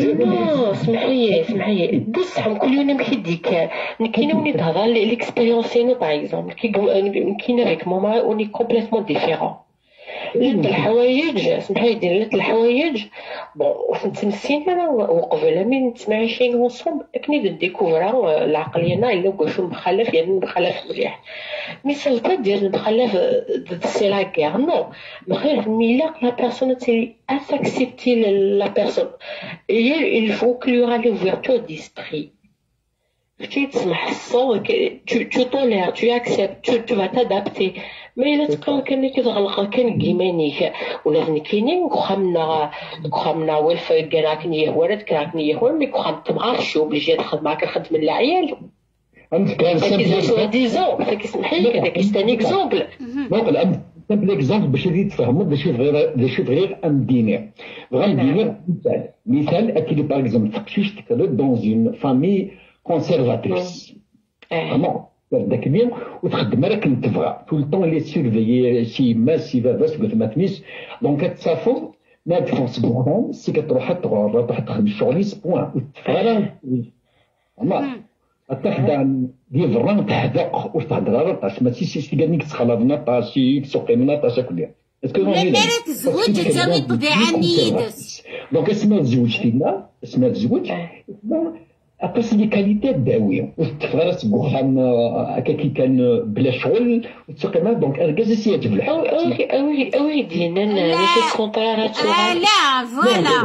اسمحي بصح كل يوم نمشي ديكار كاين وني تهضر ليكسبيريونسينو باغ اكزومبل كاين افيك موما اوني كومبليتمون ديفيرون لد الحوايج اسمحي دير لد الحوايج بون تمسين انا وقبل من تمعيشين ونصوم كني ديكوفرا العقليه الا كوشو مخلف يعني مخلف مليح مي سالفه ديال المخلف سي لا كير نو مخير ميلا لا بيرسون تي اساكسبتي لا بيرسون il faut qu'il y aura l'ouverture d'esprit tu تسمح الصوت tu tolères tu acceptes tu vas t'adapter ما إلا تقول كان كتغلق كان كيمانيك ولا كاينين كخامنا والف كراكني يهوارد كراكني يهوار مي كخام تبغى شو بلي تخدم معاك خدم العيال انت كان ديزون كيسمحي لك هذاك ستان اكزومبل نقول سامبل اكزومبل باش تفهموا باش غير ام دينير غندير مثال اكيد باغ اكزومبل تقشيش تكرد دون اون فامي كونسيرفاتريس داك اليوم وتخدم راك تبغى طول طون لي سيرفيي سي ما سي باباس قلت ما تميس دونك كتصافو ما تفونس بوغون سي كتروح تروح تخدم الشغليس بوان وتفرا ما تخدع دي فران تحدق وتهضر طاش ماشي سي كانك تخلطنا طاشي تسوقي لنا طاش كلها اسكو لا تزوج تساوي طبيعه نيدس دونك اسمها الزوج فينا اسمها الزوج أقص لي كاليتي داوية وتفرس بوخام هكا كي كان بلا شغل وتسقينا دونك أركز سياتي بالحق أوي دينا ماشي كونطرارات لا فوالا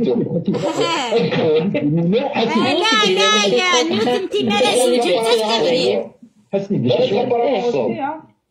لا نوت انت مالا سجل تستمري حسني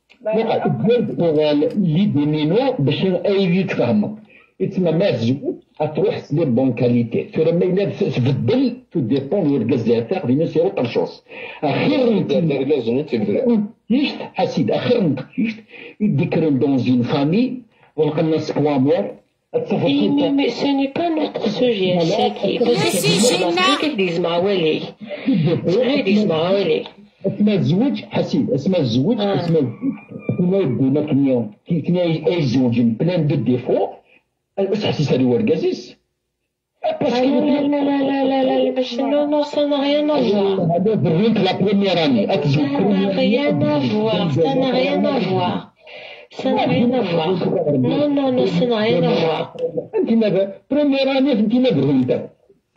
باش لي دينينو باش أي يتفهموا يتسمى ما الزوج تروح لي بون كاليتي فلما إلا تبدل تو ديبون يركز تاع دينا سيرو طرشوص أخيرا لازم تبدل كيشت حسيد أخيرا كيشت يذكرون دون زين فامي ولقنا سكوامور mais ce n'est pas notre sujet, اسمها الزواج حسيب اسمها الزواج كنا يدينا كنا يزوج بلان دو ديفو واش حسيت هذا هو الكازيس لا باش نو ça n'a rien à voir هذا برينت لا بروميير اني اتزوج rien à voir ça n'a rien à voir ça n'a rien à voir non ça n'a rien à voir انت ماذا بروميير اني انت ما برينت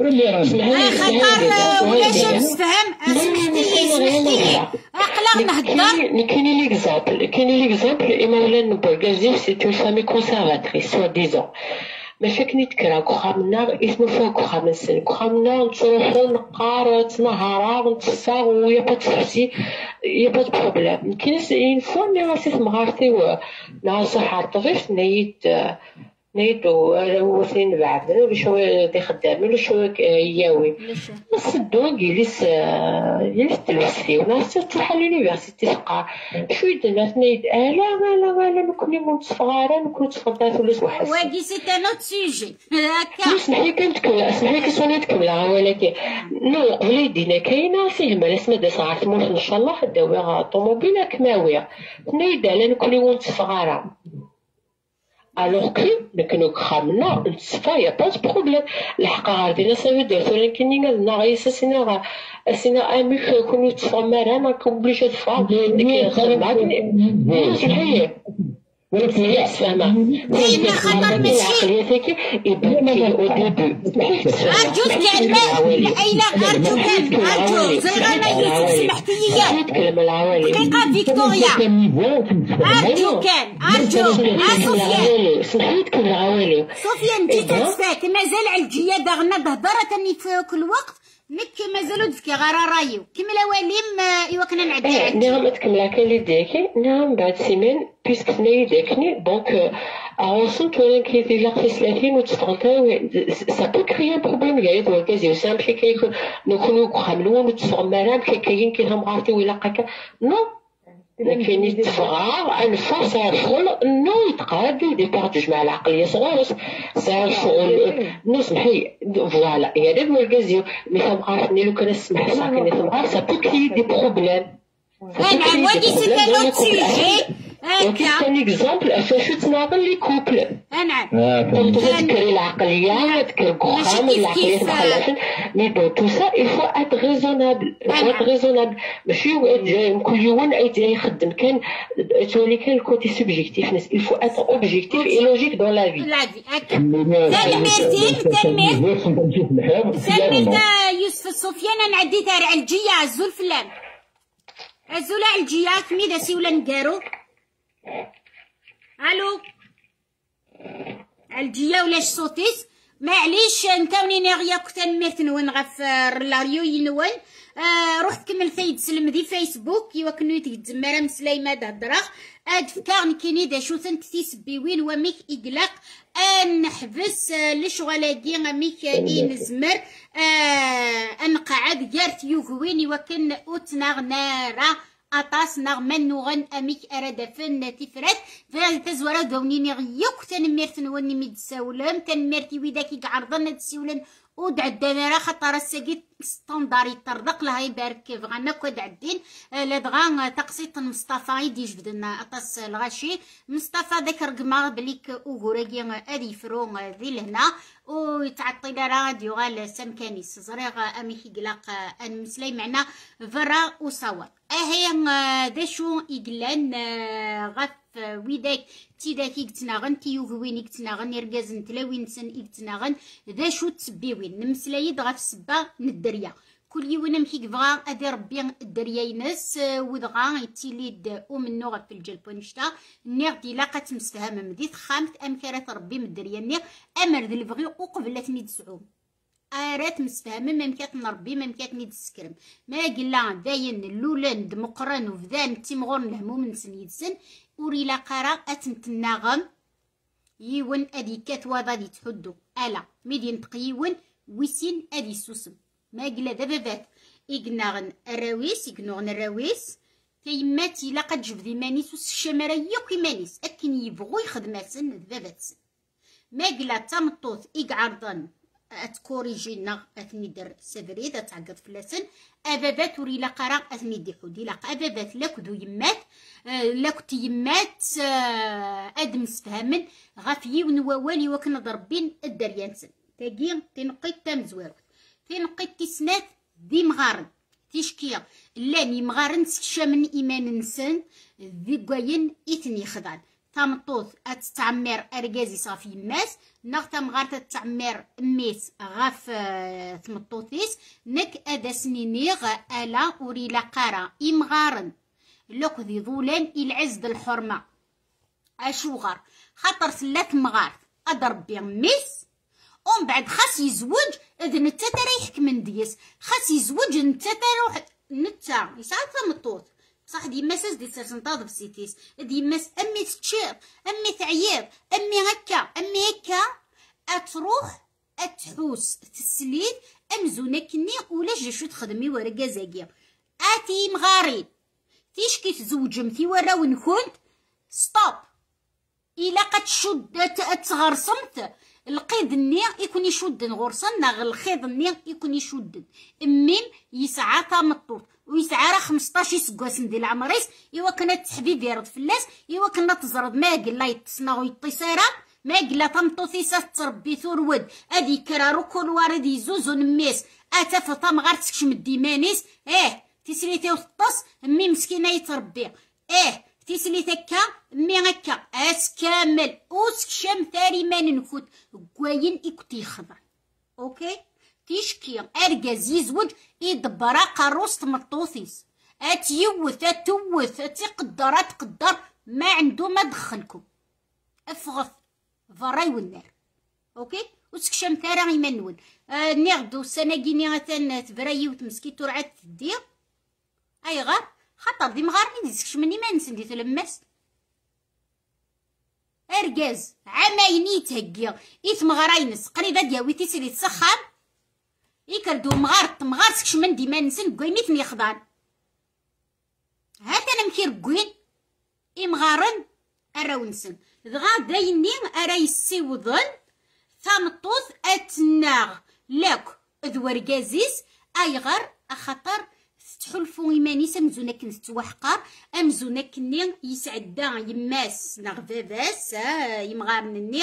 خاطر ولا شمس فهم سمحتي عقلا نهضر كاين ليكزامبل مولانا بورغازيو سي اون فامي كونسيرفاتريس سوا ديزون ماشي كني تكرا كخامنا اسمو فيها كخامنسن كخامنا نتروحو نقار تنهار نتساغ ويا با تفحسي يا با بروبليم كاين اون فوا مي راسي مغارتي نهار صحة طفيف نيتو وثين بعد بشوية دي خدامين وشوية ياوي نصدو جلس تلوسي وناس تروح لونيفرسيتي تقرا شوية الناس نايد لا نكوني متصفغارة نكون تفضلات ولا توحس واقي سي ان اوت سوجي اسمحي كنت كملها ولكن نو قبل يدينا كاينة فيه مالاس مادا صغار تموت ان شاء الله داوية طوموبيلة كماوية نايد على نكوني متصفغارة alors que نكونو خامنا نتصفى يا با دو بروبليم الحق غادينا سافي درت ولكن نغا غيسا سينا امي كونو تصفى ما كوبليش تفا ديك خدمه صحيح ولكن هي فاهمه ديما خاطر ماشي يبكي او ديبي ارجوك العلماء ارجوك زغانا سمحتي لي نتكلم العوالي دقيقه فيكتوريا ارجوك صوفيا سمحي نتكلم العوالي صوفيا انت تتفاك مازال علجيه داغنا بهضره تاني في كل وقت مك مازالو دفكي غير رايو كمل وليم ايوا كنا نعدي نعم تكمل كاين اللي داكي نعم بعد سيمين بيسك تناي داكني دونك اوصلت ولا كيدير لك في 30 وتفضلت سا بو كريي بروبليم كاع يدور كازي سامبلي كيكون نكونو خاملون وتفرمرام كاين كيهم عارفين ولا قاكا نو لكن يتفرع الفرص الشغل انه يتقادوا دي بار تجمع العقليه صغار صار الشغل نسمحي فوالا هي هذا هو الكازيو مي فهم عارفني لو كان نسمح ساكن يتمغار سا بو كريي دي بروبليم نعم ودي سي ان اوت سوجي كاين اكزامبل افاش تناضل لي كوبل نعم تذكري العقليه تذكر كخام العقليه مخلفين مي بون تو سا il faut être raisonnable ماشي كل يوم اي يخدم كان تولي كان الكوتي سوبجيكتيف il faut être objectif et logique dans la vie تلميذ يوسف سفيان نعدي تاع علجيه عزول فلان عزول علجيه كميدا سيولا نكارو الو الجيه ولاش صوتيس معليش نكوني نغيا كنت نميت نون غف الريو ينون رحت كمل فايد سلم دي فيسبوك ايوا كنو يتجمر مسلايمه دهضراخ ادفكارني كيني دا شو ثنت تيسبيوين وميك اقلاق نحبس لشغلاكي ميك نزمر نقعد جارت يوغويني وكن اوتناغ نارا أطاس نغمن نغن أميك أردفن تفرات فهذا تزورا دونيني غيوك تنميرت نوني ميد ساولم تنميرتي ويداكي عرضنا تسولن ودع الدمارة خطر الساقيت ستانداري طردق لها يبارك كيف غانا كود عدين لدغا تقسيط مصطفى يدي جبدنا أطاس الغاشي مصطفى ذاك رقما بليك أوغوراكي أدي فرو ذي لهنا ويتعطي راديو غال سمكانيس زريغ أميكي قلاق المسلاي معنا فرا وصور أهي داشو إقلان غف ويداك تيداك يقتناغن تيوغوين يقتناغن يرقازن تلاوين سن يقتناغن داشو تسبيوين نمسلايد غف سبا ندريا كل يوم مكي كفغا أدي ربي الدريا ينس ودغا يتيليد ومنو غف الجلبون شتا نيغ دي لاقا تمسفهم مديت خامت أمكارات ربي من الدريا نيغ أمر ذي البغي وقبلات ميد سعوم ارات مسفهمه ممكات نربي ممكات نيد السكرم ما قلا داين اللولان دمقران وفدان تيمغور الهموم نسن يدسن وريلا قرا اتنتناغم يون اديكات وضادي تحدو الا ميدين تقيون ويسين ادي سوسم ما قلا دابا بات إقناغن الراويس إقنوغن الراويس تيماتي لا قد جبدي مانيس والشمارة يوكي مانيس أكن يبغو يخدماتن دباباتسن ما قلا تمطوث إقعرضن أتكوريجينا أثني در سبريد أتعقد فلاسن أبابات وري لقرا أثني دي حودي لق أبابات لاكدو يمات لاكت يمات أدمس فهمن غافيي ونوالي وكنا ضربين الدريانسن تاقي تنقيت تامزواروث تنقيت تسنات دي مغارن تيشكيا لاني مغارن سكشا من إيمان نسن ذي قاين إثني خضان تامطوث أتتعمر أرقازي صافي ماس نغتا مغارت تتعمر ميس غاف تمطوثيس نك أدا سنينيغ ألا أوري لقارا إمغارن لوك ذي ظولان العز الحرمة أشوغر خاطر سلات مغارت أضرب ميس ومن بعد خاص يزوج اذا نتا تريحك من ديس خاص يزوج نتا تروح نتا يسعى تمطوط بصح ديما ساس دي تنتظر بسيتيس ديما امي تشير امي تعيط امي هكا اتروح اتحوس تسليد امزونا كني ولا جاشو تخدمي ورا كازاكيا اتي مغارين تيشكي تزوجم في ورا وين كنت ستوب الا قد شد تغرسمت القيد الني يكون يشدن غرسن ناغ الخيط الني يكون يشدن اميم يسعى تمطوط ويسعى راه 15 سكواس ندير العمريس ايوا كانت تحبيب يرد فلاس ايوا كنا تزرد ما قلا يتصناغ ويطيسارا ما قلا تمطوطيسا تربي ثورود ادي كرارو كل وارد يزوز ونميس اتا فطام غير تكشم الديمانيس تسريتي وطس امي مسكينه يتربي تيسلي تكا مي هكا اس كامل وسكشم ثاري ما ننفوت كواين إكتي خضر اوكي تيشكي ارجاز يزوج يدبرا قروس تمطوثيس اتيوث اتوث تقدر ما عنده ما دخلكم افغث فراي والنار اوكي وسكشم ثاري ما نون نغدو سناقيني غتان تبرايو تمسكي ترعات تدير اي غار خاطر دي مغاربين ديسكش مني ما نسن دي تلمس ارجاز عمايني يتهكيا مغراينس قريبا دياوي تيسيري تسخن يكردو مغار سكش من دي ما نسن كوينيت ميخضان هات انا مكير كوين مغارن اراو نسن دغا دايني ارا يسيوضن ثامطوث اتناغ لاك ذوركازيس اي غار اخطر تحلفو إيمانيس أمزونا كنت توحقر أمزونا كني يسعدا يماس ناغ باباس يمغارنني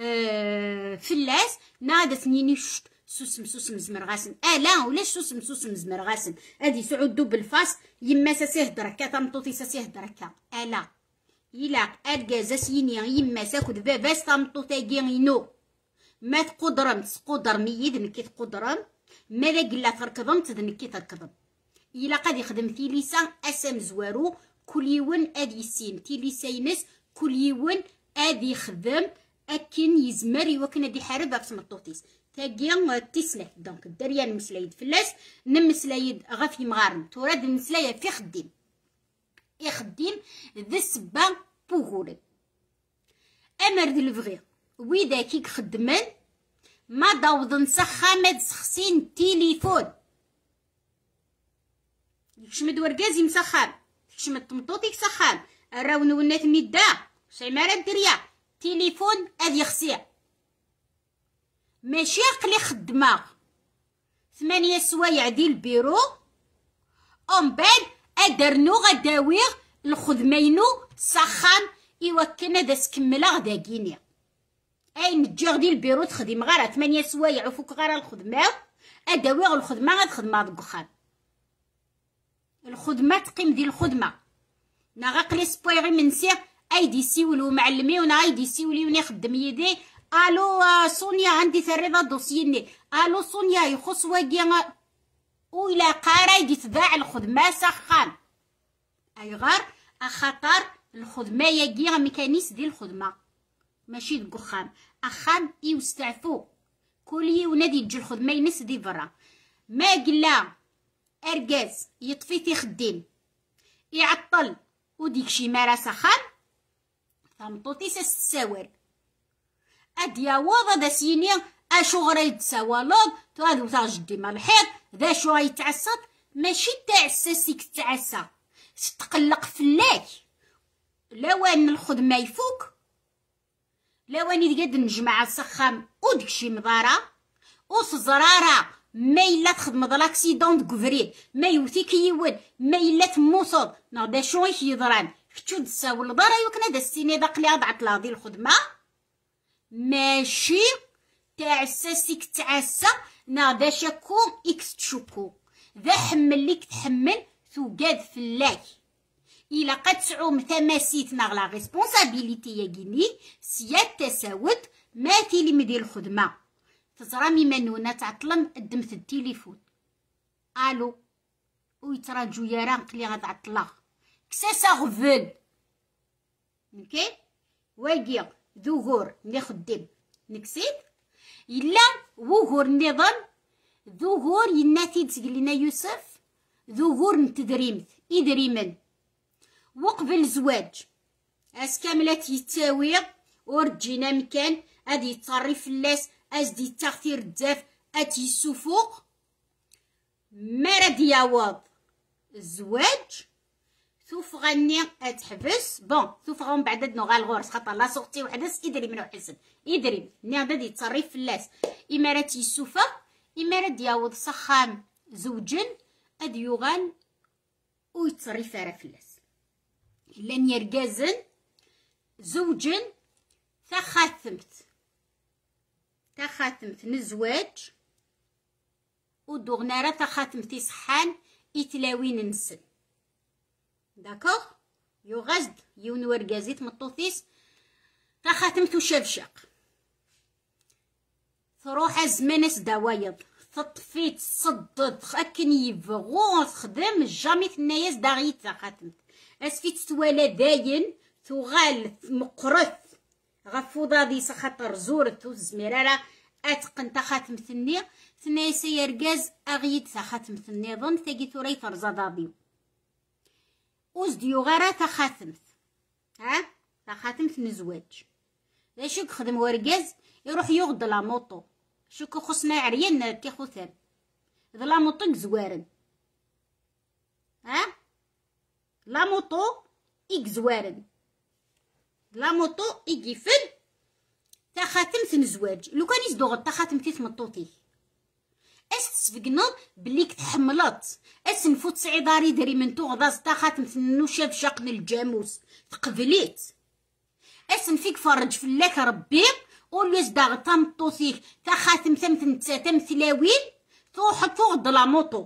فلاس نادا ثنيني سوسم زمرغاسن لا ولاش سوسم زمرغاسن هادي سعودو بالفاس يماس سيه دركا تمطوطي سيه دركا لا إلا أرجاز سيني يماس أكد باباس تمطوطا كينو ما تقدر ميد نكي تقدرم ما لا قلا تركضم نكي تركضم إلا قد يخدم تيليسا أسام زوارو كل يوم أدي سين تيليسا ينس كل يوم أدي يخدم أكن يزمر وكنا دي حارب في مطوطيس تاقيا تسلح دونك الدريان مسلايد فلاس نمسلايد غافي مغارن توراد المسلايد في خديم يخدم ذا سبا بوغوري أمر دي الفغي ويدا كيك خدمان ما داوضن سخامد سخسين تيليفون يكشمد ورقازي مسخان يكشمد طمطوطيك سخان الراون ونات ميدا شيمارة الدريا تليفون ادي خسيع ماشي عقلي خدمة 8 سوايع ديال البيرو ومن بعد ادرنو غداويغ الخدمينو سخان يوكلنا دا سكملا غدا كينيا اي نجيغ ديال البيرو تخدم غير 8 سوايع وفوق غير الخدمة اداويغ الخدمة غتخدمها دكخان الخدمة تقيم ديال الخدمة ناغاقلي سبويغي منسي ايدي سيولو معلمي ونا ايدي سيولي وني خدم يدي الو سونيا عندي تريضة دوسيني الو سونيا يخص واقي ويلا قارا يدي تباع الخدمة سخان اي غار اخطر الخدمة ياقي ميكانيس ديال الخدمة ماشي دكخان اخان يستعفو كل يونادي تجي الخدمة ينس دي برا ما قلا ارجاز يطفي تيخدم يعطل وديك شي مارا سخان تمطوطي ساوار اديا وضا دا سيني اشو غرا يتساوالوض تو هادو تاع جدي مال الحيط ذا شو غيتعصب ماشي تعساسيك تعسى تقلق فلاك لوان الخدمه يفوك لواني قد نجمع السخام ودكشي مضاره وصزراره ما إلا تخدم لاكسيدون دكفريد ما يوثيك يود ما إلا تموصل نغدا شو يضران كتشو تساول دارا يوكنا دا السيني داق لي عضعت لاضي الخدمة ماشي تعساسيك تعسى نغدا شاكو إكس تشوكو ذا حمل ليك تحمل ثقاد فلاك إلا قد تعوم تماسيت نغلا ريسبونسابيليتي ياكيني سياد تساود ما تيلي مدي الخدمة تزرامي منونة تعطلم قدمت التليفون الو ويتراجو ياران قلي غاد عطلا كساسا غفل اوكي واقي ذوغور اللي خدم نكسيت الا وغور النظام ذوغور يناتي تسقلنا يوسف ذوغور نتدريمت يدريمن وقبل زواج اسكاملات يتاوي ورجينا مكان ادي يتصرف اللاس ازدي تغثير الداف اتي السفوق مرض يعوض الزواج ثوف غني اتحبس بون ثوف غون بعد نو غالغورس خاطر لا سوقتي وحدس يدري منو حسن يدري ني غادي يتصرف في اللاس اماراتي السوفا امارات يعوض سخام زوجن ادي يغال ويتصرف راه في اللاس لان يرجازن زوجن تخاتمت نزواج ودغنارة تخاتمتي صحان يتلاوين نسن داكوغ يغزد يون ورقازيت مطوثيس تخاتمتو شبشق تروح زمانس دوايض تطفيت صدد اكن يبغو تخدم جامي الناس داغيت تخاتمت اسفيت توالا داين تغال مقرث غفوضا دي سخاطر زورت وزميرارا اتقن تخاتم ثني ثني سيرجاز اغيد تخاتم ثني ظن ثقي ثوري فرزضابيو وزديو غارا تخاتمت تخاتمت نزواج لا شوك خدم ورجاز يروح يغض لا موطو شوك خصنا عريان تيخو ثام لا موطو زوارن لا موطو زوارن لا موطو يقفل تخاتمت نزواج لو كان يزدوغ تخاتمتي تمطوطي تسفقنا بليك تحملت نفوت سعيداري دري من تغضاز تخاتمت نوشاف شقن الجاموس تقبليت نفيك فرج فلاك ربي قول يزداغ تمطوطيك تخاتم ثمت تمثلاوين توحط تغض لا موطو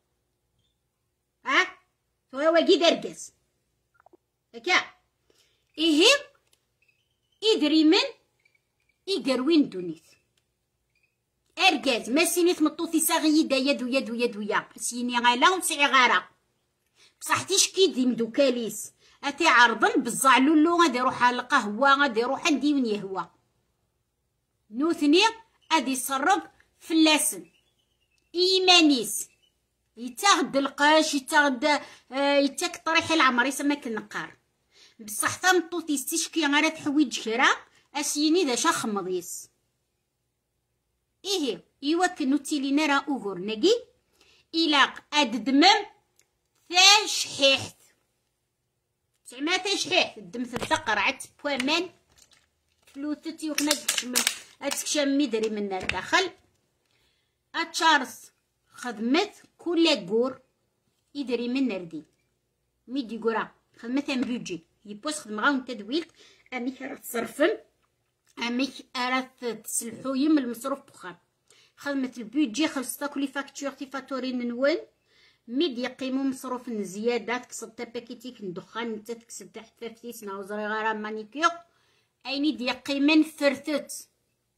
تو واقي درقز هكا إيه يدري من يقروين دونيت ارقاز ما سينيت مطوثي صاغيدا يدويا سيني غالا وسعي غارة بصح تيشكي دي مدوكاليس اتي عرضن بالزعلولو غادي يروح على القهوة غادي يروح عندي وين يهوى نوثني غادي يصرب في اللسن ايمانيس يتاخد القاش يتاك طريح العمر يسمى النقار بصح تمطوطي استشكي غير تحويج كرا اسيني ذا شخ مضيس ايه يوكل نوتيلينا راه اوغور نقي إلاق أددمم تشحيحت زعما تشحيح الدم تذكر عاد بوامان فلوتتي وخنا تكشمي دري من الداخل اتشارس خدمت كل كور يدري من نردي ميدي كورا خدمت ام بيجي يبوس خدم غاون تدويلت اميك راه تصرفم اميك راه تسلحو يم المصروف بخار خدمت البيجي خلصتا كل فاكتور تي فاتورين نوان ميد يقيمو مصروف زياده تكسب تا باكيتيك ندخان نتا تكسب تحت فافتيس ناوزري غير مانيكير ايني دي قيمن فرثت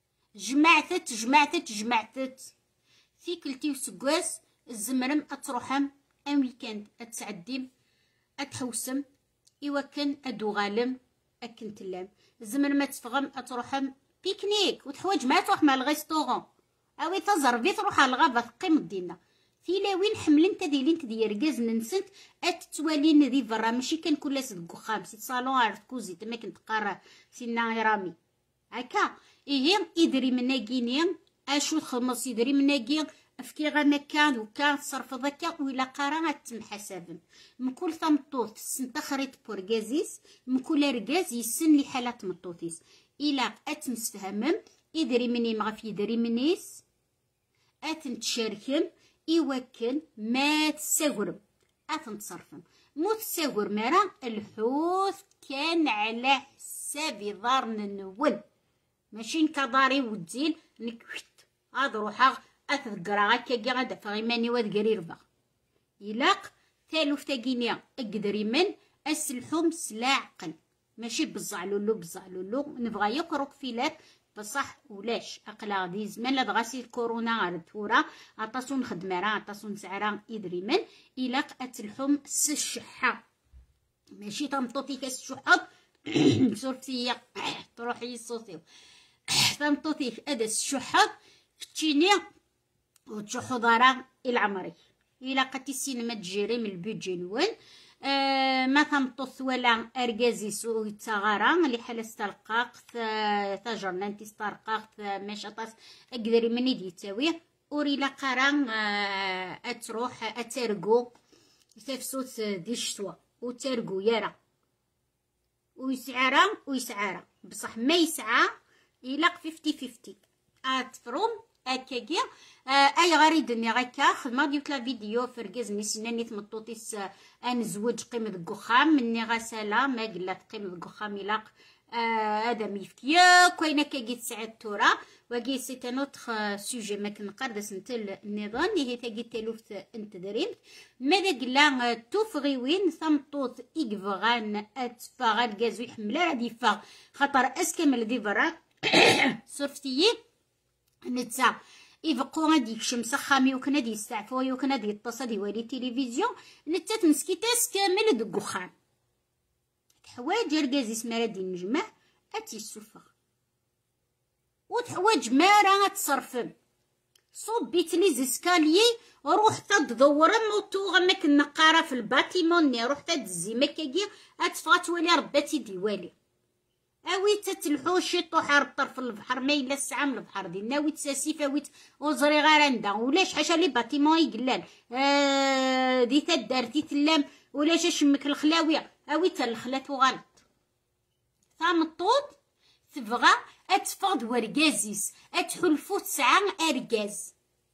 جمعتت فيكلتي وسكواس الزمرم اتروحم ان ويكاند اتسعديم اتحوسم ايوكن ادو غالم اكن تلام الزمرم اتفغم اتروحم بيكنيك وتحواج ما تروح مع الغيستورون اوي تزربي تروح على الغابه تقيم دينا تيلاوين حملن تديلين تدير رجاز ننسنت اتتوالين ذي فرا ماشي كان كل صدق خام سي صالون عرفت كوزي تما كنت قاره سينا رامي هكا ايه يدري منا كينيا اشو تخلص يدري مناكي افكي غا مكان وكا تصرف ذاك ولا قرا تم حسابهم مكل ثمطوط سن تخريط بورغازيس مكل رجاز يسن لي حالات مطوطيس الى اتمسفهمم يدري مني ما في يدري منيس اتنتشاركم يوكل ما تساورم اتنتصرفم مو تساور مرا الحوث كان على حساب دارنا النول ماشي نكضاري وتزين نكوت هاد روحها اثقرا هكا كاع غادا فغيماني وذقري ربا يلاق ثالوف تاقينيا اقدري من اسلحهم سلا عقل ماشي بزعلولو نبغى يقرق في لاب بصح ولاش اقلا غادي زمان لا دغاسي الكورونا غير تورا عطاسو نخدم راه عطاسو نسعرا يدري من الاق اتلحم الشحه ماشي تمطوطي كاس الشحه صورتي تروحي الصوتيو تمطوطي ادس الشحه كتشيني وتشحو دارا العمري الا قتي السينما تجيري من البيجي نوال ما تمطوط ولا ارجازي سو تغارا اللي حال استلقاق تجرنا انت استرقاق ماشطاس اقدري مني ديتاوي اوريلا قرا اتروح اترقو تفسوت دي الشتوى وترقو يرا ويسعارا بصح ما يسعى الى 50-50 اتفروم هكاكيا اي غريدني غاكا خدمه ديك لا فيديو فركزني سناني تمطوطيس انزوج قيمه الكخام مني غساله ما قلات قيمه الكخام يلاق هذا ميفكيا كاينه كي تسعد تورا وكي سي تانوتخ سوجي ما كنقردس نت النظام اللي هي تاكي تلوفت انت دريم ماذا قلا توفغيوين ثمطوط اكفغان اتفاغ كازو يحمل راه فا خاطر اسكمل دي برا صرفتي نتا يبقوا غادي يكشم سخامي وكنا دي يستعفوا وكنا دي يتصل يولي تلفزيون نتا تمسكيتاس كامل دك وخام حوايج ركازي سمارا دي نجمع اتي السفغ وتحوايج مارا تصرفم صوبيت لي زيسكاليي روح تدور موتو غماك النقاره في الباتيمون ني روح تدزي مكاكي اتفات ولي رباتي ديوالي اوي تتلحوشي طوح الطرف البحر ما الا الساعه من البحر دي ناوي تساسيفه ويت وزري غارندا ولاش حاشا لي باتيمون يقلال دي تدارتي تلام ولاش شمك الخلاويه اوي تا الخلات وغلط ثامطوط تبغى اتفض ورقازيس اتحلفو 9 ارقاز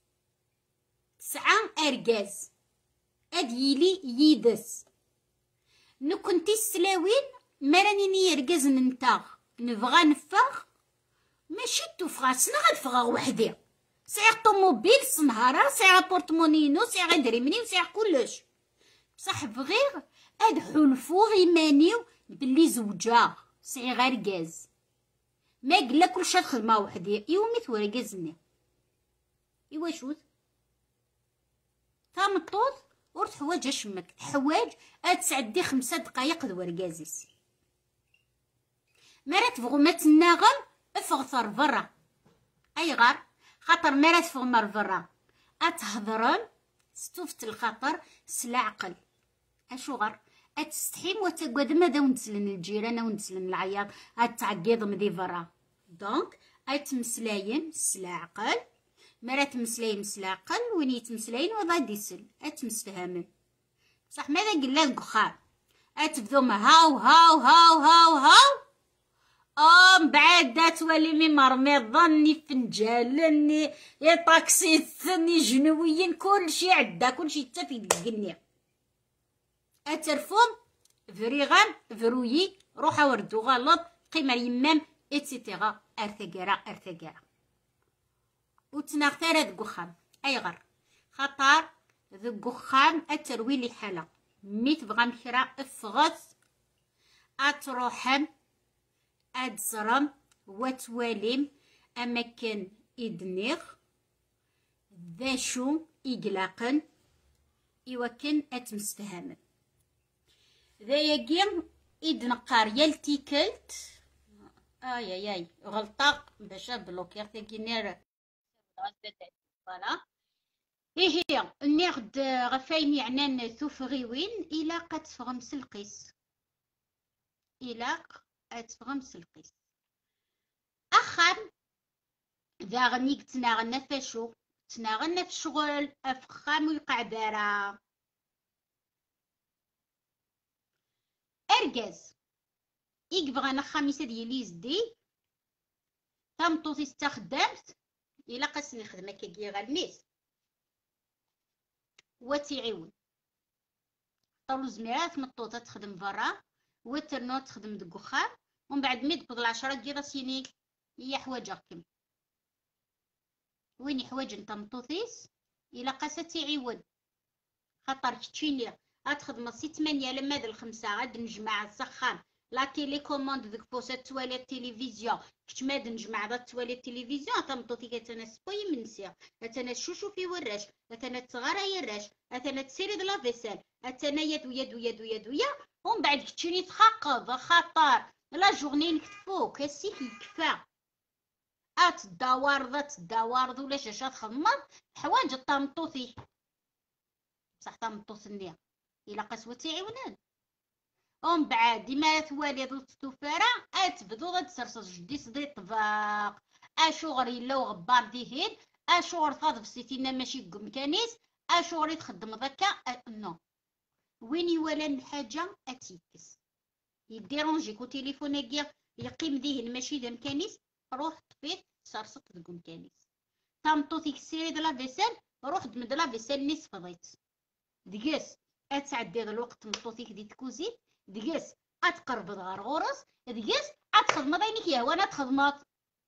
اديلي يدس نكنتي السلاوين مراني يرقز ننتاغ نبغى نفاغ ماشي توفغا سنا غنفغا وحدي سيغ طوموبيل سنهارا سيغ بورتمونينو سيغ دريمني وسيغ كلش بصح بغيغ اد حلفو غيمانيو بلي زوجا سيغ رقاز ما قلا كلشي خدمه وحدي يومي تورقزني ايوا شوت تامطوط ورت حوايج اشمك حوايج اتسعدي 5 دقايق دورقازيس مرات تبغو ما تناغم افغثر برا اي غار خاطر مرات فغمر برا اتهضرن ستوفت الخطر سلا عقل اشو غار اتستحيم وتقعد ماذا ونسلن الجيران ونسلن العياط اتعقيض مدي برا دونك اتمسلاين سلا عقل مرات مسلاين سلا عقل وين يتمسلاين وغادي يسل اتمسفهمن بصح ماذا قلا الكخام اتبدو هاو هاو هاو هاو هاو بعد دا تولي مي مرمي ظني فنجالني يا طاكسي ثني جنويين كلشي عدا كلشي تا في القنية اترفوم فريغان فرويي روحا وردو غلط قيمة يمام اتسيتيغا ارثقرا وتناغتارا ذو خام اي غر خطر ذو خام اتروي لي حالة ميت بغا مكرا افغث اتروحم ادزرم وتواليم اماكن ادنيغ ذا شو اقلاقن ايوكن اتمستهمن ذا يقيم ادنقار يلتيكلت اي غلطة باش بلوكير تاكينير فوالا هي ناخد غفاين يعنان ثوفغيوين الى قد فغمس القيس الى اتفغمس القيس اخر داغني تناغنا فاشو تناغنا في الشغل افخام ويقعدارا ارجاز يبغى خميسة ديالي يزدي تمطوطي استخدمت الا قاس نخدم كي غالنيس وتيعاون طولو زميرات مطوطه تخدم برا وترنو تخدم دكوخام ومن بعد مي تقض 10 كيراسيني هي حواجكم وين حواج نتا مطوطيس الا قاس تيعاون خاطر كتشيني غتخدم 8 لما د 5 غاد نجمع السخان لا تيليكوموند ديك بوسات توالي التلفزيون كنت ما نجمع ذا توالي التلفزيون تمطوطي كتناس بوي منسيا اتنا شوشو في وراش اتنا تصغر يراش اتنا تسيري د لا فيسال اتنا يد ومن بعد كتشيني تخاقض خطر لا جورني نكتفو كاسي كيكفى تداور ولا شاشا تخمر حوايج الطمطوطي بصح طمطوطني الا قسوه تيعاونان ومن بعد ديما ثوالي ذو التفارة تبدو غاد تسرسج جدي صدي طباق اشغر الا وغبار ديهين اشغر تغاض سيتينا ماشي كمكانيس اشغر تخدم ذاكا نو وين يولا الحاجه اتيكس يديرونجي كو تليفوناكي يقيم ديهن ماشي دا مكانيس روح طفيت سرسط د كمكانيس تمطوطيك سيري د لا فيسال روح دمد لا فيسال نيس فضيت دقاس اتعدي الوقت مطوطيك دي تكوزي دقاس اتقرب غار غورس دقاس اتخدم ضينك يا وانا تخدمات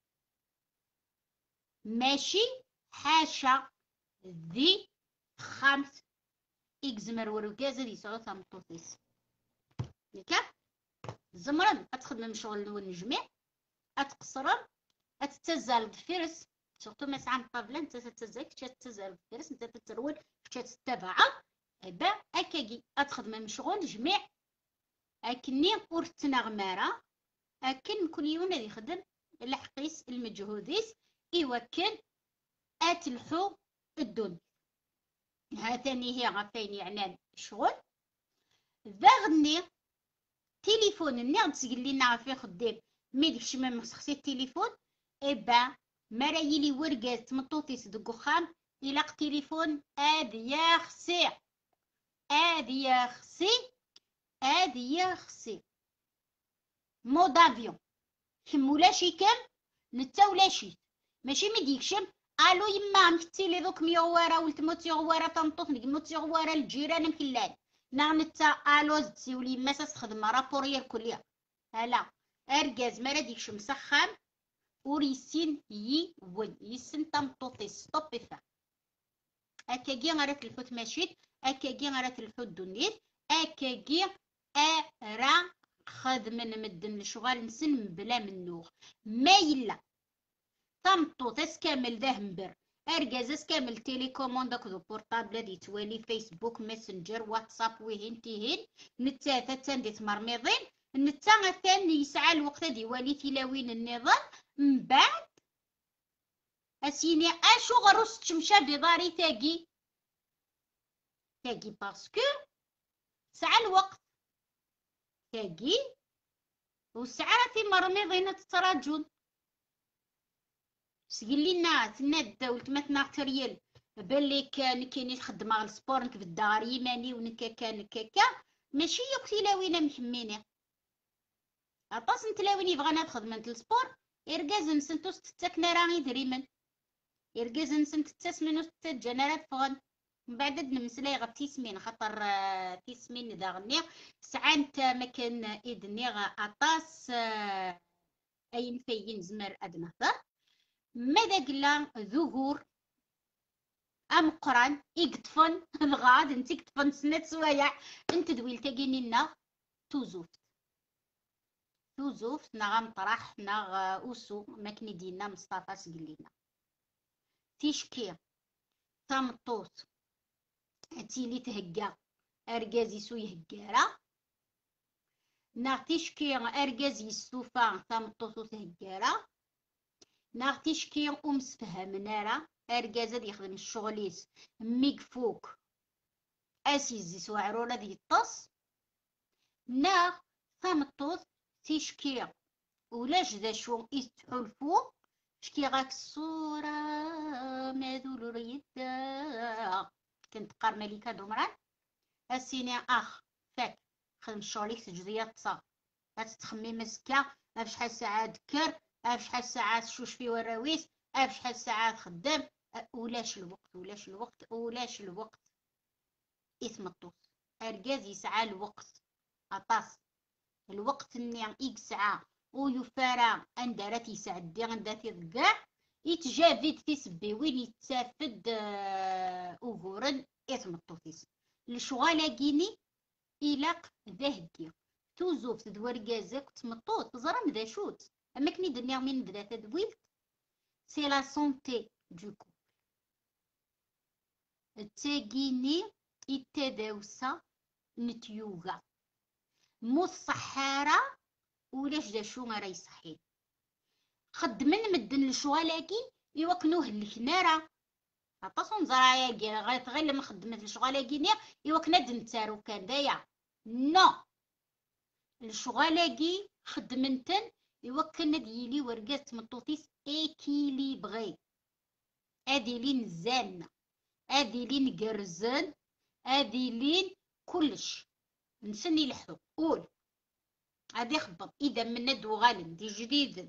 ماشي حاشا ذي خمس اكزمر ورقازه دي سعود مطوطيس ياك زمرن اتخدم شغل ونجمع اتقصرن اتتزال الفرس سورتو ما سعى طابله انت تتزال تتزال الفرس انت تترول تتبع با اكاكي اتخدم شغل جميع اكني ورتنا غمارة اكن كل يوم اللي يخدم الحقيس المجهوديس ايوكن اتلحو الدنيا هاتني هي غفين يعني شغل ذا غني تليفون ني غتسقل لينا في خدام مي ديكشي ما مسخسي التليفون ابا مرا يلي ورقات مطوطيس دكوخام يلاق تليفون ادي يا خسي ادي يا خسي مود افيون كمولاشي كم نتا ولاشي ماشي مديكشم الو يما مكتي لي دوك ميغواره ولتموت يغواره تنطوط نموت يغواره الجيران مكلان نتا الو زتي ولي ما تخدم رابورير كليه هلا اركاز ما راديكش مسخن وريسين ون يسن تمطوطي ستوبي فا اكاكي غير الحوت ماشيت اكاكي غير الحوت دونيت اكاكي ارا خدمن مدن شغال نسن بلا منوغ ما يلا تمطوط كامل دهمبر ارجاز كامل تيليكوموند ذو بورطابل دي توالي فيسبوك ماسنجر واتساب وهين تيهين نتا تاندي تمرميضين نتا ثاني يسعى الوقت دي والي تلاوين النظام من بعد اسيني اشو غروس تشمشا بضاري تاقي باسكو سعى الوقت تاقي وسعى في مرميضين تتراجون سقلينا تناد ولتماتنا تريال باللي كاينين خدمة السبور نك في الدار يماني ونكاكا نكاكا ماشي يوقتي لاوينا محميني عطاس نتلاويني بغانا تخدمة السبور إرجاز نسنتو ستتاكنا راغي دريمن إرجاز نسنت تسمنو ستتجنرات فغن من بعد نمسلاي غا تيسمين خاطر تيسمين دا غني ساعات مكان إدني غا عطاس أين فاين زمر أدنى هضر ماذا قلا ذكور ام قران يقطفن الغاد انت يقطفن سنه سوايع انت دويل تاقينينا توزوفت نغا مطرح نغا اوسو ماكني دينا مصطفى سقلينا تيشكي تمطوط تيلي تهكا اركازي سو يهكارا نغ تيشكي اركازي السوفا تمطوط تهكارا ناغ تيشكي مسفهمنا راه اركازا يخدم الشغليس ميكفوك اسيزي سواعرولا دي الطاس ناغ تمطوط تيشكي ولاش ذا شو يتحلفو شكي غاك الصورة ماذول ريدا كنت قار ملكة دمران السيني فاك خدم شغليك تجدية تصا تخمي مسكا شحال ساعة دكر شحال ساعة شوش في وراويس شحال ساعة خدام ولاش الوقت يتمطوط أرجاز يسعى الوقت أطاس الوقت اللي إيك ساعة ويفارا أندرات يسعدي عندها ضقاع يتجافد تسبي وين يتسافد أوغورن يتمطوطيس الشغالة إلاق ذهدي توزوف تدور جازك وتمطوط تزرم ذا شوت أما كني دنيا من ثلاثة دويلت سي لا سونتي دو كوبل التاقيني التداوسة نتيوغا مو الصحارى ولاش دا شو غير يصحي خدمن مدن الشغالاكي يوكنوه الكنارة عطاسون زرايا غير لما خدمت الشغالاكي يوكنا دنتارو كان دايا نو الشغالاكي خدمنتن يوكنا ديالي ورقات مطوطيس اكيليبغي ادي لين زان ادي لين قرزن ادي لين كلش نسني الحق قول هادي خبط اذا من ندو غالب دي جديد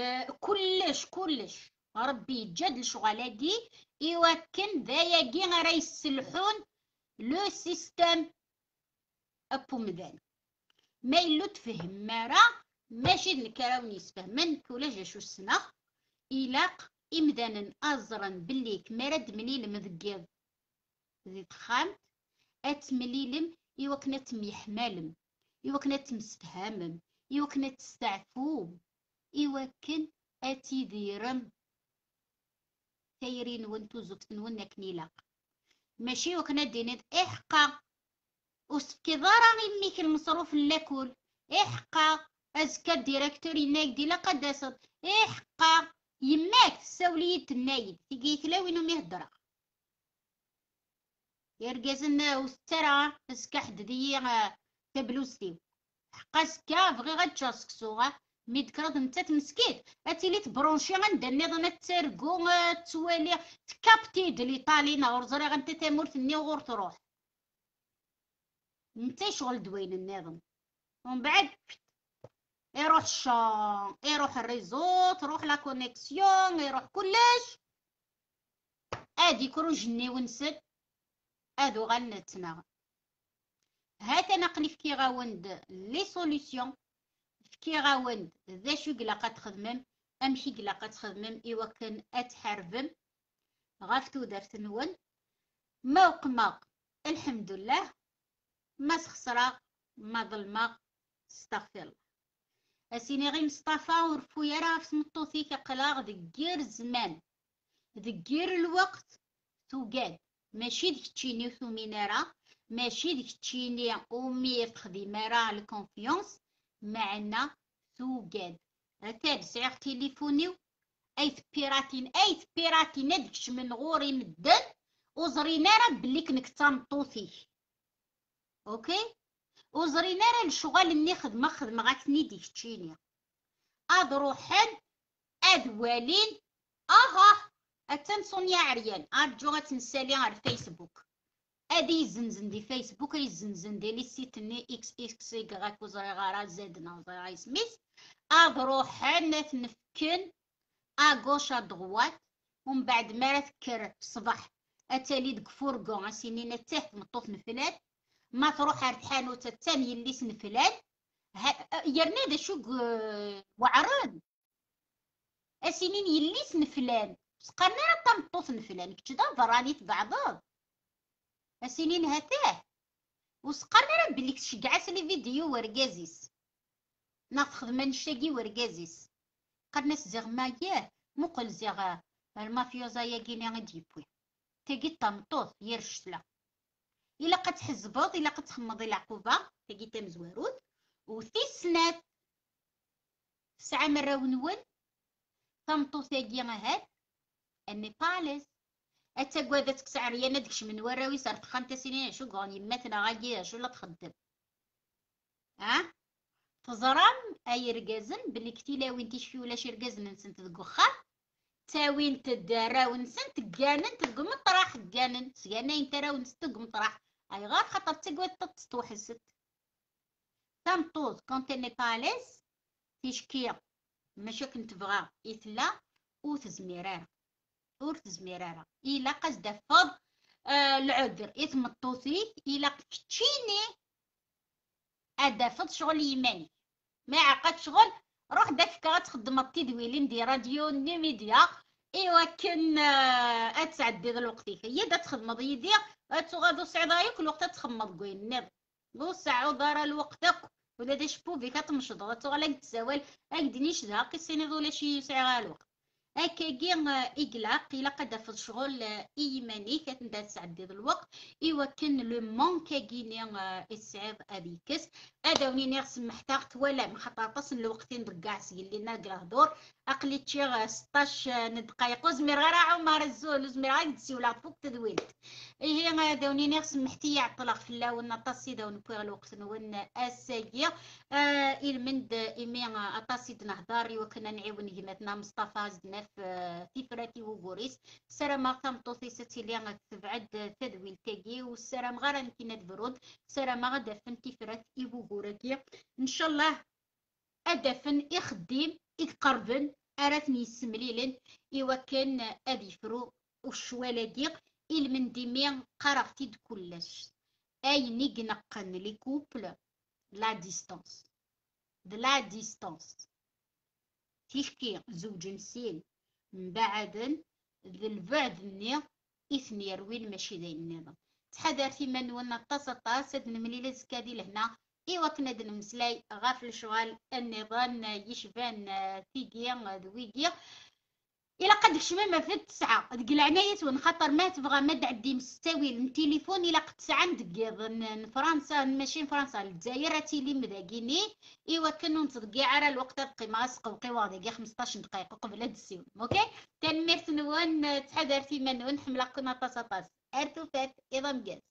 كلش ربي يجاد الشغالاكي يوكن ذاياكي غير يسلحون لو سيستم ابو مدان ما يلو تفهم مارا ماشي نكراوني يسفهمن كولا جا شو السنة إلاق إمدانا أزرا بليك مرد منيلم ذقيض ذي تخامت أتمليلم يوكنا تميحمالم يوكنا تمستهامم يوكنا تستعفوم يوكن أتي ذيرم تايرين وانتو زوكتن ونك نيلاق ماشي وكنا دينيد إحقا وسكي ضارا غيميك المصروف اللاكول إحقا أزكا الديريكتور يناك دي لقد أسد إحقا يماك تساولية النايد تيجي كلاوينو ميهدرا يرقزنا وسترا أزكا حددي تبلوستيو حقا أزكا بغي غتشاسكسوغا ميدكراد نتا تمسكيت أتيلي تبرونشي غندني ضنا تسرقو توالي تكابتي دلي طالينا غرزري غنتا تامورتني وغور تروح نتا شغل دوين النظام ومن بعد يروح الشان يروح الريزو تروح لا كونيكسيون يروح كلش ادي كروجني ونسد ادو غنتنا هاتا نقلي في كي غاوند لي سوليسيون في كي غاوند ذا شو قلاقا تخدمم امشي قلاقا تخدمم ايوا كان اتحربم غافتو دارت نون ما وقماق الحمد لله ما سخسرا ما ظلما استغفر الله اسيني غير مصطفى ورفويا راه في سمطوثي كقلاغ ذكير الزمان ذكير الوقت توقاد ماشي ديك تشيني وثومينارا ماشي ديك تشيني امي تخدمي راه الكونفيونس معنا توقاد هكا سعيق تليفوني اي بيراتين هاديك من غوري مدن وزرينا راه بلي كنك تمطوثي اوكي وزرينا راه الشغل اللي خدمه غاتني ديك تشيني اد روحن اد والين اتنسون يا عريان ارجو غتنسالي على الفيسبوك ادي يزنزن دي فيسبوك يزنزن دي لي سيتني اكس غاك وزري غارا زادنا وزري سميث اد روحن تنفكن اغوش ادغوات ومن بعد ما تكر الصباح اتالي دك فورغون اسينين تحت مطوط نفلات ما تروح الحانوت الثاني اللي سنفلان يرنا دا شوق وعرض اسنين يلي سنفلان سقرنا طمطوط نفلان كتدا ضراني تبعضض اسنين هاتاه وسقرنا بلي كتشقعس لي فيديو ورقازيس ناخذ من شاقي ورقازيس قرنا زيغ ماياه مقل زيغ المافيوزا ياكيني غديبوي تاقي طمطوط يرشتلا إلا قد تحزبط إلا قد تخمضي العقوبة تاقي تمزوارود وثيسنات ساعة مرة ونون طمطو ثاقي غهاد أني باليز أتاقوادتك سعرية ندكش من وراوي صارت 5 سنين شو غاني مثلا غاقية شو لا تخدم تزرم أي رقازن بلي كتيلا وين تشفي ولا شي رقازن نسنت ذكو خام تاوين تدراون سنت كانن تقوم طراح كانن سيانين تراون تقوم طراح اي غير خاطر تقوى تستوحست تمطوط كونت ني باليس تيشكي ماشي كنت بغا يتلا وتزميرارا ور الا قصد فض العذر يتمطوطي الا كتشيني ادافض شغل يماني ما عقد شغل روح داك غتخدم التدويلين دي راديو ني ميديا ايوا كان اتعدي الوقت هي دا تخدم ضيديا غادو سعدايك الوقت تخمض كوين نض بو ساعه دار الوقتك ولا داش بوفي كتمشط غتغلق تساوال اكدنيش ذا قيسيني ولا شي ساعه الوقت هكاكي إقلاق إلا قد في الشغل إيماني كتندا تسعدي الوقت إوا كان لو مونكاكيني السعيد أبيكس أداوني نغس محتاقت ولا مخطاطس الوقتين دقاع سيلينا كلاهدور أقلي تشيغ 16 دقايق وزمير غير عمر الزول وزمير غير تسيولا فوق تدويلت هي داوني نغس محتي يعطلق في اللاون نطاسي داون بوغ الوقت نون أسايا إلمند إمي أطاسي نهضاري وكنا نعيون جماتنا مصطفى زدنا في تيفراتي وغوريس السلام تمطوطي ستي لي تبعد تدويل كاكي والسلام غير نكينا برود السلام غدا فن تيفرات وغوراكي ان شاء الله ادفن يخدم يقربن اراتني يسمليلن ايوا كان ادي فرو وشوالاكي من ديمي قرفتي كلش اي نقنقن لي كوبل لا ديستانس تيشكي زوج مسين من بعد ذي البعد ني إثني يروين ماشي داين النظام تحذر في من ونا طاس نملي لزكادي لهنا إيوا كنا نمسلاي غافل شغال النظام يشبان تيجي ذويجي إلا قد كشمامة في 9 دق العناية ونخاطر ما تبغى ما تعدي مستوي التليفون إلا قد 9 دقيقة فرنسا ماشي فرنسا الجزائر تيلي مذاقيني إيوا كانوا نتدقي على الوقت القيمة سقوقي واضي 15 دقيقة قبل هاد السيون أوكي تنميرت نوان تحذر في من نحمل قناة طاس أرتو فات إذا مقاس